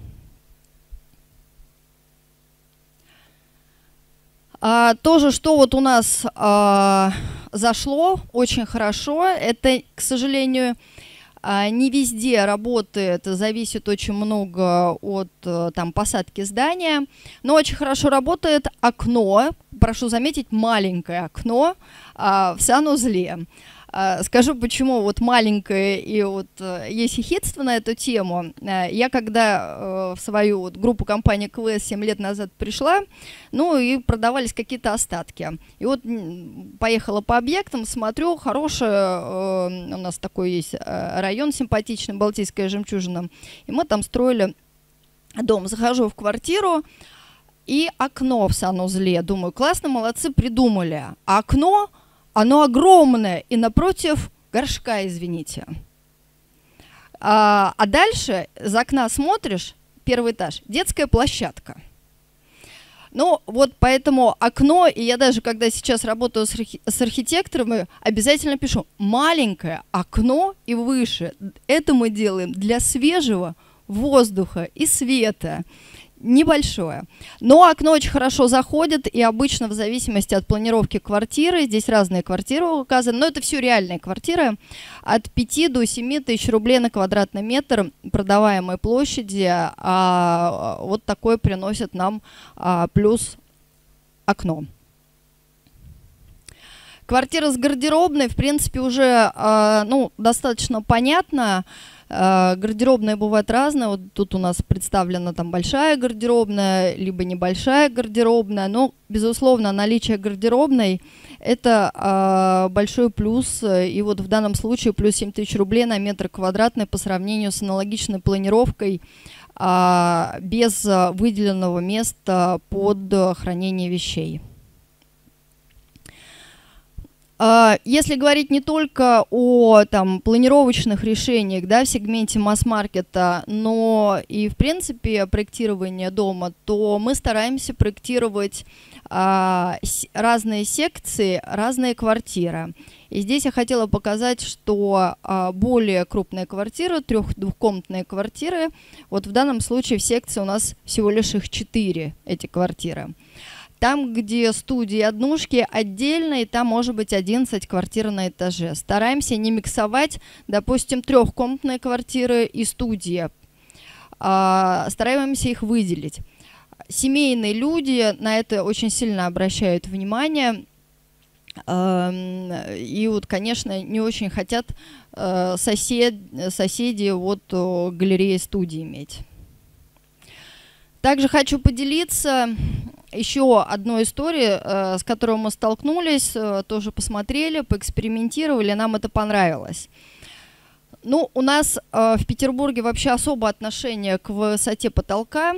А, тоже, что вот у нас а, зашло очень хорошо, это, к сожалению, не везде работает, зависит очень много от там, посадки здания, но очень хорошо работает окно, прошу заметить, маленькое окно а, в санузле. А, скажу, почему вот маленькое и вот есть ехидство на эту тему. А, я когда а, в свою вот, группу компании КВС семь лет назад пришла, ну и продавались какие-то остатки. И вот поехала по объектам, смотрю, хороший, а, у нас такой есть район симпатичный, Балтийская жемчужина, и мы там строили дом. Захожу в квартиру, и окно в санузле. Думаю, классно, молодцы, придумали. А окно... Оно огромное и напротив горшка, извините. А, а дальше из окна смотришь, первый этаж, детская площадка. Ну, вот поэтому окно, и я даже, когда сейчас работаю с, архи с архитекторами, обязательно пишу маленькое окно и выше. Это мы делаем для свежего воздуха и света. небольшое. Но окно очень хорошо заходит, и обычно в зависимости от планировки квартиры, здесь разные квартиры указаны, но это все реальные квартиры, от пяти до семи тысяч рублей на квадратный метр продаваемой площади, а, вот такое приносит нам а, плюс окно. Квартира с гардеробной, в принципе, уже а, ну, достаточно понятно. Гардеробные бывают разные. Вот тут у нас представлена там большая гардеробная, либо небольшая гардеробная. Но, безусловно, наличие гардеробной – это э, большой плюс. И вот в данном случае плюс семь тысяч рублей на метр квадратный по сравнению с аналогичной планировкой э, без выделенного места под хранение вещей. Если говорить не только о там, планировочных решениях, да, в сегменте масс-маркета, но и в принципе проектирование дома, то мы стараемся проектировать а, с, разные секции, разные квартиры. И здесь я хотела показать, что а, более крупные квартиры, трех-двухкомнатные квартиры, вот в данном случае в секции у нас всего лишь их четыре, эти квартиры. Там, где студии и однушки отдельно, и там может быть одиннадцать квартир на этаже. Стараемся не миксовать, допустим, трехкомнатные квартиры и студии. А, стараемся их выделить. Семейные люди на это очень сильно обращают внимание. А, и вот, конечно, не очень хотят а, сосед, соседи вот, галереи студии иметь. Также хочу поделиться еще одной историей, э, с которой мы столкнулись, э, тоже посмотрели, поэкспериментировали, нам это понравилось. Ну, у нас э, в Петербурге вообще особое отношение к высоте потолка.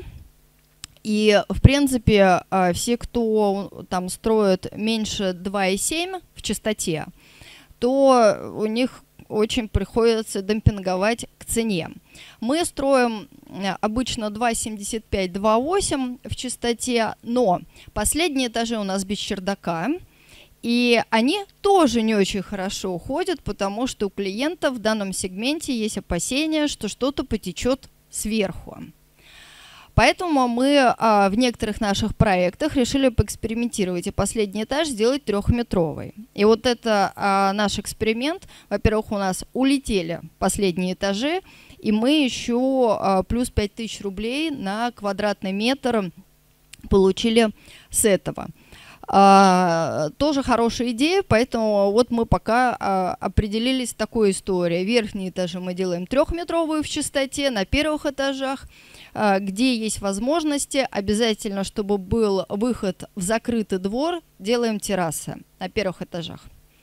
И, в принципе, э, все, кто там строит меньше два и семь в частоте, то у них очень приходится демпинговать к цене. Мы строим обычно два семьдесят пять — два восемь в частоте, но последние этажи у нас без чердака, и они тоже не очень хорошо уходят, потому что у клиента в данном сегменте есть опасения, что что-то потечет сверху. Поэтому мы а, в некоторых наших проектах решили поэкспериментировать и последний этаж сделать трехметровый. И вот это а, наш эксперимент. Во-первых, у нас улетели последние этажи, и мы еще а, плюс пять тысяч рублей на квадратный метр получили с этого. А, тоже хорошая идея, поэтому вот мы пока а, определились с такой историей. Верхние этажи мы делаем трехметровую в частоте, на первых этажах, а, где есть возможности, обязательно, чтобы был выход в закрытый двор, делаем террасы на первых этажах.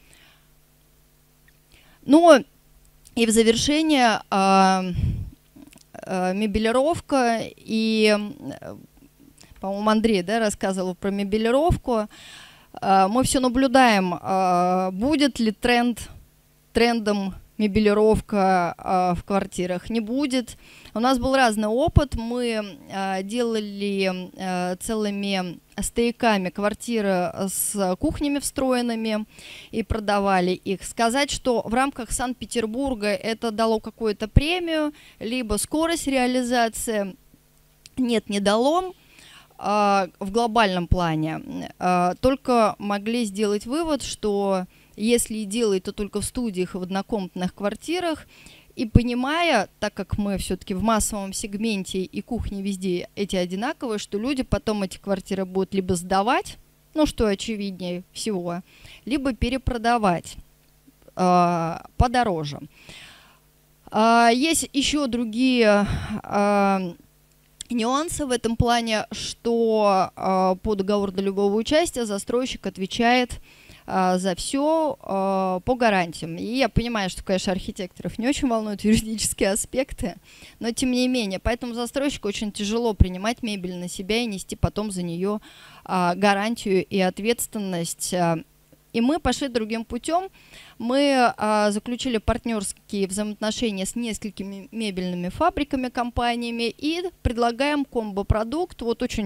Ну и в завершение а, а, мебелировка и... По-моему, Андрей, да, рассказывал про мебелировку. Мы все наблюдаем, будет ли тренд, трендом мебелировка в квартирах, не будет. У нас был разный опыт. Мы делали целыми стояками квартиры с кухнями встроенными и продавали их. Сказать, что в рамках Санкт-Петербурга это дало какую-то премию, либо скорость реализации, нет, не дало. В глобальном плане только могли сделать вывод, что если и делать, то только в студиях и в однокомнатных квартирах. И понимая, так как мы все-таки в массовом сегменте и кухни везде эти одинаковые, что люди потом эти квартиры будут либо сдавать, ну что очевиднее всего, либо перепродавать э, подороже. Э, есть еще другие... Э, нюансы в этом плане, что э, по договору долевого участия застройщик отвечает э, за все э, по гарантиям. И я понимаю, что, конечно, архитекторов не очень волнуют юридические аспекты, но тем не менее, поэтому застройщику очень тяжело принимать мебель на себя и нести потом за нее э, гарантию и ответственность. И мы пошли другим путем. Мы а, заключили партнерские взаимоотношения с несколькими мебельными фабриками, компаниями и предлагаем комбо-продукт. Вот очень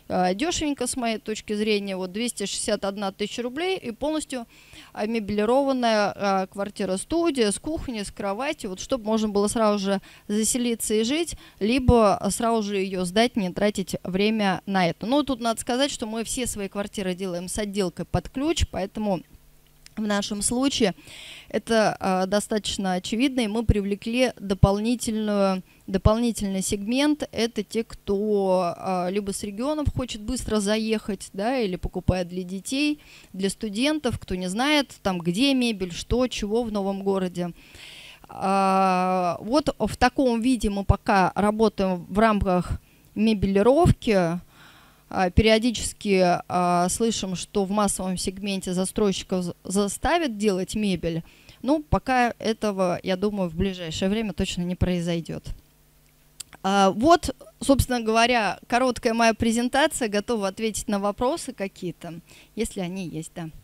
дешевенько с моей точки зрения, вот двести шестьдесят одна тысяча рублей и полностью мебелированная квартира-студия с кухней, с кроватью, вот чтобы можно было сразу же заселиться и жить, либо сразу же ее сдать, не тратить время на это. Ну, тут надо сказать, что мы все свои квартиры делаем с отделкой под ключ, поэтому в нашем случае это э, достаточно очевидно, и мы привлекли дополнительную, дополнительный сегмент. Это те, кто э, либо с регионов хочет быстро заехать, да, или покупает для детей, для студентов, кто не знает, там, где мебель, что, чего в новом городе. А, вот в таком виде мы пока работаем в рамках мебелировки. Периодически а, слышим, что в массовом сегменте застройщиков заставят делать мебель. Ну, пока этого, я думаю, в ближайшее время точно не произойдет. А, вот, собственно говоря, короткая моя презентация. Готова ответить на вопросы какие-то, если они есть, да.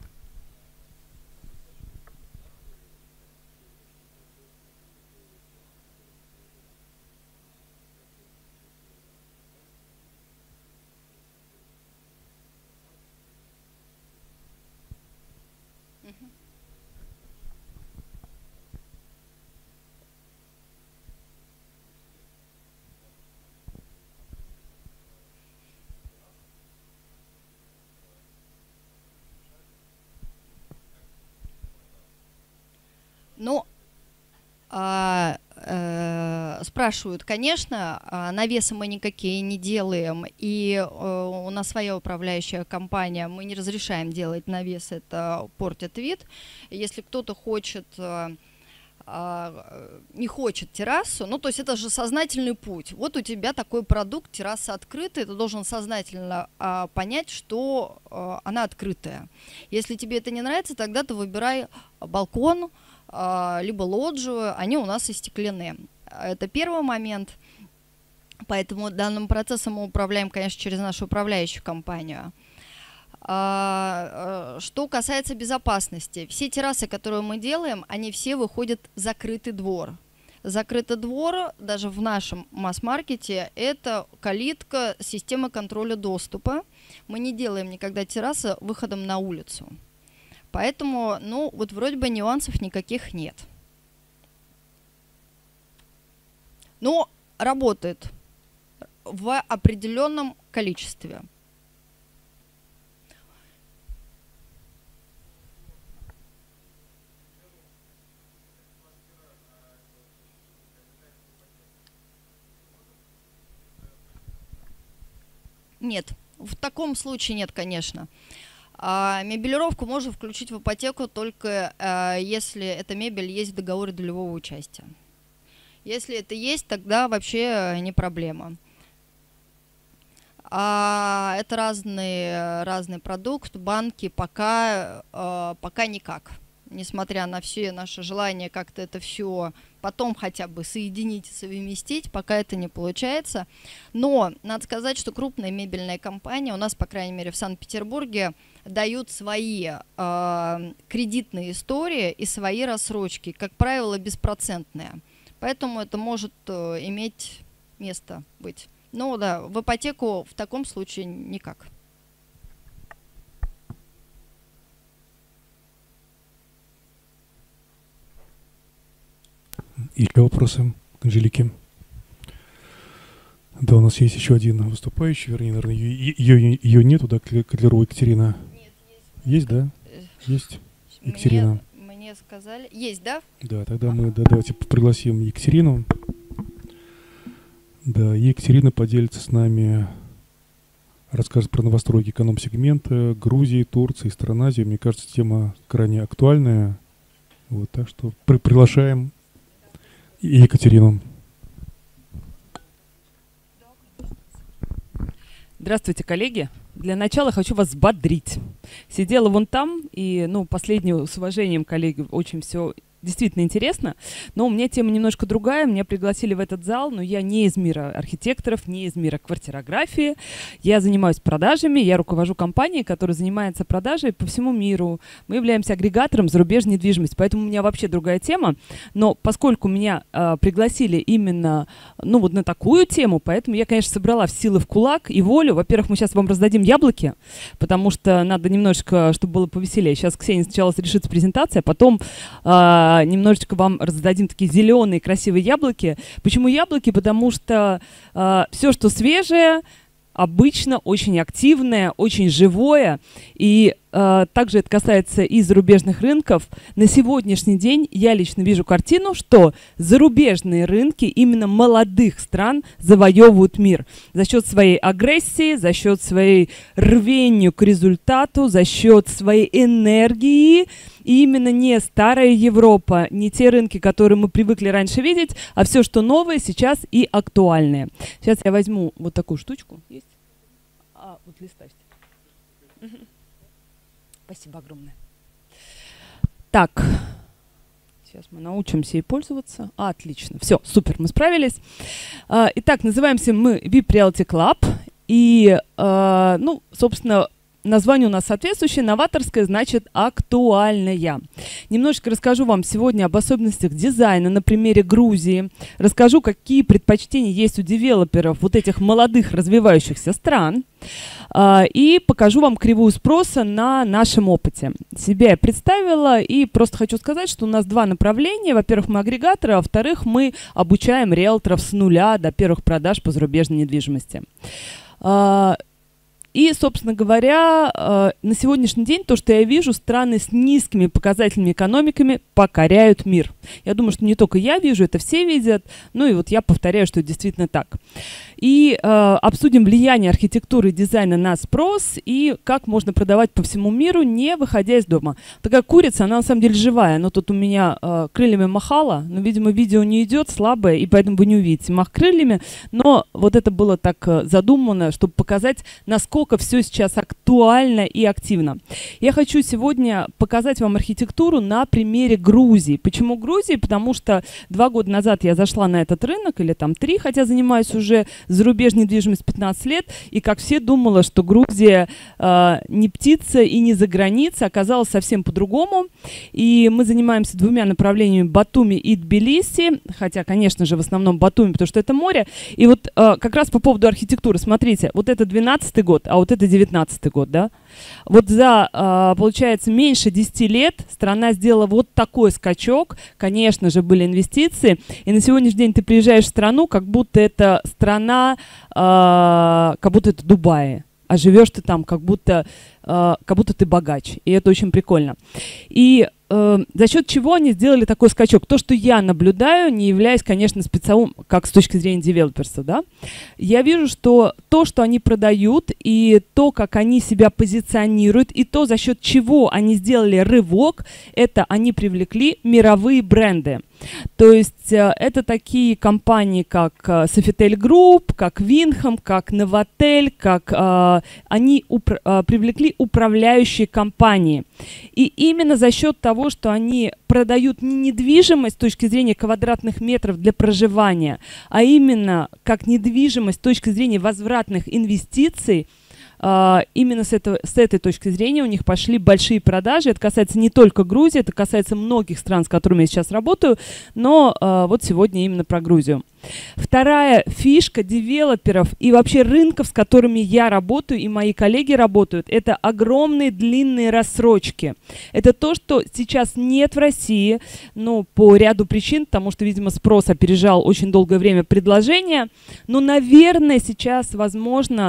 Ну, а, э, спрашивают, конечно, а навесы мы никакие не делаем, и э, у нас своя управляющая компания, мы не разрешаем делать навес, это портит вид. Если кто-то хочет, э, э, не хочет террасу, ну, то есть это же сознательный путь. Вот у тебя такой продукт, терраса открытая, ты должен сознательно э, понять, что э, она открытая. Если тебе это не нравится, тогда ты выбирай балкон, либо лоджию, они у нас остеклены. Это первый момент. Поэтому данным процессом мы управляем, конечно, через нашу управляющую компанию. Что касается безопасности, все террасы, которые мы делаем, они все выходят в закрытый двор. Закрытый двор, даже в нашем масс-маркете, это калитка системы контроля доступа. Мы не делаем никогда террасы выходом на улицу. Поэтому, ну, вот вроде бы нюансов никаких нет. Но работает в определенном количестве. Нет, в таком случае нет, конечно. А мебелировку можно включить в ипотеку только а, если эта мебель есть в договоре долевого участия. Если это есть, тогда вообще не проблема. А это разный, разный продукт, банки пока, а, пока никак. Несмотря на все наши желания как-то это все потом хотя бы соединить и совместить, пока это не получается. Но надо сказать, что крупные мебельные компании, у нас, по крайней мере, в Санкт-Петербурге, дают свои э, кредитные истории и свои рассрочки, как правило, беспроцентные. Поэтому это может э, иметь место быть. Но да, в ипотеку в таком случае никак. Еще вопросы к Анжелике? Да, у нас есть еще один выступающий, вернее, наверное, ее, ее, ее нету, да, Котлярова Екатерина? Нет, есть. Есть, да? Есть, Екатерина. Мне, мне сказали, есть, да? Да, тогда мы, да, давайте пригласим Екатерину. Да, Екатерина поделится с нами, расскажет про новостройки эконом-сегмента Грузии, Турции, стран Азии. Мне кажется, тема крайне актуальная. Вот, так что при, приглашаем Екатерину. Здравствуйте, коллеги. Для начала хочу вас взбодрить. Сидела вон там, и, ну, последнюю, с уважением, коллеги, очень все действительно интересно, но у меня тема немножко другая. Меня пригласили в этот зал, но я не из мира архитекторов, не из мира квартирографии. Я занимаюсь продажами, я руковожу компанией, которая занимается продажей по всему миру. Мы являемся агрегатором зарубежной недвижимости, поэтому у меня вообще другая тема. Но поскольку меня э, пригласили именно ну, вот на такую тему, поэтому я, конечно, собрала силы в кулак и волю. Во-первых, мы сейчас вам раздадим яблоки, потому что надо немножечко, чтобы было повеселее. Сейчас Ксения сначала решится презентация, а потом э, немножечко вам раздадим такие зеленые красивые яблоки. Почему яблоки? Потому что э, все, что свежее, обычно очень активное, очень живое. И э, также это касается и зарубежных рынков. На сегодняшний день я лично вижу картину, что зарубежные рынки именно молодых стран завоевывают мир за счет своей агрессии, за счет своей рвению к результату, за счет своей энергии. И именно не старая Европа, не те рынки, которые мы привыкли раньше видеть, а все, что новое, сейчас и актуальное. Сейчас я возьму вот такую штучку. Есть? А, вот листавьте. Угу. Спасибо огромное. Так, сейчас мы научимся ей пользоваться. А, отлично. Все, супер, мы справились. А, итак, называемся мы ви ай пи Realty Club. И, а, ну, собственно, название у нас соответствующее, новаторское, значит актуальная. Немножечко расскажу вам сегодня об особенностях дизайна на примере Грузии. Расскажу, какие предпочтения есть у девелоперов вот этих молодых развивающихся стран. И покажу вам кривую спроса на нашем опыте. Себя я представила и просто хочу сказать, что у нас два направления. Во-первых, мы агрегаторы, а во-вторых, мы обучаем риэлторов с нуля до первых продаж по зарубежной недвижимости. И, собственно говоря, э, на сегодняшний день то, что я вижу, страны с низкими показателями экономиками покоряют мир. Я думаю, что не только я вижу, это все видят. Ну и вот я повторяю, что это действительно так. И э, обсудим влияние архитектуры и дизайна на спрос и как можно продавать по всему миру, не выходя из дома. Такая курица, она на самом деле живая. Она тут у меня э, крыльями махала, но, видимо, видео не идет, слабое, и поэтому вы не увидите мах крыльями. Но вот это было так э, задумано, чтобы показать, насколько все сейчас актуально и активно. Я хочу сегодня показать вам архитектуру на примере Грузии. Почему Грузии? Потому что два года назад я зашла на этот рынок, или там три, хотя занимаюсь уже зарубежной недвижимостью пятнадцать лет, и как все думала, что Грузия э, не птица и не за границей, оказалось совсем по-другому. И мы занимаемся двумя направлениями: Батуми и Тбилиси, хотя, конечно же, в основном Батуми, потому что это море. И вот э, как раз по поводу архитектуры, смотрите, вот это двенадцатый год, а вот это девятнадцатый год, да? Вот за, э, получается, меньше десяти лет страна сделала вот такой скачок. Конечно же, были инвестиции. И на сегодняшний день ты приезжаешь в страну, как будто это страна, э, как будто это Дубай. А живешь ты там, как будто, э, как будто ты богач. И это очень прикольно. И э, за счет чего они сделали такой скачок? То, что я наблюдаю, не являясь, конечно, специалистом, как с точки зрения девелоперства, да, я вижу, что то, что они продают, и то, как они себя позиционируют, и то, за счет чего они сделали рывок, это они привлекли мировые бренды. То есть э, это такие компании, как э, Sofitel Group, как Vinham, как Novotel, как э, они упр- э, привлекли управляющие компании. И именно за счет того, что они продают не недвижимость с точки зрения квадратных метров для проживания, а именно как недвижимость с точки зрения возвратных инвестиций, Uh, именно с, этого, с этой точки зрения у них пошли большие продажи. Это касается не только Грузии, это касается многих стран, с которыми я сейчас работаю, но uh, вот сегодня именно про Грузию. Вторая фишка девелоперов и вообще рынков, с которыми я работаю и мои коллеги работают, это огромные длинные рассрочки. Это то, что сейчас нет в России, ну, по ряду причин, потому что, видимо, спрос опережал очень долгое время предложение. Но, наверное, сейчас, возможно,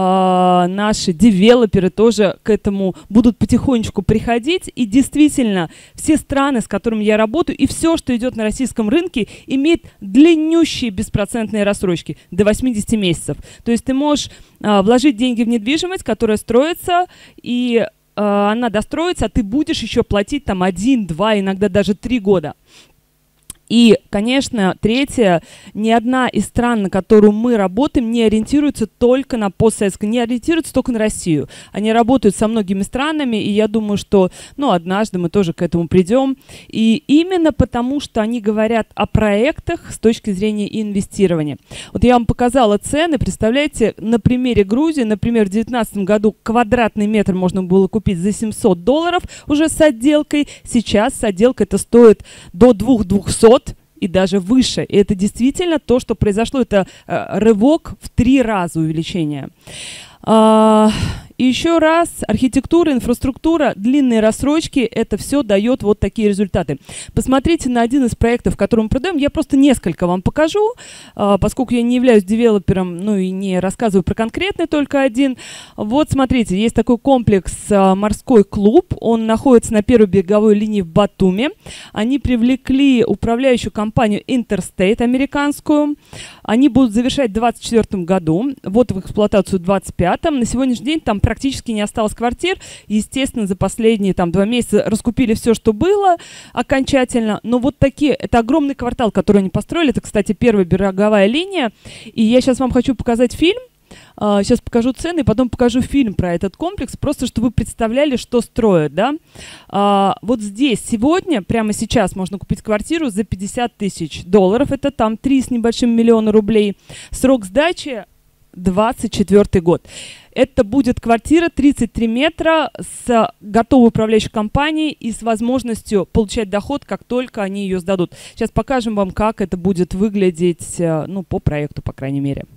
э, наши девелоперы тоже к этому будут потихонечку приходить. И действительно, все страны, с которыми я работаю, и все, что идет на российском рынке, имеет длиннющие беспроцентные рассрочки до восьмидесяти месяцев. То есть ты можешь а, вложить деньги в недвижимость, которая строится, и а, она достроится, а ты будешь еще платить там один, два, иногда даже три года. И, конечно, третье, ни одна из стран, на которую мы работаем, не ориентируется только на постсоветское, не ориентируется только на Россию. Они работают со многими странами, и я думаю, что, ну, однажды мы тоже к этому придем. И именно потому, что они говорят о проектах с точки зрения инвестирования. Вот я вам показала цены, представляете, на примере Грузии, например, в две тысячи девятнадцатом году квадратный метр можно было купить за семьсот долларов уже с отделкой. Сейчас с отделкой это стоит до двух тысяч двухсот и даже выше. И это действительно то, что произошло. Это э, рывок в три раза увеличения. А, и еще раз, архитектура, инфраструктура, длинные рассрочки, это все дает вот такие результаты. Посмотрите на один из проектов, который мы продаем. Я просто несколько вам покажу, а, поскольку я не являюсь девелопером, ну и не рассказываю про конкретный только один. Вот смотрите, есть такой комплекс а, «Морской клуб». Он находится на первой береговой линии в Батуми. Они привлекли управляющую компанию Interstate американскую. Они будут завершать в двадцать четвёртом году. Вот в эксплуатацию в двадцать пятом. На сегодняшний день там практически не осталось квартир. Естественно, за последние там два месяца раскупили все, что было окончательно. Но вот такие, это огромный квартал, который они построили. Это, кстати, первая береговая линия. И я сейчас вам хочу показать фильм. Uh, сейчас покажу цены, потом покажу фильм про этот комплекс, просто чтобы вы представляли, что строят, да. Uh, вот здесь сегодня, прямо сейчас можно купить квартиру за пятьдесят тысяч долларов, это там три с небольшим миллиона рублей. Срок сдачи двадцать четвёртый год. Это будет квартира тридцать три метра с готовой управляющей компанией и с возможностью получать доход, как только они ее сдадут. Сейчас покажем вам, как это будет выглядеть, ну, по проекту, по крайней мере.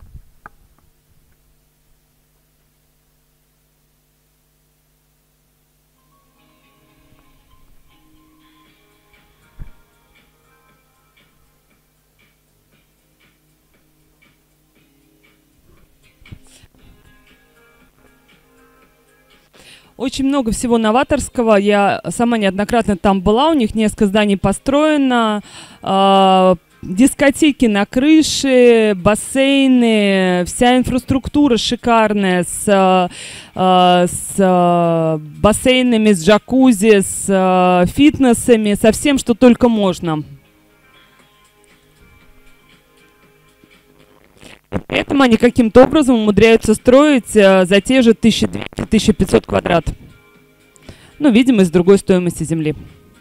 Очень много всего новаторского. Я сама неоднократно там была. У них несколько зданий построено. Э, дискотеки на крыше, бассейны, вся инфраструктура шикарная с, э, с э, бассейнами, с джакузи, с э, фитнесами, со всем, что только можно. При этом они каким-то образом умудряются строить э, за те же тысяча двести — тысяча пятьсот квадрат. Ну, видимо, из другой стоимости земли.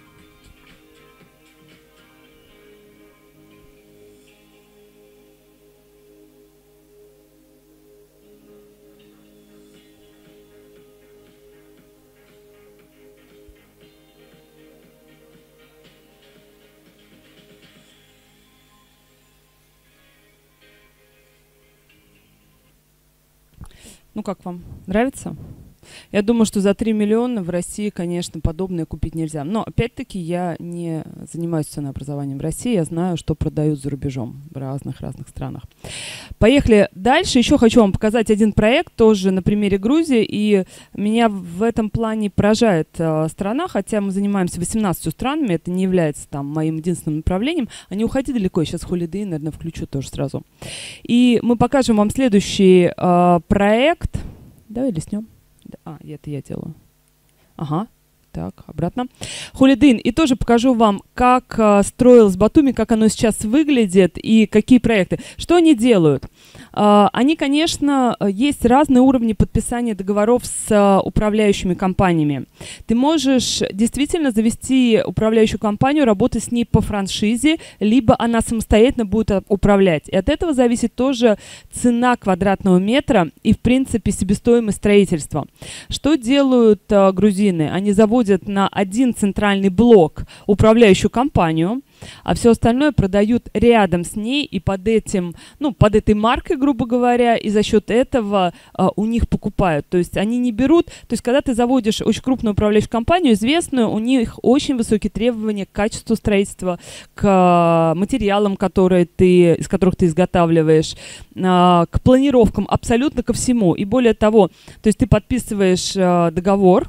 Ну, как вам? Нравится? Я думаю, что за три миллиона в России, конечно, подобное купить нельзя. Но, опять-таки, я не занимаюсь ценообразованием в России. Я знаю, что продают за рубежом в разных-разных странах. Поехали дальше. Еще хочу вам показать один проект, тоже на примере Грузии. И меня в этом плане поражает э, страна, хотя мы занимаемся восемнадцатью странами. Это не является там моим единственным направлением. А не уходи далеко. Я сейчас Holiday, наверное, включу тоже сразу. И мы покажем вам следующий э, проект. Давай листнем. А, это я делаю. Ага. Так, обратно. Holiday Inn. И тоже покажу вам, как а, строилось Батуми, как оно сейчас выглядит и какие проекты. Что они делают? А, они, конечно, есть разные уровни подписания договоров с а, управляющими компаниями. Ты можешь действительно завести управляющую компанию, работать с ней по франшизе, либо она самостоятельно будет а, управлять. И от этого зависит тоже цена квадратного метра и, в принципе, себестоимость строительства. Что делают а, грузины? Они заводят на один центральный блок управляющую компанию, а все остальное продают рядом с ней и под этим, ну, под этой маркой, грубо говоря, и за счет этого а, у них покупают. То есть они не берут, то есть когда ты заводишь очень крупную управляющую компанию, известную, у них очень высокие требования к качеству строительства, к а, материалам, которые ты, из которых ты изготавливаешь, а, к планировкам, абсолютно ко всему. И более того, то есть ты подписываешь а, договор,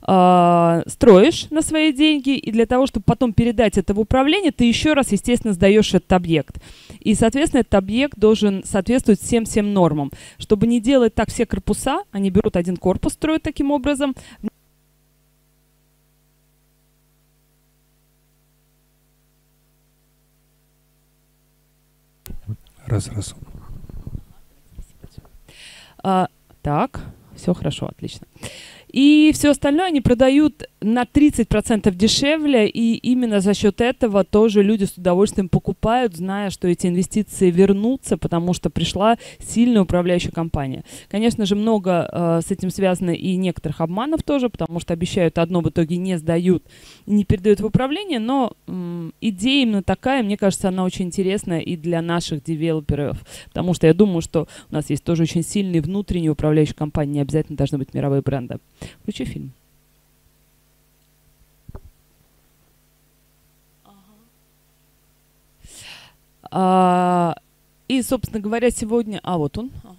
а, строишь на свои деньги, и для того, чтобы потом передать это в управление, ты еще раз, естественно, сдаешь этот объект. И, соответственно, этот объект должен соответствовать всем-всем нормам. Чтобы не делать так все корпуса, они берут один корпус, строят таким образом. Раз, раз. А, так, все хорошо, отлично. И все остальное они продают на тридцать процентов дешевле, и именно за счет этого тоже люди с удовольствием покупают, зная, что эти инвестиции вернутся, потому что пришла сильная управляющая компания. Конечно же, много э, с этим связано и некоторых обманов тоже, потому что обещают одно, в итоге не сдают, не передают в управление, но э, идея именно такая, мне кажется, она очень интересная и для наших девелоперов, потому что я думаю, что у нас есть тоже очень сильные внутренние управляющие компании, не обязательно должны быть мировые бренды. Включи фильм. А, и, собственно говоря, сегодня... А, вот он. Ага.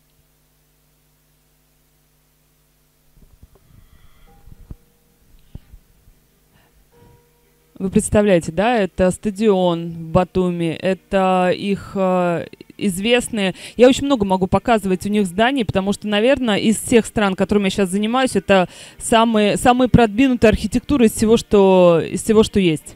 Вы представляете, да, это стадион в Батуми, это их э, известные... Я очень много могу показывать у них зданий, потому что, наверное, из всех стран, которыми я сейчас занимаюсь, это самые, самые продвинутые архитектуры из всего, что, из всего, что есть.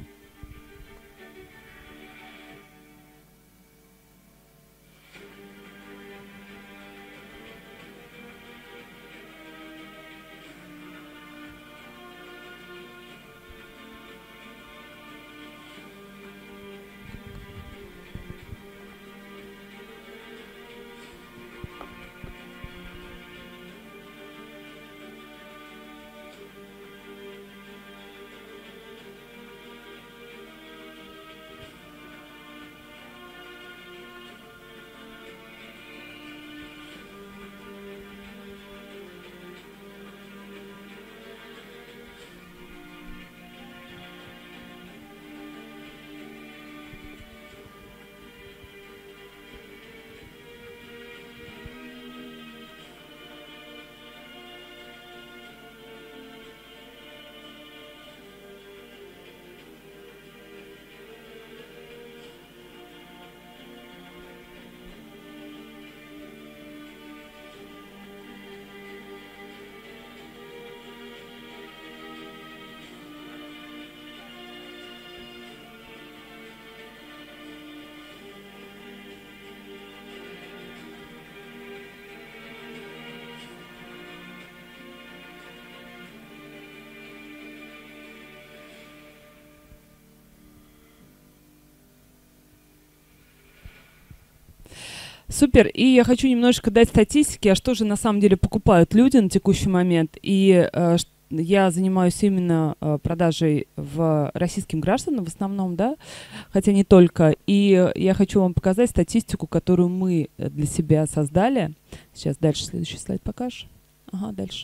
Супер. И я хочу немножко дать статистики, а что же на самом деле покупают люди на текущий момент. И э, я занимаюсь именно э, продажей в российским гражданам в основном, да, хотя не только. И я хочу вам показать статистику, которую мы для себя создали. Сейчас дальше, следующий слайд покажешь. Ага, дальше.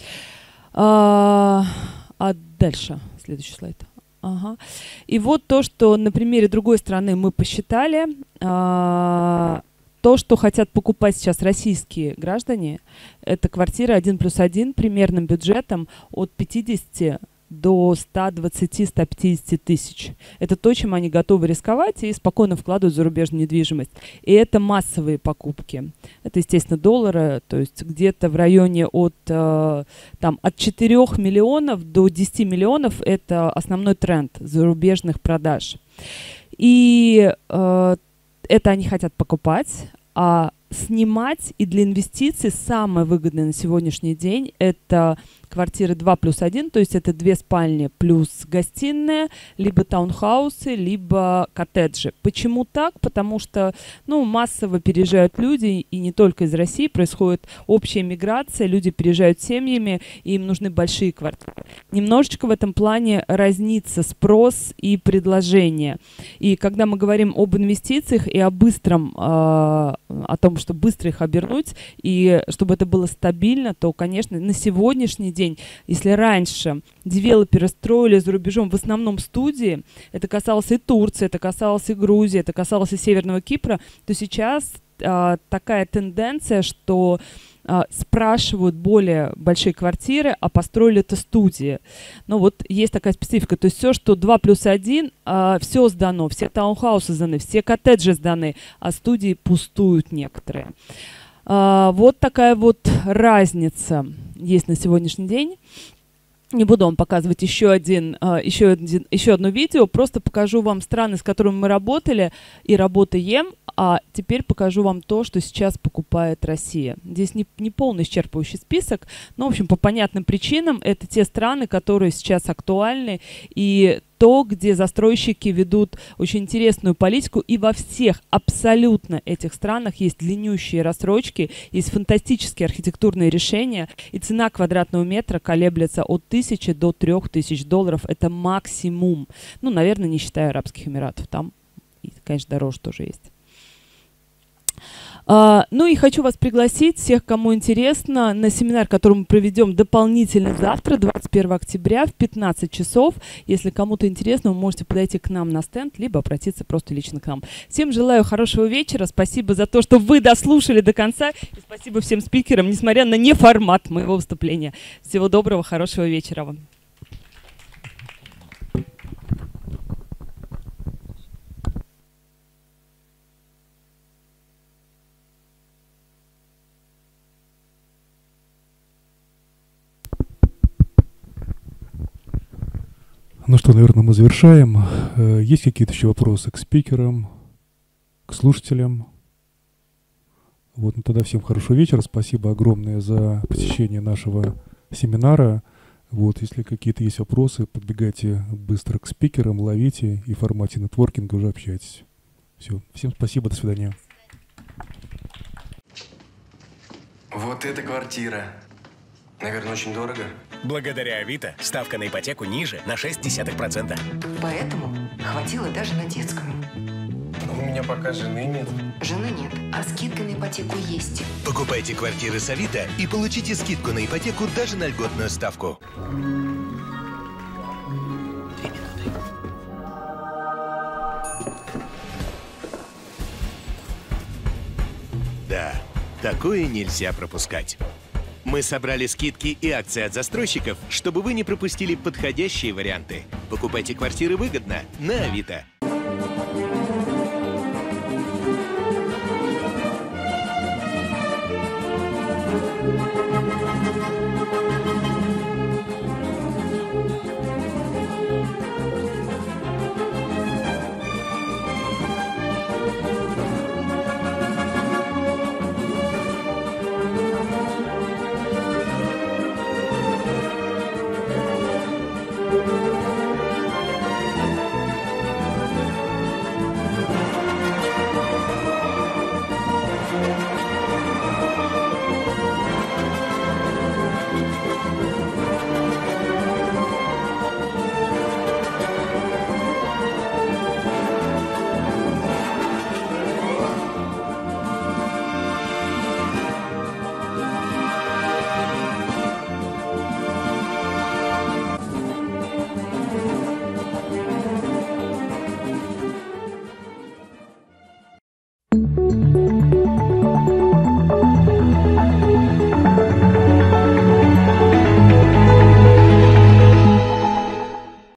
А, а дальше, следующий слайд. Ага. И вот то, что на примере другой страны мы посчитали, а, то, что хотят покупать сейчас российские граждане, это квартира один плюс один примерным бюджетом от пятидесяти до ста двадцати — ста пятидесяти тысяч. Это то, чем они готовы рисковать и спокойно вкладывать в зарубежную недвижимость. И это массовые покупки. Это, естественно, доллары, то есть где-то в районе от, э, там, от четырёх миллионов до десяти миллионов это основной тренд зарубежных продаж. И э, это они хотят покупать, а снимать и для инвестиций самое выгодное на сегодняшний день это квартиры два плюс один, то есть это две спальни плюс гостиная, либо таунхаусы, либо коттеджи. Почему так? Потому что ну, массово переезжают люди, и не только из России, происходит общая миграция, люди переезжают семьями, и им нужны большие квартиры. Немножечко в этом плане разнится спрос и предложение. И когда мы говорим об инвестициях и о быстром, э, о том, чтобы быстро их обернуть, и чтобы это было стабильно, то, конечно, на сегодняшний день, если раньше девелоперы строили за рубежом в основном студии, это касалось и Турции, это касалось и Грузии, это касалось и Северного Кипра, то сейчас а, такая тенденция, что а, спрашивают более большие квартиры, а построили это студии. Ну вот есть такая специфика, то есть все, что два плюс один, а, все сдано, все таунхаусы сданы, все коттеджи сданы, а студии пустуют некоторые. А, вот такая вот разница есть на сегодняшний день. Не буду вам показывать еще, один, еще, один, еще одно видео, просто покажу вам страны, с которыми мы работали и работаем, а теперь покажу вам то, что сейчас покупает Россия. Здесь не, не полный исчерпывающий список, но, в общем, по понятным причинам это те страны, которые сейчас актуальны, и то, где застройщики ведут очень интересную политику, и во всех абсолютно этих странах есть длиннющие рассрочки, есть фантастические архитектурные решения, и цена квадратного метра колеблется от тысячи до трех тысяч долларов. Это максимум. Ну, наверное, не считая Арабских Эмиратов. Там, конечно, дороже тоже есть. Uh, ну и хочу вас пригласить, всех, кому интересно, на семинар, который мы проведем дополнительно завтра, двадцать первого октября в пятнадцать часов. Если кому-то интересно, вы можете подойти к нам на стенд, либо обратиться просто лично к нам. Всем желаю хорошего вечера. Спасибо за то, что вы дослушали до конца. И спасибо всем спикерам, несмотря на неформат моего выступления. Всего доброго, хорошего вечера вам. Ну что, наверное, мы завершаем. Есть какие-то еще вопросы к спикерам, к слушателям? Вот, ну тогда всем хорошего вечера. Спасибо огромное за посещение нашего семинара. Вот, если какие-то есть вопросы, подбегайте быстро к спикерам, ловите и в формате нетворкинга уже общайтесь. Все. Всем спасибо, до свидания. Вот эта квартира. Наверное, очень дорого. Благодаря Авито ставка на ипотеку ниже на шесть десятых процента. Поэтому хватило даже на детскую. У меня пока жены нет. Жены нет, а скидка на ипотеку есть. Покупайте квартиры с Авито и получите скидку на ипотеку даже на льготную ставку. Да, такое нельзя пропускать. Мы собрали скидки и акции от застройщиков, чтобы вы не пропустили подходящие варианты. Покупайте квартиры выгодно на Авито. Thank you.